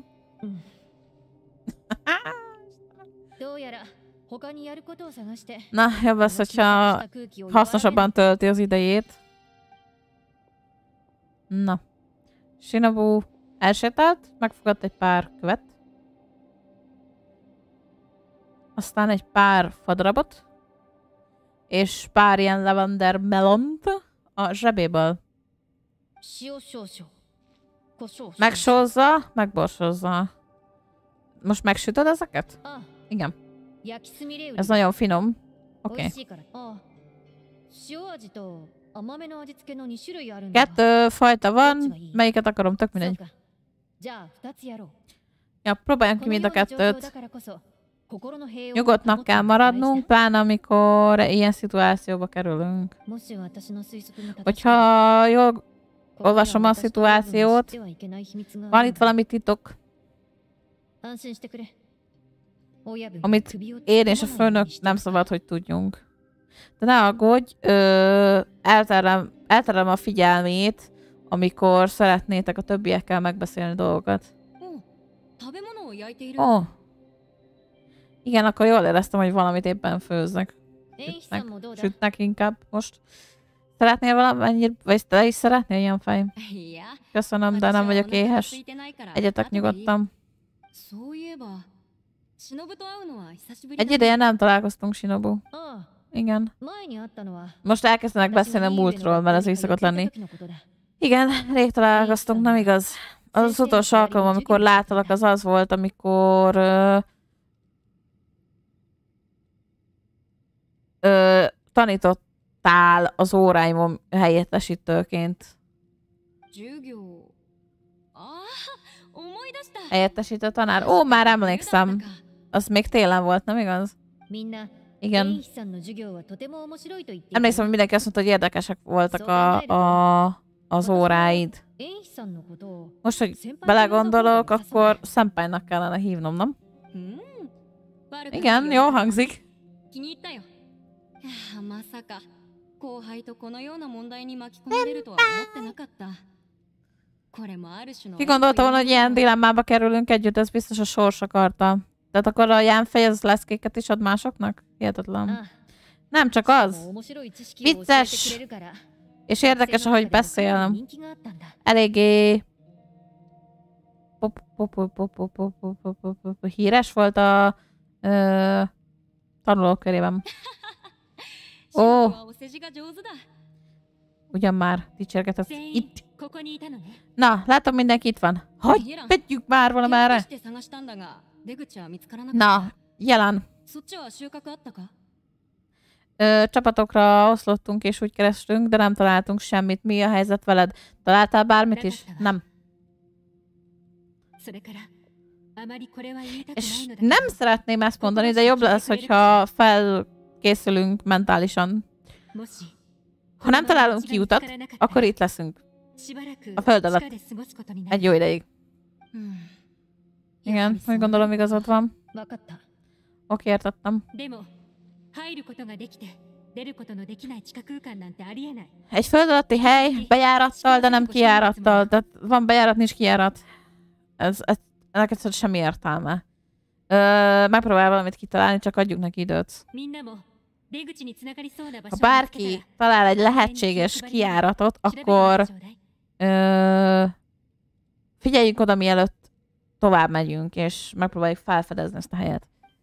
どうやら他にやることを探して。 Na, jobb lesz, hogyha hasznosabban tölti az idejét. Na. Shinobu elsétált, megfogadt egy pár követ. Aztán egy pár fadarabot. És pár ilyen lavender melont a zsebéből. 塩少々。胡椒少々。 Megsózza, megborsozza. Most megsütöd ezeket? あ、 Igen. 焼きすみれうり Ez nagyon finom. 美 Oké. 味しいから。あ、塩味と甘めの味付けのに種類あるんだ。 Kettő fajta van. Melyiket akarom, tök そう mindegy. か。じゃあ二つやろう。 Ja, próbáljam こ ki の mind よ a うな状況だ kettőt. からこそ心の平穏を Nyugodtnak 保つ kell のが大事 maradnunk, だ。 pláne amikor ilyen szituációba kerülünk. もし私の推測が正しければ Hogyha jól ここには olvasom a 私と親分の知 szituációt, ってはいけない秘密があ van る itt valami titok, 安心してくれ。親分、 amit 首を突っ én 込 és a まないよう főnök にして nem ください。 szabad, hogy tudjunk. De ne aggódj, ö, elterem, elterem a figyelmét, amikor szeretnétek a többiekkel megbeszélni dolgokat. お食べ物を焼いている。 Ó, oh. Igen, akkor jól éreztem, hogy valamit éppen főznek. エイヒさんもどうだ？ Sütnek inkább most. Szeretnél valamennyit, vagy te is szeretnél ilyen fej? いや、 Köszönöm, de nem 私はお vagyok 腹が éhes. 空いてないから Egyetek 後でいい。 nyugodtan. そういえば、忍と会うのは久しぶり Egy だね。 ideje nem találkoztunk, Shinobu. ああ、 Igen. 前に会ったのは Most elkezdenek 私 beszélni の a いい上の múltról, mert ez 学 így 校 szokott に通 lenni. った時のことだ。 Igen, rég találkoztunk, nem igaz? Az az utolsó alkalom, amikor láttalak, az az volt, amikor... Ö, ö, tanítottál az óráimon helyettesítőként. 授業。ああ、思い出した。 Helyettesítő tanár? Ó, már emlékszem. Az még télen volt, nem igaz? みんな、エ Igen. イヒさんの授業はとても面白いと言っていた。 Emlékszem, hogy mindenki azt mondta, hogy érdekesek voltak a, a, az óráid. Most, hogy belegondolok, akkor Senpainak kellene hívnom, nem? Igen, jól hangzik. 気に入ったよ。まさか後輩とこのような問題に巻き込まれるとは思ってなかった。これもある種の Ki gondolta volna, hogy ilyen dilemmába kerülünk együtt, ez biztos a sors akarta. Tehát akkor a Jánfej az leszkéket is ad másoknak? Hihetetlen. Nem csak az. Vicces. És érdekes, ahogy beszél. Eléggé híres volt a tanulók körében. Ó! Ugyan már dicsergetett itt. Na, látom, mindenki itt van. Hogy vegyük már valamerre. Na, jelen. Ö, csapatokra oszlottunk és úgy kerestünk, de nem találtunk semmit. Mi a helyzet veled? Találtál bármit is? Nem. És nem szeretném ezt mondani, de jobb lesz, hogyha felkészülünk mentálisan. Ha nem találunk kiutat, akkor itt leszünk. A föld alatt. Egy jó ideig. Igen, úgy gondolom igazad van. Oké, értettem. Egy föld alatti hely, bejárattal, de nem kijárattal. Tehát van bejárat, nincs kijárat. Ez, ez, ennek egyszerűen semmi értelme. Ö, megpróbál valamit kitalálni, csak adjuk neki időt. Ha bárki talál egy lehetséges kijáratot, akkor ö, figyeljünk oda, mielőtt tovább megyünk, és megpróbáljuk felfedezni ezt a helyet.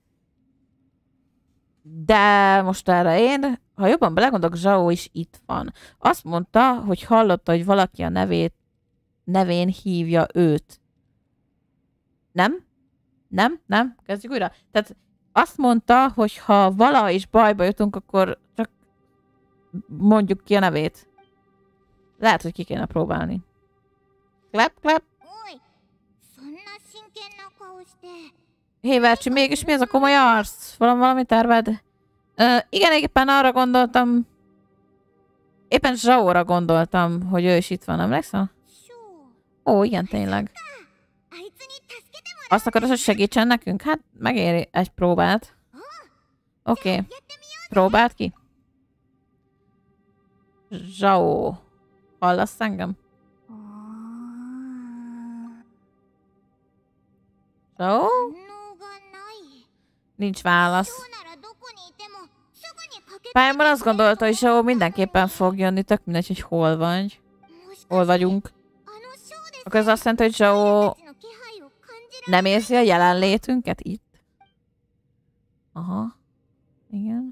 De most erre én, ha jobban belegondolok, Zhao is itt van. Azt mondta, hogy hallotta, hogy valaki a nevét, nevén hívja őt. Nem? Nem? Nem? Kezdjük újra. Tehát azt mondta, hogy ha vala is bajba jutunk, akkor csak mondjuk ki a nevét. Lehet, hogy ki kéne próbálni. Klep, klep. Hé, Vercsi, mégis mi ez a komoly arc? Valami, valami terved? Uh, igen, éppen arra gondoltam. Éppen Zsaóra gondoltam, hogy ő is itt van, emlékszel? Ó, igen, tényleg. Azt akarod, hogy segítsen nekünk? Hát, megéri egy próbát. Oké. Okay. Próbáld ki. Zsao. Hallasz engem? Zsao? Nincs válasz. Pályában azt gondolta, hogy Zsao mindenképpen fog jönni, tök mindegy, hogy hol vagy. Hol vagyunk. Akkor ez azt jelenti, hogy Zsao nem érzi a jelenlétünket itt? Aha. Igen.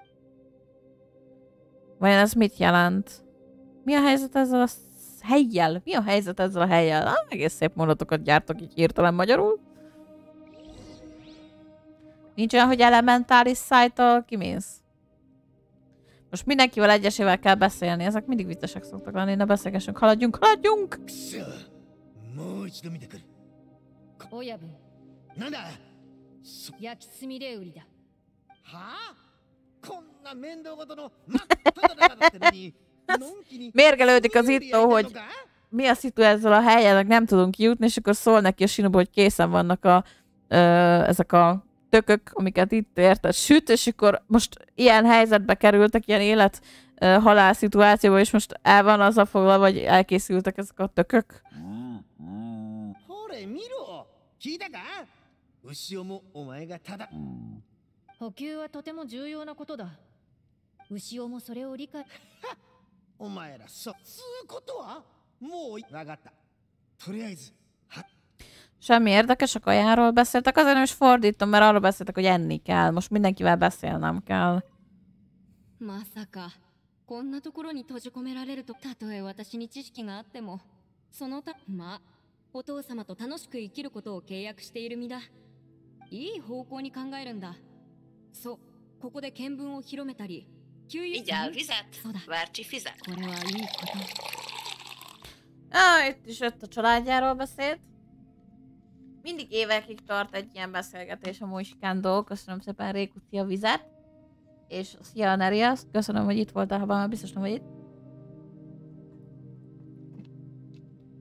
Vajon ez mit jelent? Mi a helyzet ezzel a hellyel? Mi a helyzet ezzel a hellyel? Ah, egész szép mondatokat gyártok így hirtelen magyarul. Nincs olyan, hogy elementális szájtól kimész. Most mindenkivel egyesével kell beszélni. Ezek mindig viccesek szoktak lenni. Na, beszélgessünk. Haladjunk, haladjunk! Mérgelődik az ittó, hogy mi a szitu ezzel a helyen, nem tudunk kijutni, és akkor szól neki a Shinobu, hogy készen vannak a, ö, ezek a tökök, amiket itt érted süt, és akkor most ilyen helyzetbe kerültek, ilyen élet-halál szituációba, és most el van az a foglalva, vagy elkészültek ezek a tökök. Semmi érdekes, a kajáról beszéltek, azért nem is fordítom, mert arról beszéltek, hogy enni kell. Most mindenkivel beszélnem kell. Igyál vizet, Vercsi fizet. Ah, itt is jött a családjáról beszélt. Mindig évekig tart egy ilyen beszélgetés a Moisikandó. Köszönöm szépen Rékuti a vizet. És szia Nerias, köszönöm, hogy itt voltál, ha már biztos nem vagy itt.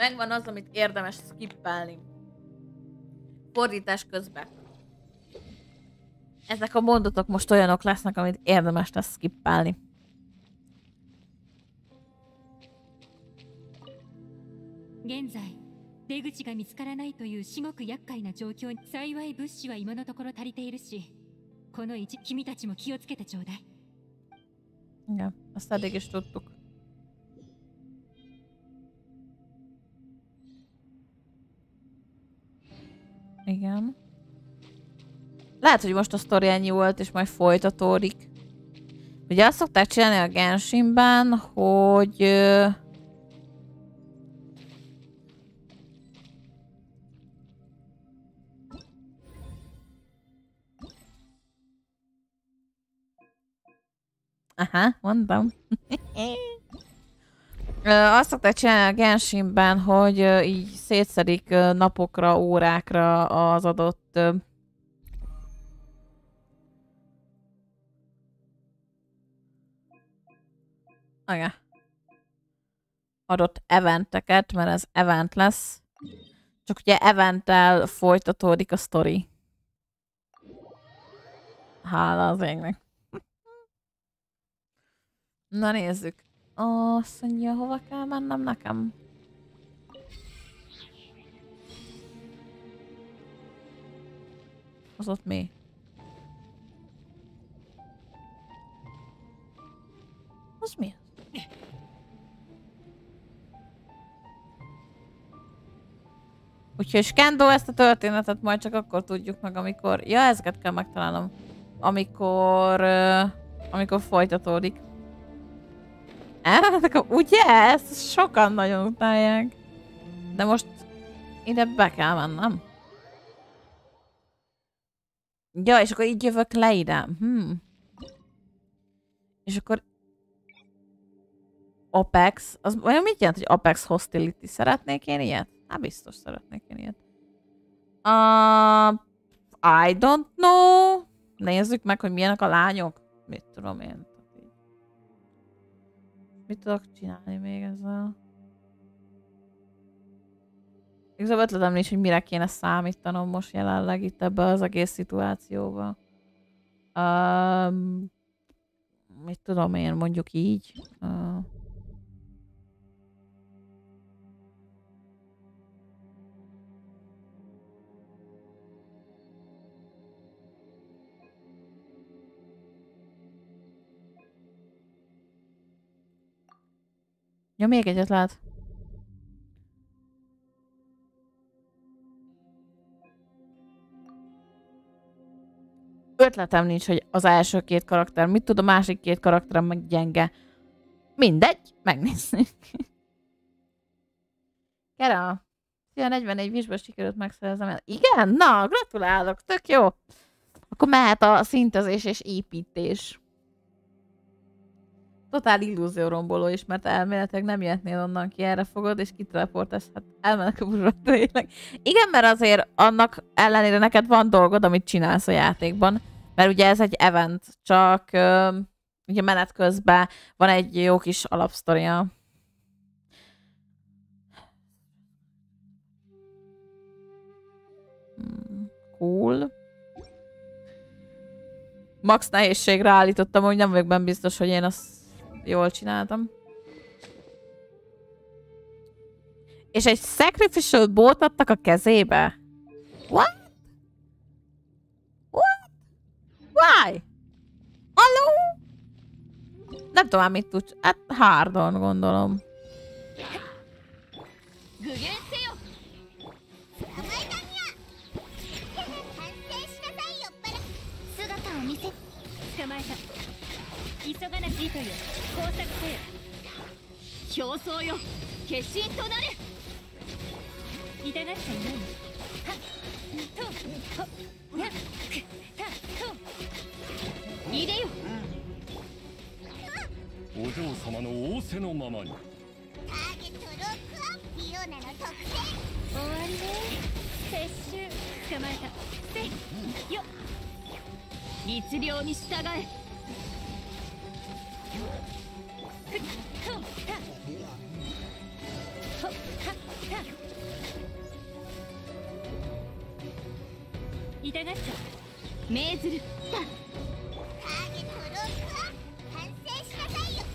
Megvan az, amit érdemes skippelni. Fordítás közben. Ezek a mondatok most olyanok lesznek, amit érdemes lesz skippelni. Genzai, 出口が見つからないという至極厄介な状況に幸い物資は今のところ足りているし、この一君たちも気をつけてちょうだい。 Ja, azt eddig is tudtuk. Igen. Lehet, hogy most a sztori ennyi volt, és majd folytatódik. Ugye azt szokták csinálni a Genshinben, hogy... Aha, mondtam. Azt szokták csinálni a Genshinben, hogy így szétszedik napokra, órákra az adott... Aga. Adott eventeket, mert ez event lesz. Csak ugye eventtel folytatódik a sztori. Hála az égnek. Na nézzük. Azt mondja, hova kell mennem nekem? Az ott mi? Az mi? Úgyhogy Skendo ezt a történetet majd csak akkor tudjuk meg, amikor... Ja, ezeket kell megtalálnom. Amikor... Uh, amikor folytatódik. Elmentek, ugye? Ezt sokan nagyon utálják. De most ide be kell mennem. Ja, és akkor így jövök le ide. Hmm. És akkor... Apex. Az olyan mit jelent, hogy Apex Hostility? Szeretnék én ilyet? Hát biztos szeretnék én ilyet. Uh, I don't know. Nézzük meg, hogy milyenek a lányok. Mit tudom én. Mit tudok csinálni még ezzel? Igazából ötletem nincs, hogy mire kéne számítanom most jelenleg itt ebbe az egész szituációba. Um, mit tudom én, mondjuk így. Uh, Ja, még egyet lehet. Ötletem nincs, hogy az első két karakter mit tud, a másik két karakter meg gyenge. Mindegy, megnézzük. Kera, szia, negyvennégy vízből sikerült megszerezem el. Igen? Na, gratulálok, tök jó. Akkor mehet a szintezés és építés. Totál illúzióromboló is, mert elméletileg nem jöhetnél onnan ki, erre fogod, és kiteleportálsz, hát elmennek a burra tényleg. Igen, mert azért annak ellenére neked van dolgod, amit csinálsz a játékban, mert ugye ez egy event, csak uh, ugye menet közben van egy jó kis alapsztoria. Hmm, cool. Max nehézségre állítottam, hogy nem vagyok benne biztos, hogy én azt jól csináltam. És egy sacrificial bót adtak a kezébe? What? What? Why? Hello? Nem tudom, mit tud. Hát hardon, gondolom. 痛がっちゃ命ずるターゲットロックは完成しなさいよ。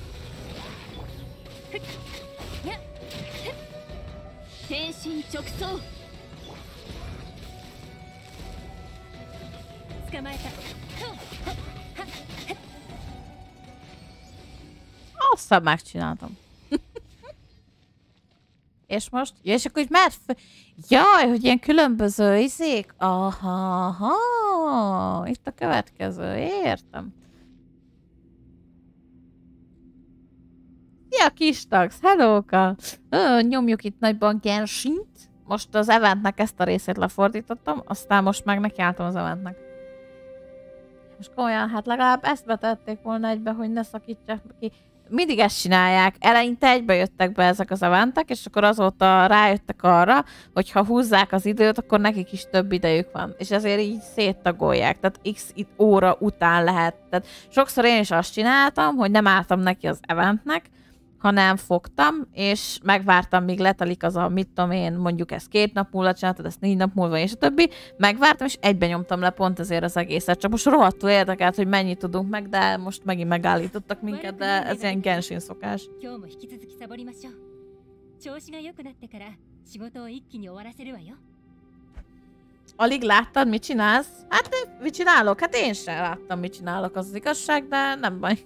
やっ天心直送捕まえた。 Azt megcsináltam. És most? Ja, és akkor így már... Jaj, hogy ilyen különböző izék. Aha, aha. Itt a következő. Értem. Szia, kis tagsz. Hellóka. Nyomjuk itt nagyban Genshint. Most az eventnek ezt a részét lefordítottam, aztán most meg nekiálltam az eventnek. Most komolyan, hát legalább ezt betették volna egybe, hogy ne szakítsák ki. Mindig ezt csinálják. Eleinte egybe jöttek be ezek az eventek, és akkor azóta rájöttek arra, hogy ha húzzák az időt, akkor nekik is több idejük van. És ezért így széttagolják. Tehát x óra után lehet. Tehát sokszor én is azt csináltam, hogy nem álltam neki az eventnek, hanem fogtam, és megvártam, míg letelik az a, mit tudom én, mondjuk ezt két nap múlva csináltad, ezt négy nap múlva, és a többi. Megvártam, és egyben nyomtam le pont ezért az egészet. Csak most rohadtul érdekelt, hogy mennyit tudunk meg, de most megint megállítottak minket, de ez ilyen Genshin szokás. Alig láttad, mit csinálsz? Hát mit csinálok? Hát én sem láttam, mit csinálok, az az igazság, de nem baj.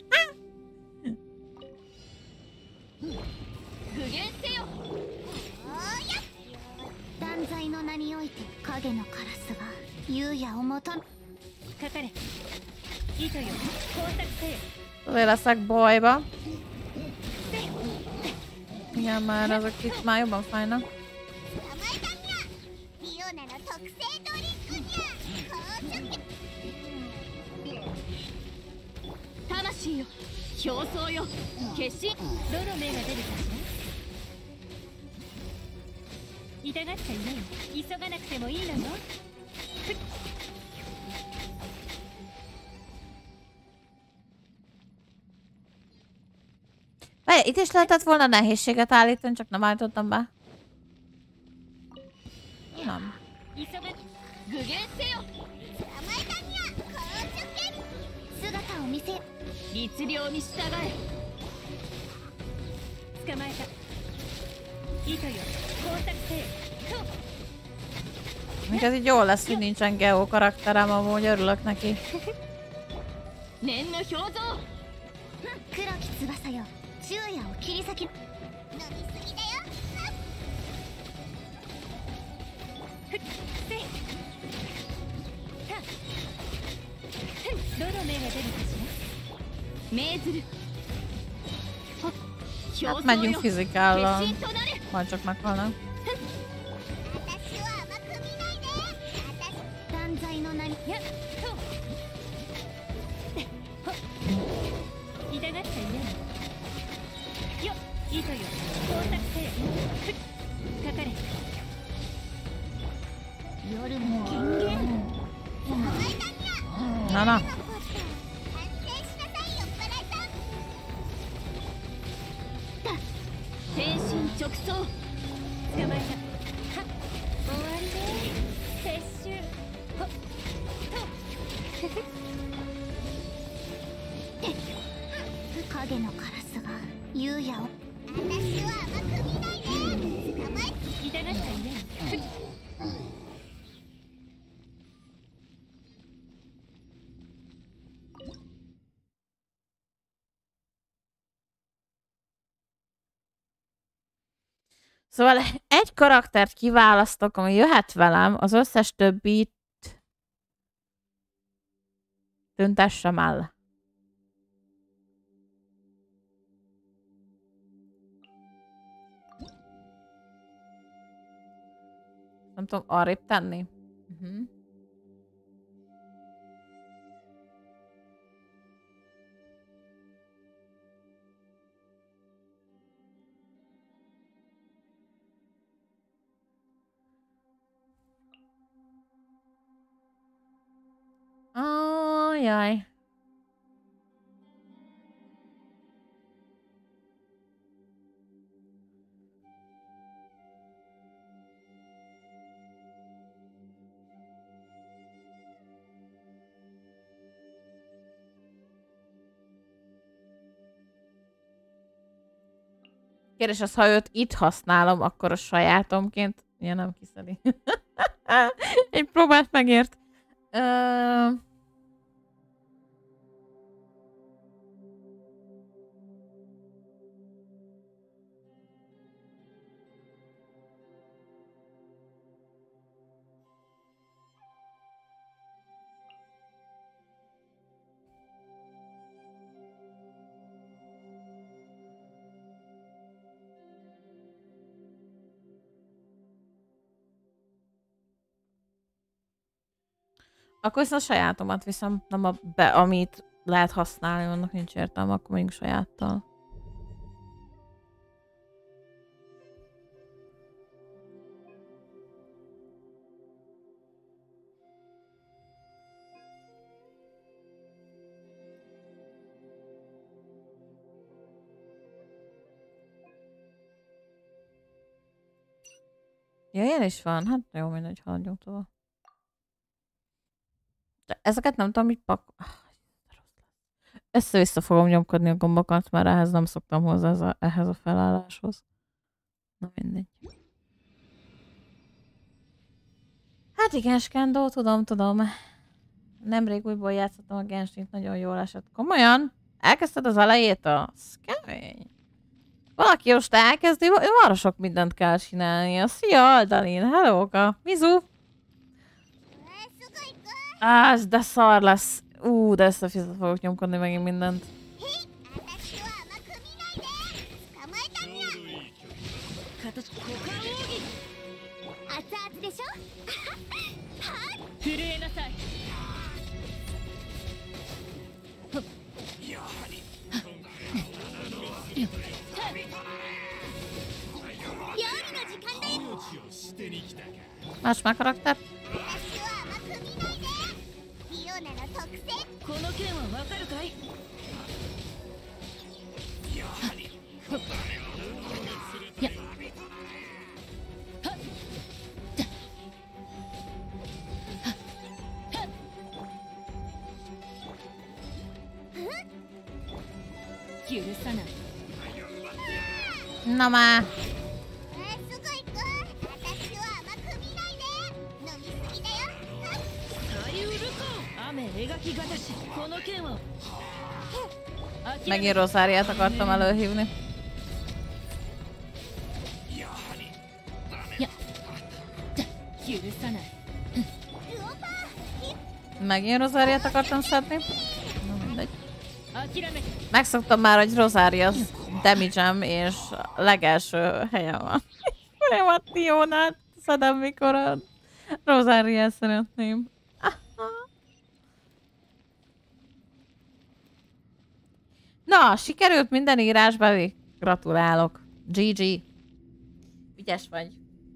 断罪の名において影のカラスが優也を求めかかれ糸よ工作せよ Azért leszek bajba. Igen, már azok itt már jobban fájnak. リオナの特製ドリンクにゃ紅茶魂よ表層よ決心どの目が出るかしら痛がっちゃいない急がなくてもいいのよ Várj, itt is lehetett volna nehézséget állítani, csak nem állítottam be. Nem. 姿を見せ律令に従え捕まえた糸よ工作せよ Még ez így jól lesz, hogy nincsen Geo karakterem, amúgy örülök neki. 念の表像黒き翼よ昼夜を切り裂き飲みすぎだよどの目が出るかしら命ずる Hát megyünk fizikállal, majd csak meghalnak. 私を甘く見ないで私断罪の名にやっと痛がっちゃいないよ糸よ工作せよかかれ夜の権限なな天心直送捕まえたはっ終わりで撤収ほっと影のカラスが優也を私は甘く見ないで捕まえ痛がっちゃいない Szóval egy karaktert kiválasztok, ami jöhet velem, az összes többit tüntessem el. Nem tudom arrébb tenni. Uh-huh. Ajaj. Kérdés az, ha őt itt használom, akkor a sajátomként... Ja, nem kiszedi. Egy próbát megért. Uh... Akkor viszont a sajátomat viszem, nem a be, amit lehet használni, annak nincs értelme, akkor még sajáttal. Ja, ilyen is van. Hát jó, mindegy, haladjunk tovább. De ezeket nem tudom, hogy pak... Össze-vissza fogom nyomkodni a gombokat, mert ehhez nem szoktam hozzá ez a, ehhez a felálláshoz. Na mindegy. Hát igen, Skendo, tudom, tudom. Nemrég újból játszottam a Genshint, nagyon jól esett. Komolyan? Elkezdted az elejétől? Az kemény. Valaki most elkezdi, arra sok mindent kell csinálnia. Szia, Aldalin, hellóka, Mizu! Á, de szar lesz. Ú, de össze-vissza fogok nyomkodni megint mindent. Más már karakter? Na már! Megint Rosáriát akartam előhívni. Megint Rosáriát akartam szedni. Na mindegy. Megszoktam már, hogy Rosária damage-em és legelső helyen van. Folyamatiónát szedem, mikor a Rosáriát szeretném. Na, sikerült minden írásbeli. Gratulálok. gé gé. Ügyes vagy.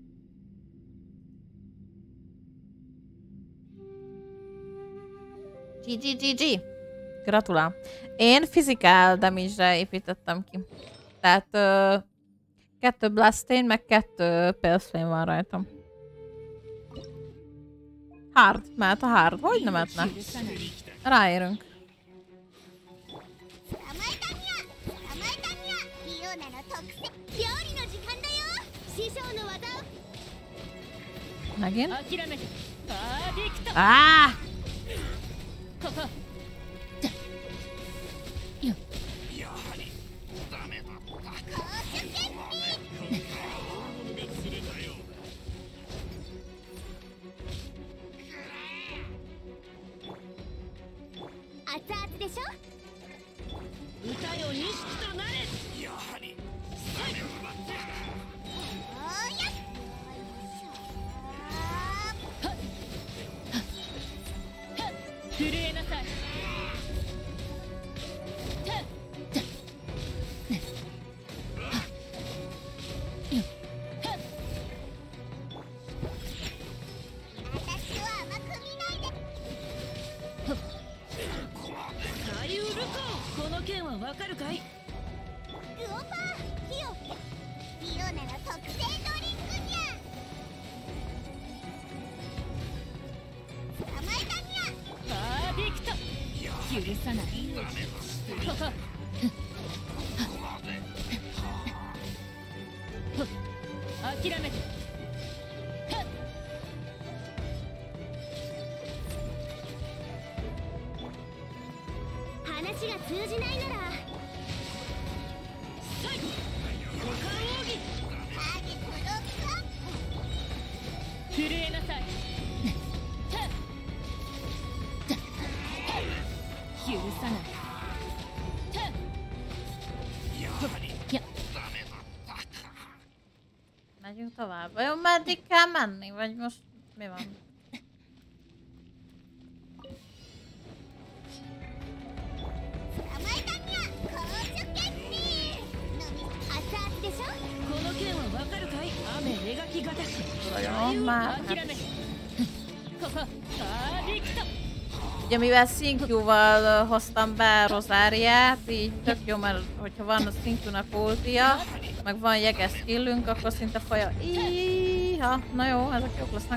gé gé gé gé. Gratulál. Én physical damage-re építettem ki. Tehát uh, kettő Blastane, meg kettő Pale van rajtam. Hard. Mehet a hard. Hogy nem mehetne? Ráérünk. Megint? Ah! Megyünk tovább. Vajon meddig kell menni? Vagy most mi van? Vajon már? Ugye mivel Szinkjúval hoztam be Rozáriát, így tök jó, mert hogyha van a Szinkjúnak ultia, meg van jeges skillünk, akkor szinte faja. Íha, na jó, ezek jók lesznek.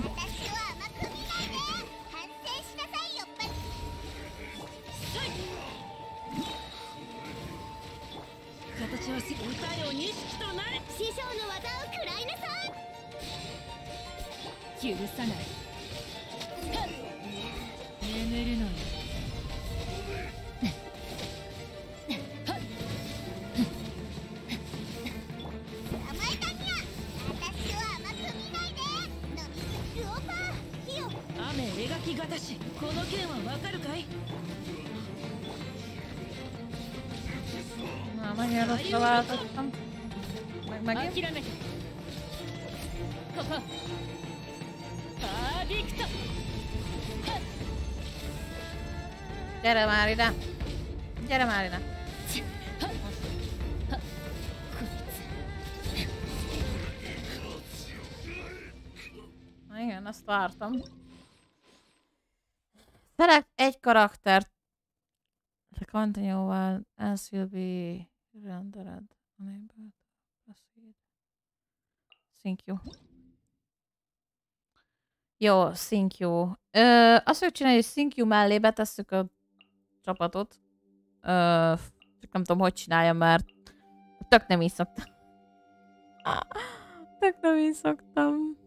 Na, megint rosszra váltottam. Meg megint. Gyere már ide! Gyere már ide! Na igen, azt vártam. Select egy karaktert. The continue while else will be rendered. Unable to proceed. Thank you. Jó, Thank you. Ö, azt fogjuk csinálni, hogy Thank you mellé betesszük a csapatot. Ö, csak nem tudom, hogy csináljam, mert tök nem így szoktam. Tök nem így szoktam.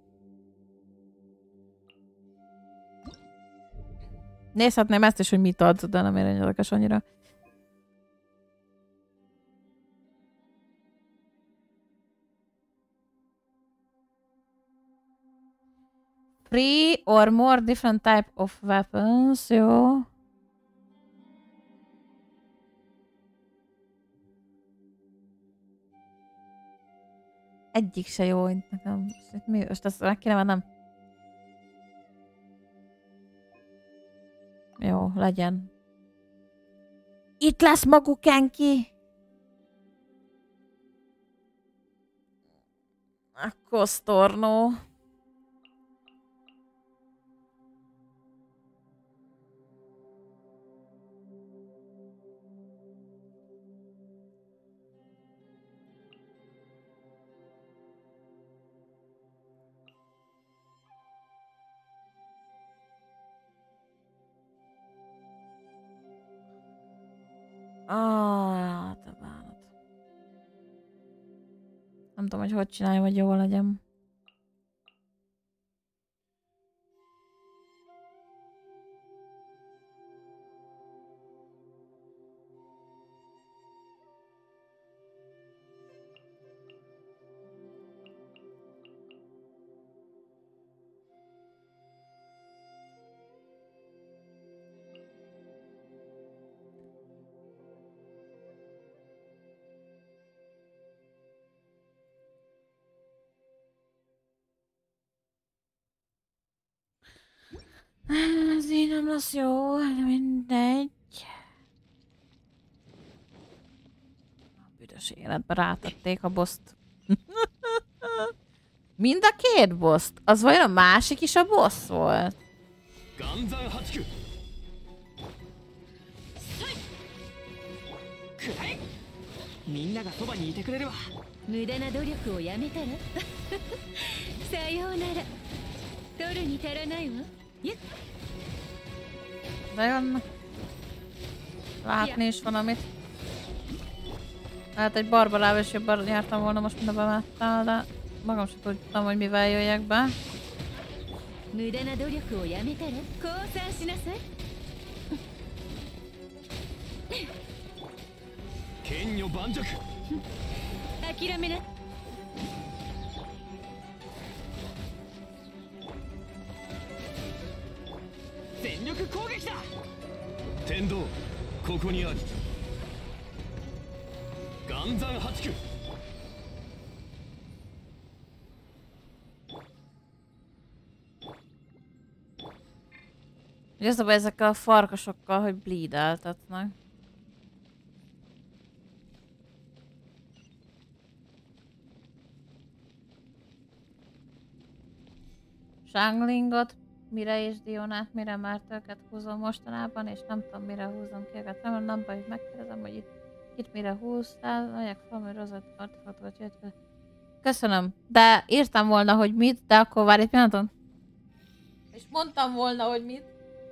Nézhetném ezt is, hogy mit adsz, de nem érjen érdekes annyira. Three or more different type of weapons, jó. Egyik se jó, nekem. Mi? Most ezt meg kéne mennem. Jó, legyen. Itt lesz Magukenki! Akkor Storno. Ah, te bánat. Nem tudom, hogy hogy csináljam, hogy jól legyen. Ez így nem lesz jó, de mindegy. A büdös életbe rátették a boszt. Mind a két boszt? Az vajon a másik is a boss volt? Bejönnek. Látni is van, amit. Lehet egy Barbarával is jobban jártam volna most, mint a bemettál, de magam sem tudtam, hogy mivel jöjjek be. 無駄な努力をやめたら降参しなさい。 剣女盤石。 諦めな。 全力攻撃だ。天道ここにあり。岩山八九。 Ugye az a baj ezekkel a farkasokkal, hogy bleedeltetnek. Shanglingot mire és Dionát mire, mert őket húzom mostanában, és nem tudom mire húzom ki őket. Nem, nem baj, hogy megkérdezem, hogy itt, itt mire húztál, megyek fel, hogy rozat artefaktokat jött be. Köszönöm, de írtam volna, hogy mit, de akkor várj egy pillanaton. És mondtam volna, hogy mit.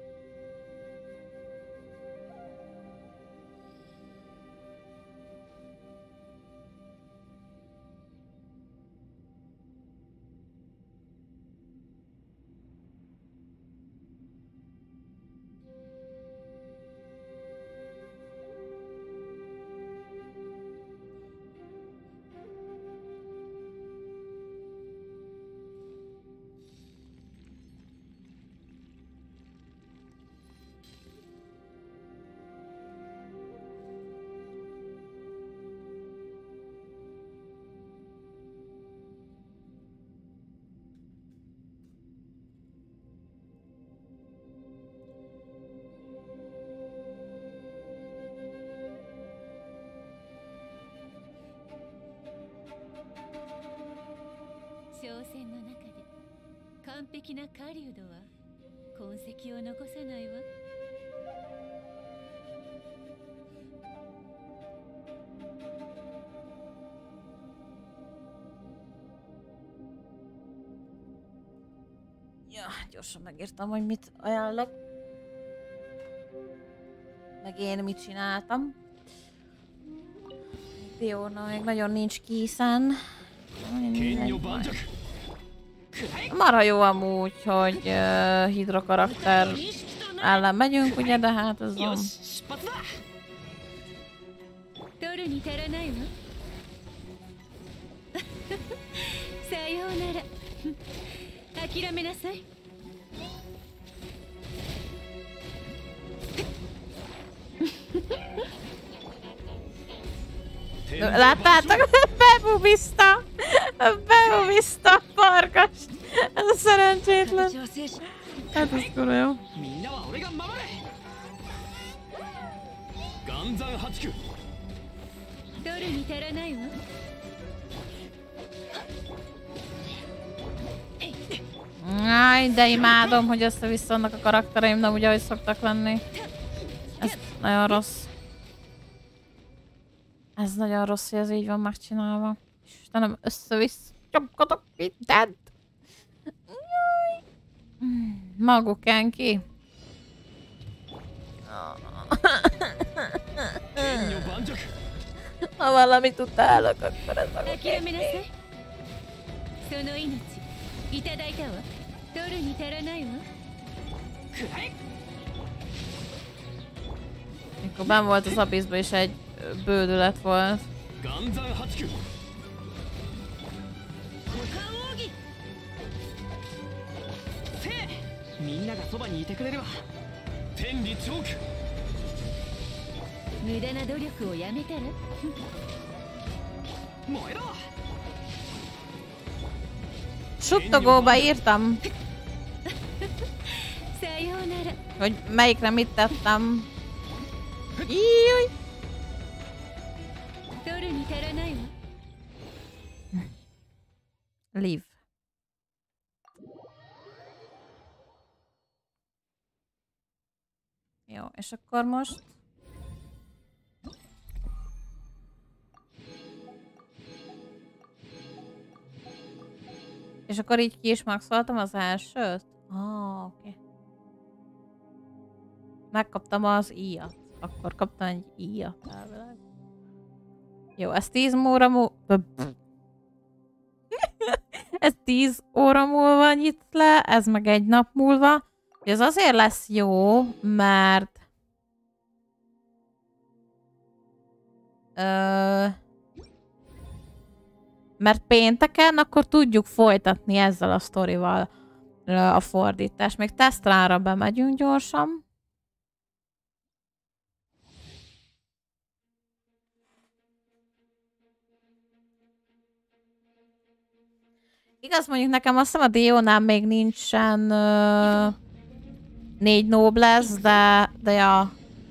Ja, gyorsan megírtam, hogy mit ajánlok. Meg én mit csináltam. Diona még nagyon nincs készen. Marha jó amúgy, hogy uh, Hydra karakter ellen megyünk, ugye, de hát ez van. Láttátok? Bebubizta! Bebubizta a farkast! Ez a szerencsétlen! Hát ez kurva jó. Áj, de imádom, hogy össze-vissza vannak a karaktereim, nem úgy, ahogy szoktak lenni. Ez nagyon rossz. Ez nagyon rossz, hogy ez így van megcsinálva. Istenem, össze-vissza csapkodok mindent. Magukenki. Ha valamit utálok, akkor ez Magukenki. Mikor benn volt az abiszban is egy bődület volt. Suttogóba írtam, hogy melyikre mit tettem. Íjjj! Leave. Jó, és akkor most... És akkor így ki is maxoltam az elsőt? Ah, oké. Okay. Megkaptam az íjat. Akkor kaptam egy íjat elvileg. Jó, ez tíz óra mú... Ez tíz óra múlva nyit le, ez meg egy nap múlva. Ez azért lesz jó, mert... Ö... Mert pénteken akkor tudjuk folytatni ezzel a sztorival a fordítást. Még tesztrára bemegyünk gyorsan. Igaz, mondjuk nekem azt hiszem a Diónál még nincsen uh, négy noblesse, de, de ja.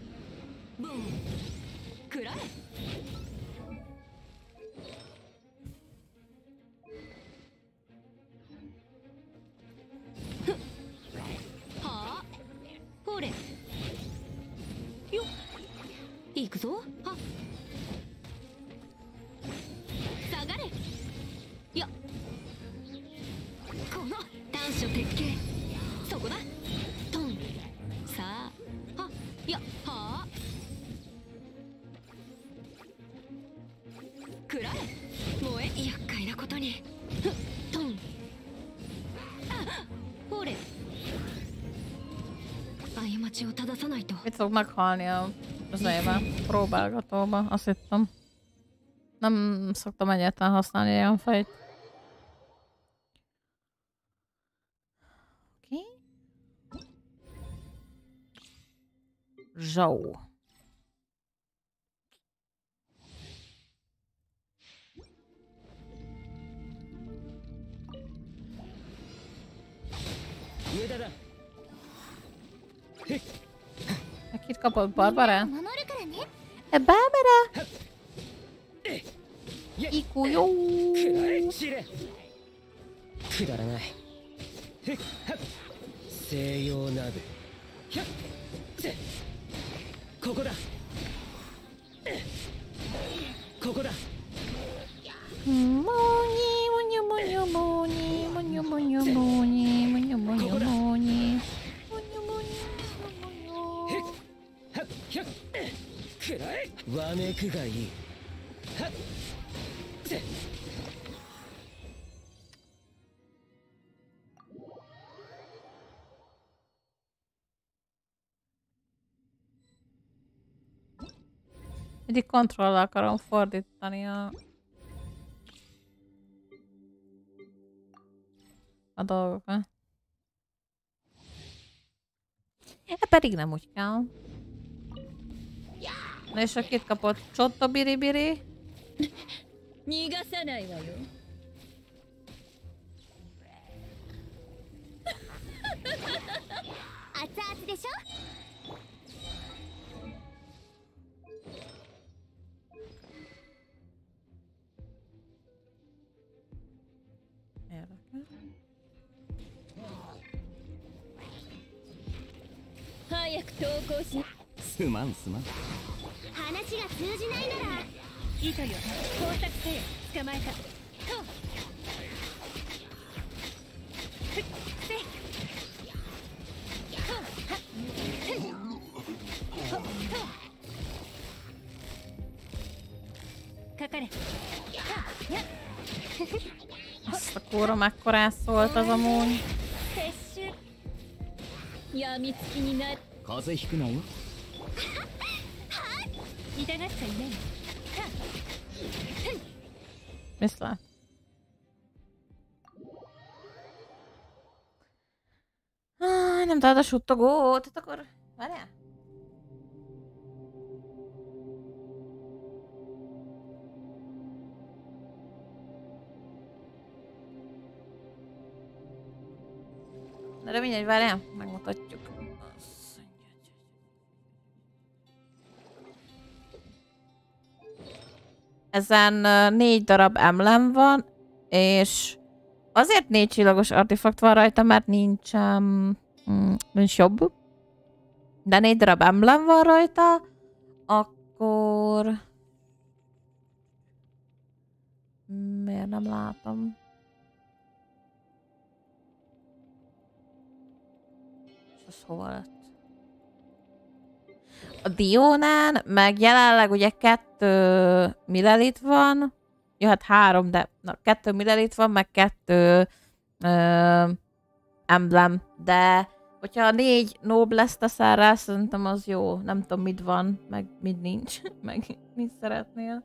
Mit fog meghalni az éve? Próbálgatóba, azt hittem. Nem szoktam egyáltalán használni ilyen fejt. Oké. Okay. Zsó. Kit kapott? Barbara? Barbara! Iku jó! Mindig kontrollal akarom fordítani a... a dolgokat. E pedig nem úgy kell. Na és akit kapott? Csotta biri-biri? Azt a kóra mekkorát szólt az amúgy. Viszlát. Ah, nem találod a suttogót, hát akkor... Várjál? De mindegy, várjál, megmutatjuk. Ezen négy darab emblem van, és azért négy csillagos artefakt van rajta, mert nincs, um, nincs jobb. De négy darab emblem van rajta, akkor... Miért nem látom? És az hova lett? A Diónán meg jelenleg ugye kettő Milelit van, Jöhet három, de na, kettő Middle van, meg kettő ö, emblem, de hogyha négy Noblesse teszel rá, szerintem az jó. Nem tudom, mit van, meg mit nincs, meg mit szeretnél.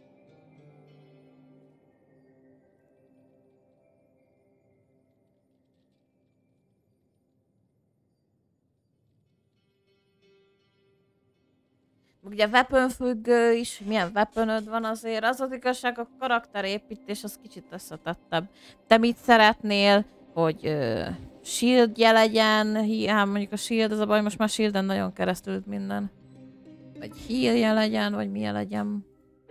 Ugye weapon függő is, milyen weaponöd van azért, az az igazság, a karakterépítés az kicsit összetettebb. Te mit szeretnél, hogy uh, shieldje legyen, hát mondjuk a shield, az a baj, most már shielden nagyon keresztül minden. Vagy healje legyen, vagy milyen legyen.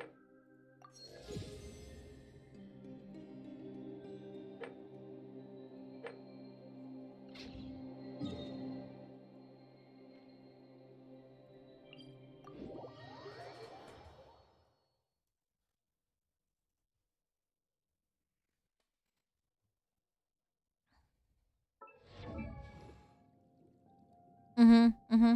Mhm, mhm.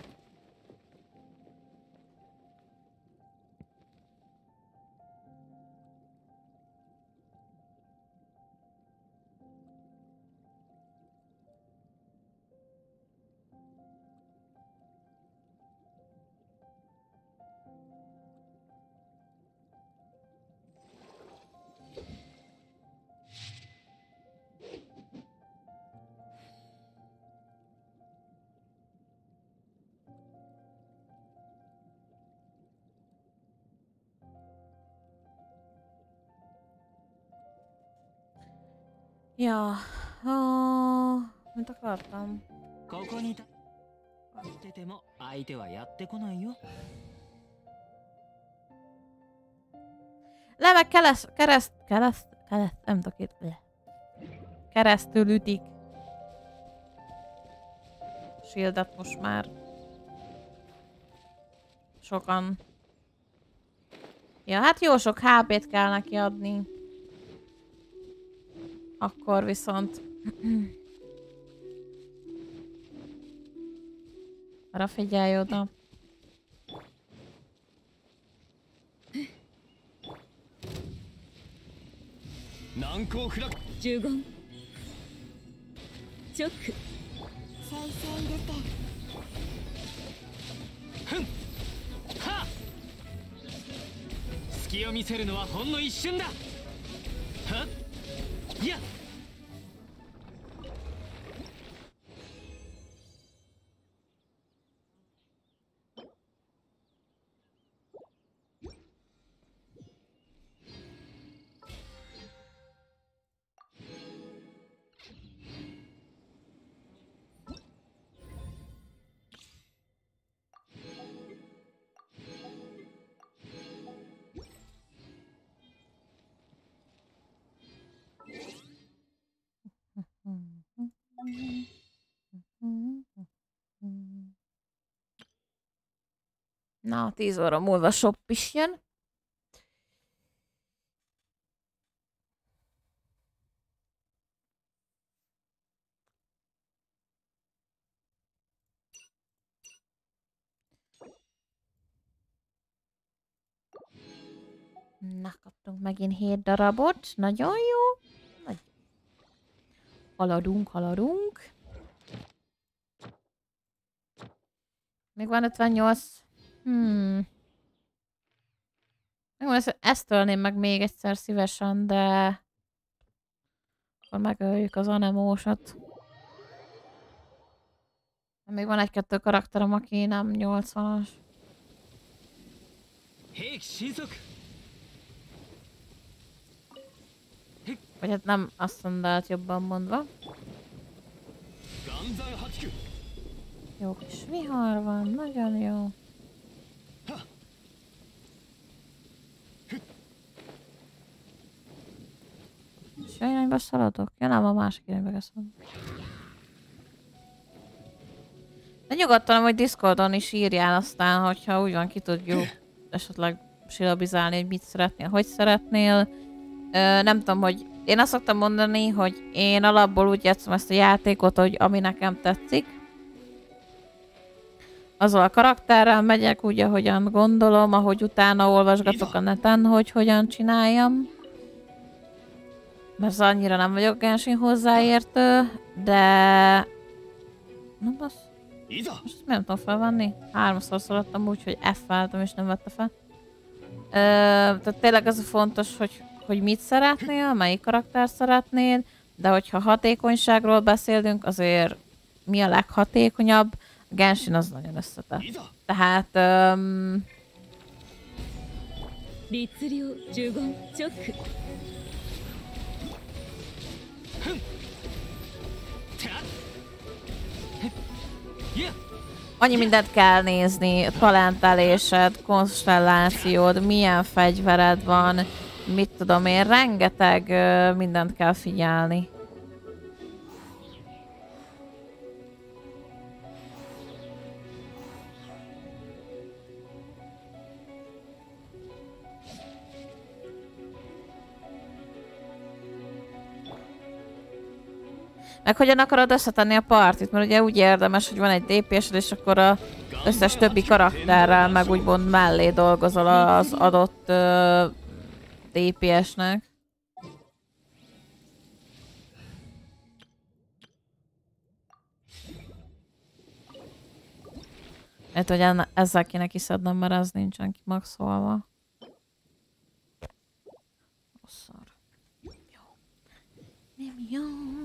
Ja, oh, mit akartam? ここにいたってても相手はやってこないよ Le meg kereszt, kereszt, kereszt, kereszt, nem tudok itt, le. Keresztül ütik. Shieldet most már. Sokan. Ja, hát jó sok há pét kell neki adni. Akkor viszont... Arra figyelj oda. Jugon. Chok. 隙を見せるのはほんの一瞬だはっいや Na, tíz óra múlva shop is jön. Na, kaptunk megint hét darabot. Nagyon jó. Nagy... Haladunk, haladunk. Még van ötvennyolc. Hmm. Ezt tölném meg még egyszer szívesen, de... Akkor megöljük az anemósat. Még van egy-kettő karakterem, aki nem nyolcvanas. Vagy hát nem azt mondod, jobban mondva. Jó kis vihar van, nagyon jó. És jó irányba szaladok? Ja nem, a másik irányba kell szaladni. De nyugodtan, hogy Discordon is írjál aztán, hogyha úgy van, ki tudjuk esetleg silabizálni, hogy mit szeretnél, hogy szeretnél. Ö, nem tudom, hogy én azt szoktam mondani, hogy én alapból úgy játszom ezt a játékot, hogy ami nekem tetszik. azzal a karakterrel megyek úgy, ahogyan gondolom, ahogy utána olvasgatok a neten, hogy hogyan csináljam. Mert annyira nem vagyok Genshin hozzáértő, de... Na basz. Most nem tudom felvenni. Háromszor szaladtam úgy, hogy F-váltam és nem vette fel. Ö, tehát tényleg az a fontos, hogy, hogy mit szeretnél, melyik karakter szeretnél, de hogyha hatékonyságról beszélünk, azért mi a leghatékonyabb? A Genshin az nagyon összetett. Tehát... Um... annyi mindent kell nézni, talentelésed, konstellációd, milyen fegyvered van, mit tudom én, rengeteg uh, mindent kell figyelni. Meg hogyan akarod összetenni a partit, mert ugye úgy érdemes, hogy van egy dé pé-sed, és akkor az összes többi karakterrel meg úgymond mellé dolgozol az adott uh, dé pé-esnek. Mert hogy ezzel kéne kiszednem, mert ez nincsen kimaxolva. Szar. Jó. Nem jó.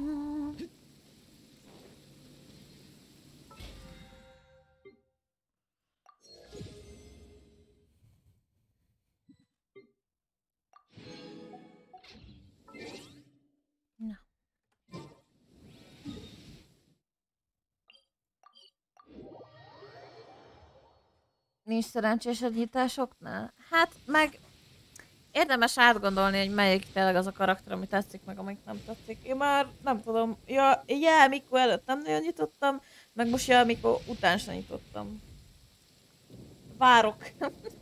Nincs szerencsésed nyitásoknál? Hát meg érdemes átgondolni, hogy melyik tényleg az a karakter, ami tetszik, meg amelyik nem tetszik. Én már nem tudom, ja, ja mikor előtt nem nagyon nyitottam, meg most ja, mikor után sem nyitottam. Várok.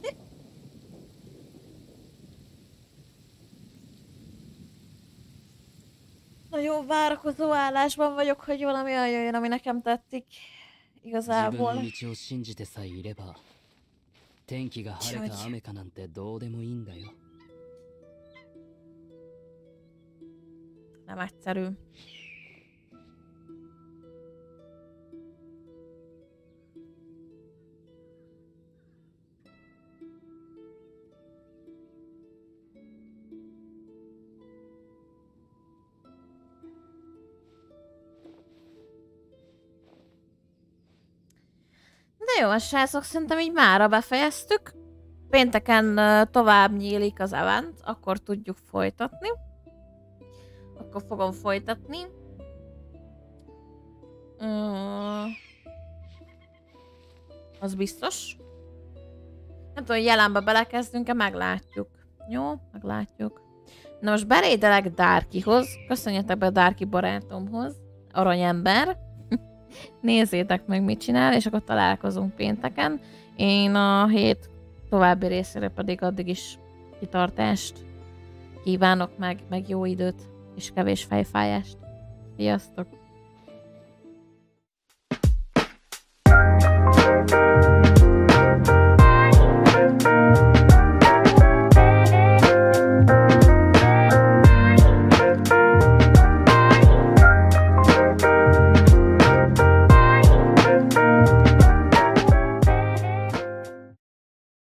Nagyon várakozó állásban vagyok, hogy valami olyan jöjjön, ami nekem tetszik. Igazából. 天気が晴れか雨かなんてどうでもいいんだよ。Nem egyszerű. De jó, a srácok, szerintem így mára befejeztük. Pénteken uh, tovább nyílik az event, akkor tudjuk folytatni. Akkor fogom folytatni. Uh, az biztos. Nem tudom, hogy jelenbe belekezdünk-e, meglátjuk. Jó, meglátjuk. Na most berédelek Darkyhoz. Köszönjetek be Darky barátomhoz. Aranyember. Nézzétek meg, mit csinál, és akkor találkozunk pénteken. Én a hét további részére pedig addig is kitartást kívánok meg, meg jó időt, és kevés fejfájást. Sziasztok!